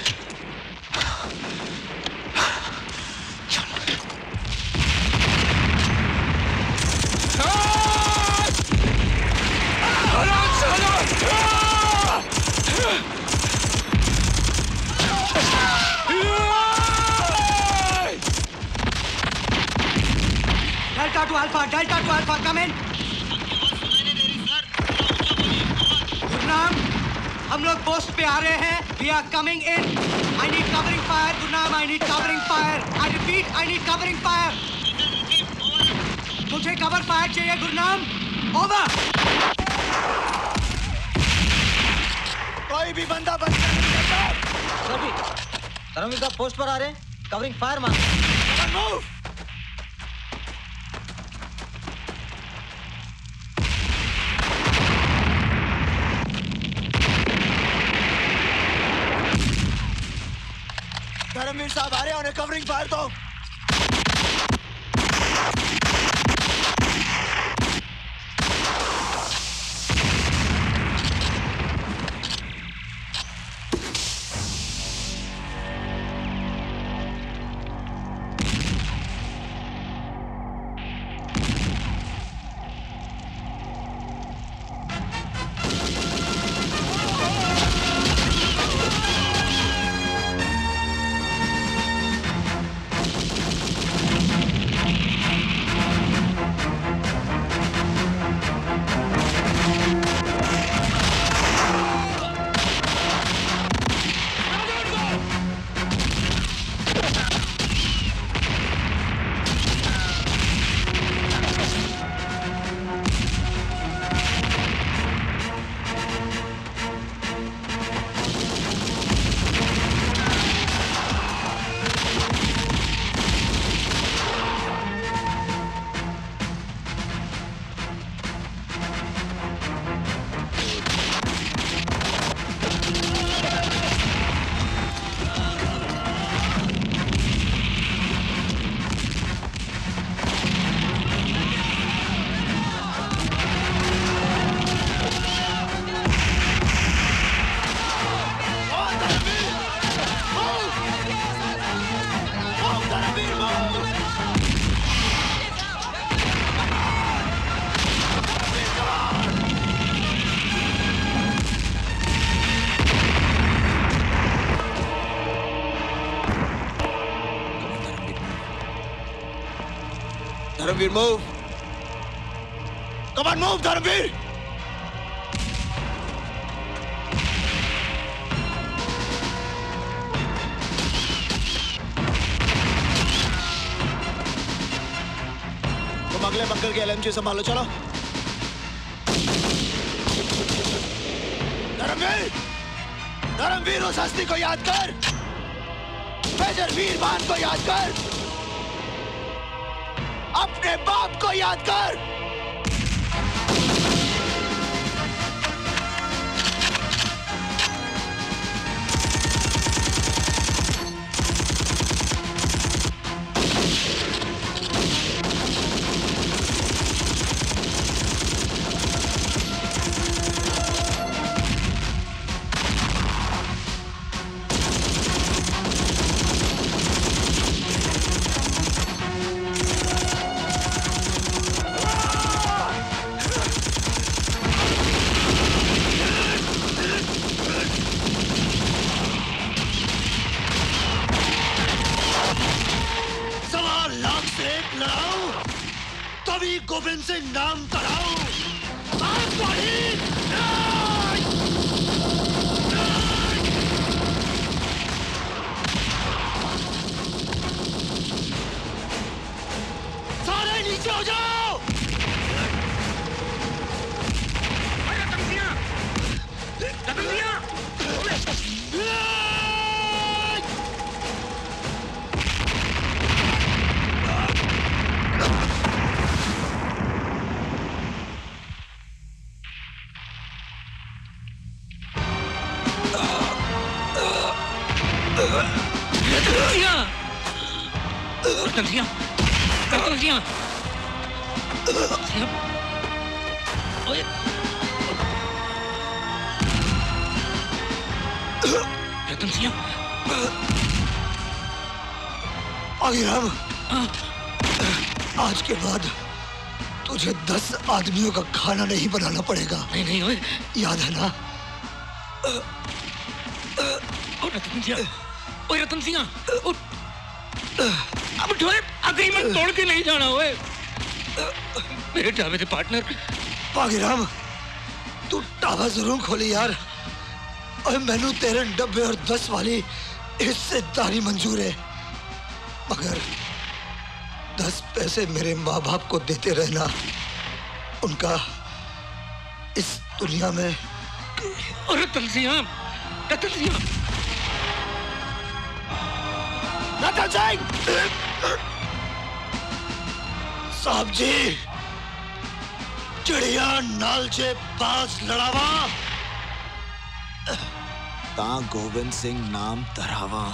Delta two alpha, delta two alpha, come in. Good नाम। हम लोग पोस्ट पे आ रहे हैं। We are coming in. I need covering fire. Gurnam, I need covering fire. I repeat, I need covering fire. मुझे कवर फायर चाहिए गुरनाम। ओवर। कोई भी बंदा बच नहीं सकता। सर जी, धर्मवीर साहब पोस्ट पर आ रहे हैं। कवरिंग फायर मांग। मूव। धर्मवीर साहब आ रहे हैं, उन्हें कवरिंग फायर दो। Dharamvir move. Come on move Dharamvir. तुम अगले बंकर के एलएमजी संभालो, चलो। धर्मवीर, धर्मवीर उस हस्ती को याद कर। मेजर वीरभान को याद कर। अपने बाप को याद कर। गोविंद सिंह नाम कराओ। सारे नीचे हो जाओ। रतनसिंह, रतनसिंह, ओए, रतनसिंह, आगिराम, आज के बाद तुझे दस आदमियों का खाना नहीं बनाना पड़ेगा। नहीं नहीं ओए, याद है ना? ओ रतनसिंह, ओए रतनसिंह, अब ठोए अग्रीमेंट तोड़ के नहीं जाना ओए। मेरे ढाबे के पार्टनर पागीराम, तू ढाबा जरूर खोली यार, और मैनू तेरे डब्बे और दस वाली हिस्सेदारी मंजूर है, मगर दस पैसे मेरे माँ बाप को देते रहना उनका इस दुनिया में। अरे रतन सिंह, रतन सिंह, रतन सिंह साहब जी, चिड़िया नाल जे पास लड़ावा ता गोविंद सिंह नाम तरावा।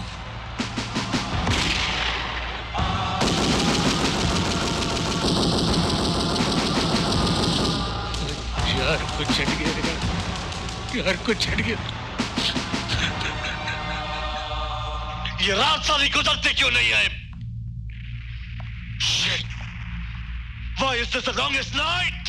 यार कुछ छट गया, यार कुछ छट गया। ये रात सारी गुजरते क्यों नहीं आए? Shit! Why is this the longest night?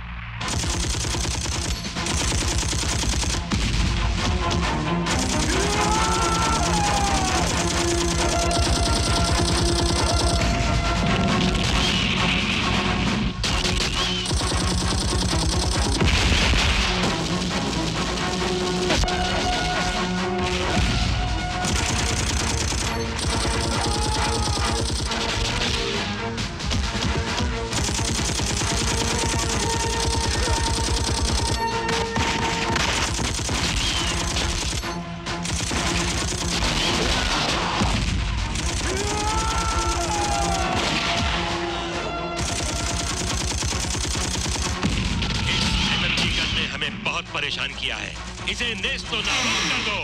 परेशान किया है, इसे नेस्तो नाबूद कर दो।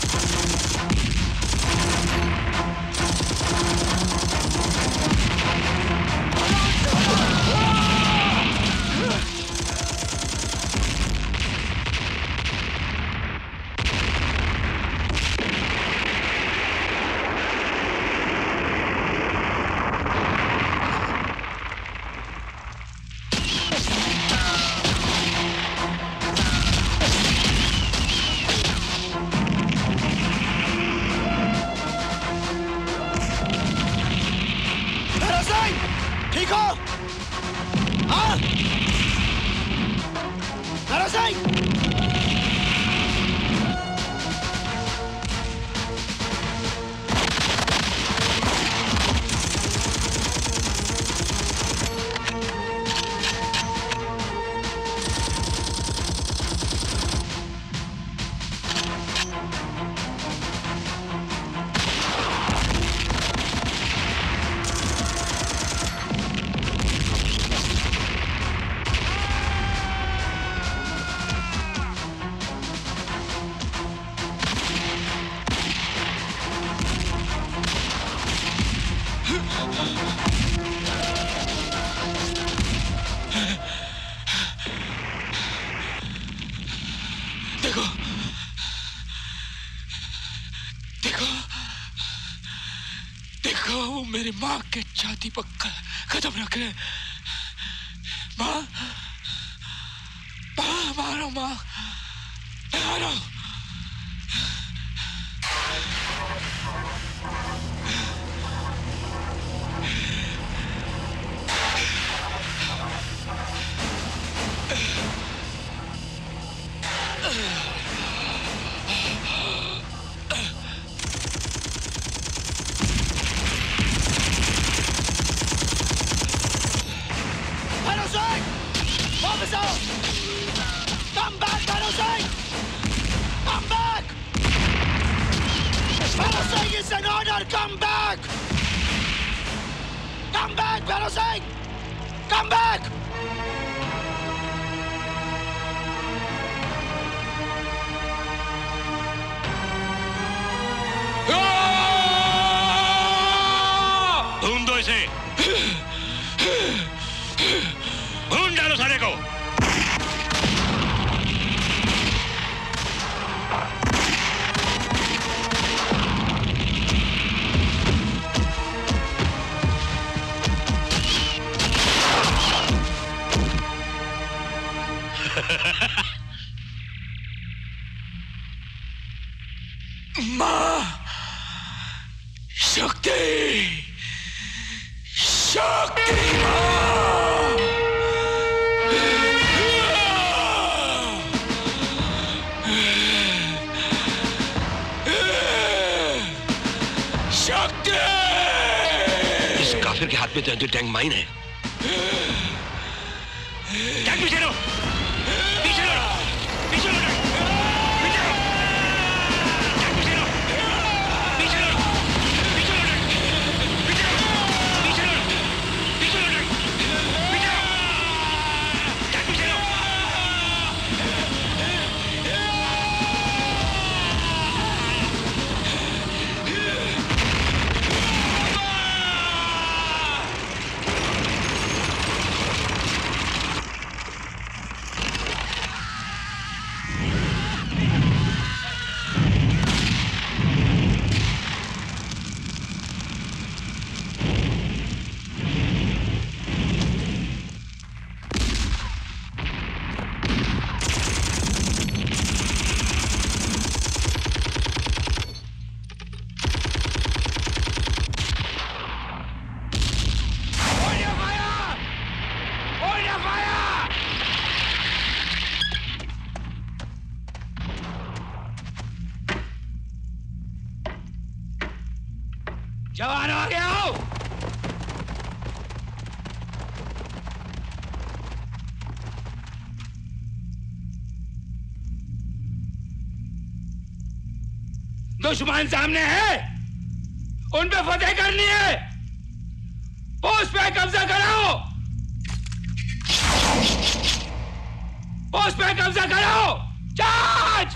माँ के छाती पर कदम रख रहे। माँ, माँ, मारो माँ, मारो। हाथ में तो एंटी टैंक माइन है। टैंक पीछे लो, पीछे लो, पीछे लो, पीछे लो, टैंक पीछे लो, पीछे लो, पीछे लो, पीछे लो, पीछे लो, पीछे लो, पीछे लो, टैंक पीछे लो। जवान आ गया हो। दुश्मन सामने है, उन पे फतेह करनी है। पोस्ट पे कब्जा कराओ, पोस्ट पे कब्जा कराओ। चार्ज!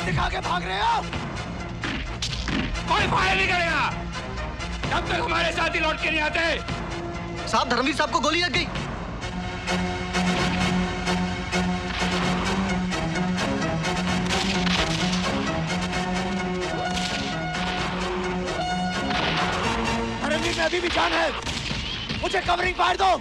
दिखा के भाग रहे हो? कोई फायर नहीं करेगा जब तक हमारे साथी लौट के नहीं आते। साहब, धर्मवीर साहब को गोली लग गई। धर्मवीर में अभी भी जान है, मुझे कवरिंग फायर दो।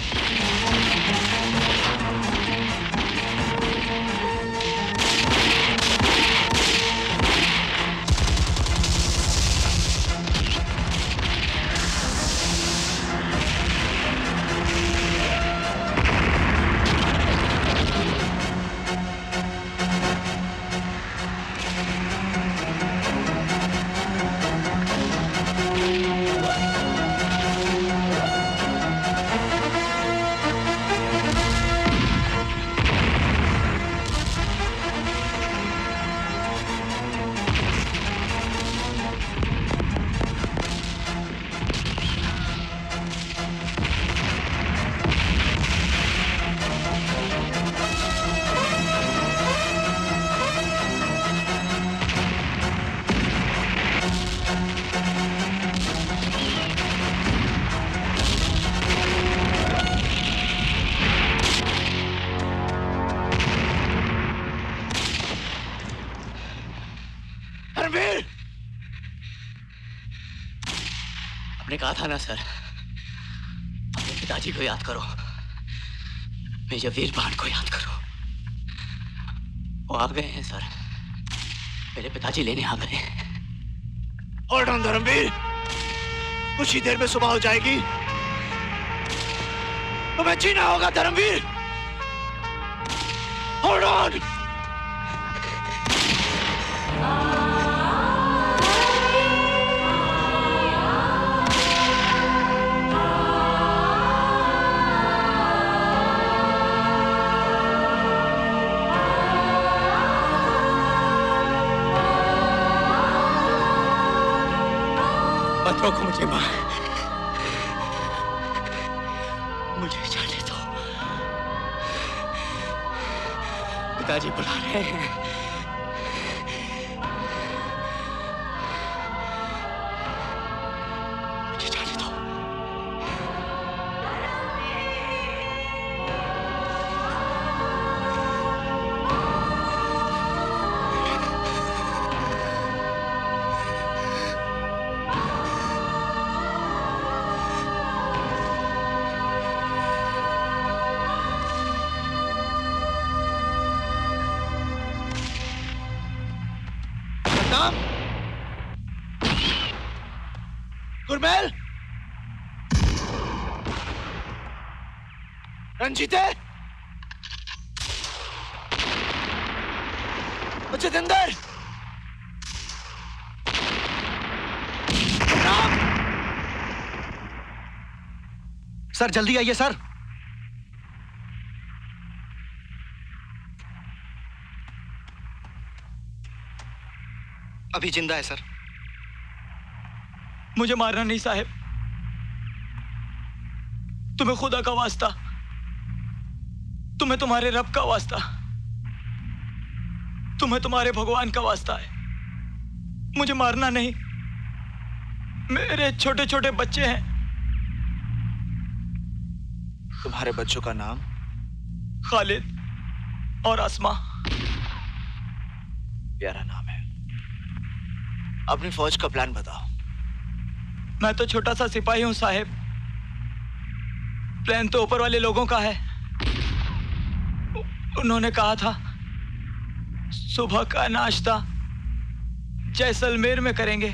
आपने कहा था ना सर, अपने पिताजी को याद करो, मेजर वीरभान को याद करो। वो आ गए हैं सर, मेरे पिताजी लेने आ गए। होल्ड ऑन धर्मवीर, कुछ ही देर में सुबह हो जाएगी, तुम्हें जीना होगा धर्मवीर। Hold on. मत रोको मुझे माँ, मुझे जाने दो। पिताजी बुला रहे हैं। मुझे जाने दो। गुरमेल, रंजीते, जतेंद्र, सर जल्दी आइए सर। अभी जिंदा है सर। मुझे मारना नहीं साहब, तुम्हें खुदा का वास्ता, तुम्हें तुम्हारे रब का वास्ता, तुम्हें तुम्हारे भगवान का वास्ता है, मुझे मारना नहीं। मेरे छोटे छोटे बच्चे हैं। तुम्हारे बच्चों का नाम? खालिद और आसमा। प्यारा नाम है। अपनी फौज का प्लान बताओ। मैं तो छोटा सा सिपाही हूं साहब, प्लान तो ऊपर वाले लोगों का है। उन्होंने कहा था सुबह का नाश्ता जैसलमेर में करेंगे,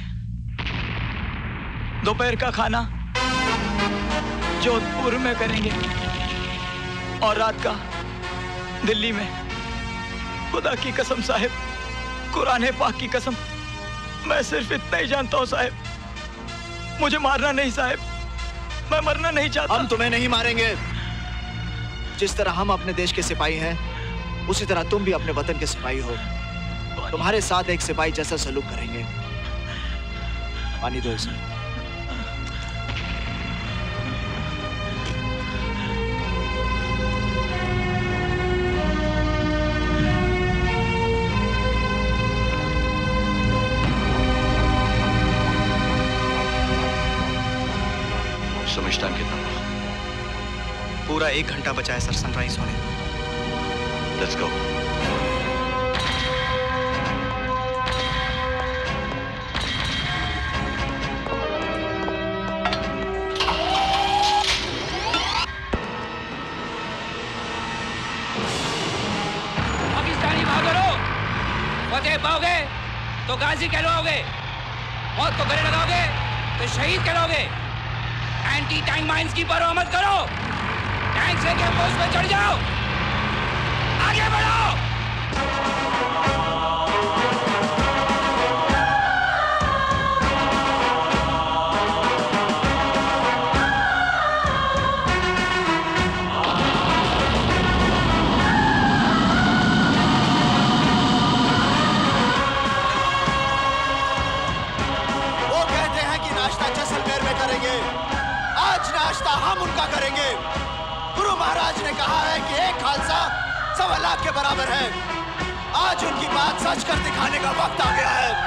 दोपहर का खाना जोधपुर में करेंगे और रात का दिल्ली में। खुदा की कसम साहब, कुरान पाक की कसम, मैं सिर्फ इतना ही जानता हूं साहब, मुझे मारना नहीं साहब, मैं मरना नहीं चाहता। हम तुम्हें नहीं मारेंगे। जिस तरह हम अपने देश के सिपाही हैं, उसी तरह तुम भी अपने वतन के सिपाही हो। तुम्हारे साथ एक सिपाही जैसा सलूक करेंगे। पानी दो इसे। पूरा एक घंटा बचा है सर सनराइज होने। Let's go. पाकिस्तानी बहादुरो, फतेह पाओगे तो गाजी कहलाओगे, मौत को गले लगाओगे तो शहीद कहलाओगे। एंटी टैंक माइंस की परवाह मत करो, टैंक लेके पोस्ट पे चढ़ जाओ, आगे बढ़ो। हम उनका करेंगे। गुरु महाराज ने कहा है कि एक खालसा सवा लाख के बराबर है। आज उनकी बात सच कर दिखाने का वक्त आ गया है।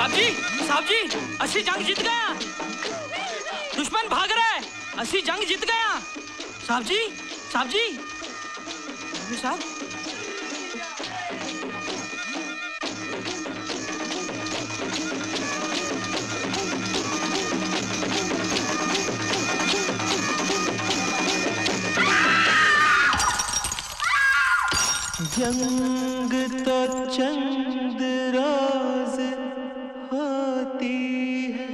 साहब जी, साहब जी, असली जंग जीत गया। दुश्मन भाग रहा है, असली जंग जीत गया। साहब जी, साहब जी, साहब। जंग तो चंद रोज होती है,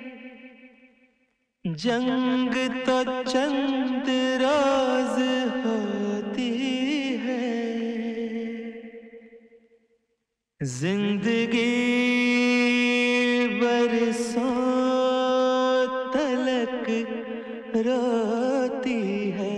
जंग तो चंद रोज होती है, जिंदगी बरसों तलक रोती है।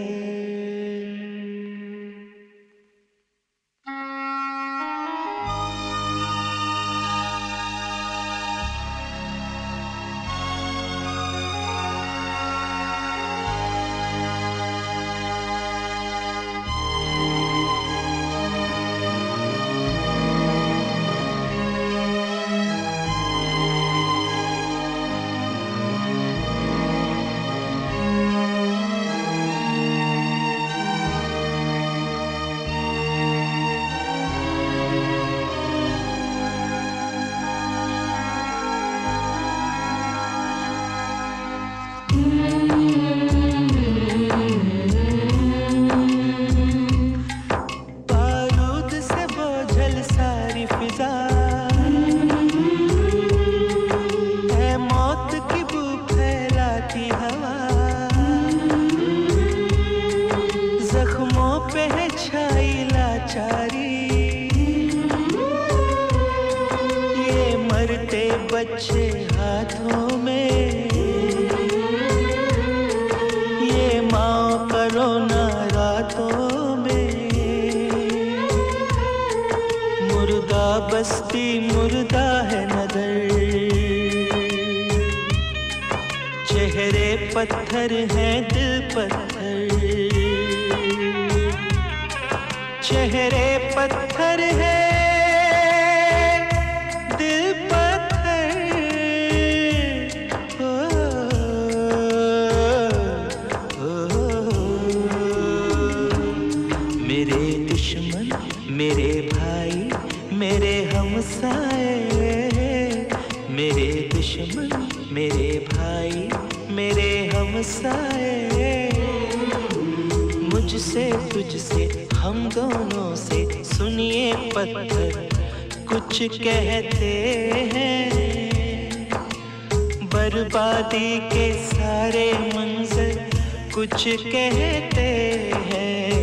बच्चे हाथों में, ये माँ करो ना रातों में, मुर्दा बस्ती मुर्दा है नगर, चेहरे पत्थर हैं दिल पत्थर, चेहरे पत्थर है मेरे भाई मेरे हमसाए, मेरे दुश्मन मेरे भाई मेरे हमसाए, मुझसे तुझसे हम दोनों से सुनिए पत्थर कुछ कहते हैं, बर्बादी के सारे मंजर कुछ कहते हैं।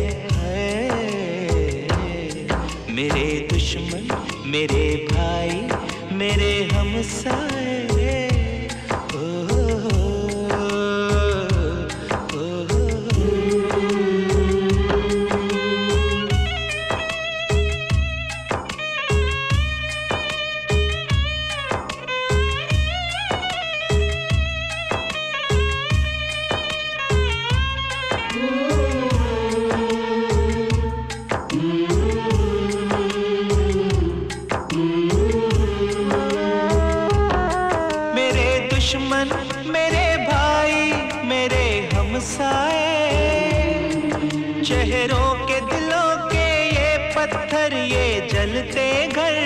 मेरे दुश्मन मेरे भाई मेरे हमसाए, दुश्मन मेरे भाई मेरे हमसाए, चेहरों के दिलों के ये पत्थर ये जलते घर,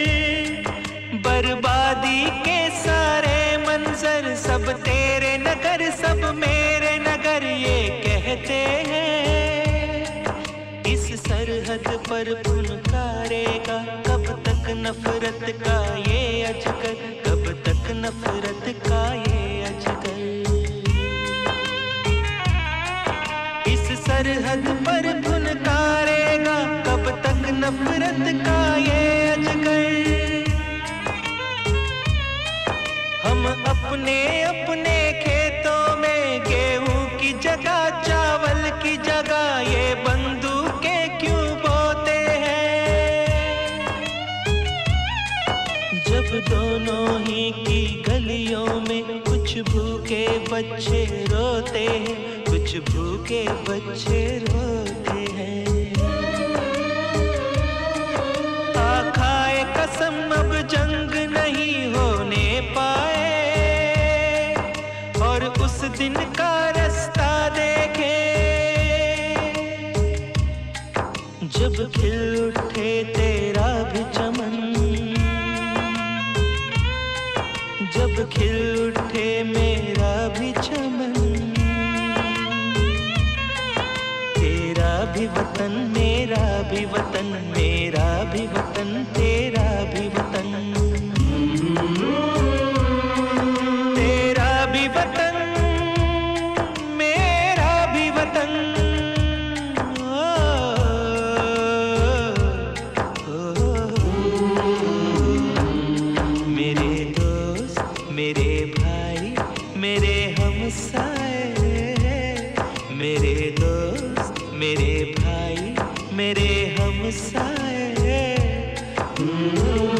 बर्बादी के सारे मंजर सब तेरे नगर सब मेरे नगर ये कहते हैं। इस सरहद पर फुनकारेगा कब तक नफरत का ये अजगर, कब तक नफरत का ये अजगर। इस सरहद पर फुनकारेगा कब तक नफरत का ये अजगर। हम अपने अपने खेतों में गेहूं की जगह चावल की जगह ये बंदूकें क्यों बोते हैं। जब दोनों ही की गलियों में कुछ भूखे बच्चे रोते हैं, कुछ भूखे बच्चे रोते हैं। आ खाए कसम अब जंग नहीं होने जब खिल उठे तेरा भी चमन, जब खिल उठे मेरा भी चमन, तेरा भी वतन मेरा भी वतन, मेरा भी वतन तेरा भी वतन, तेरा भी वतन मेरा भी वतन। मेरे दोस्त मेरे भाई मेरे हमसाए, मेरे दोस्त मेरे भाई मेरे हमसाए।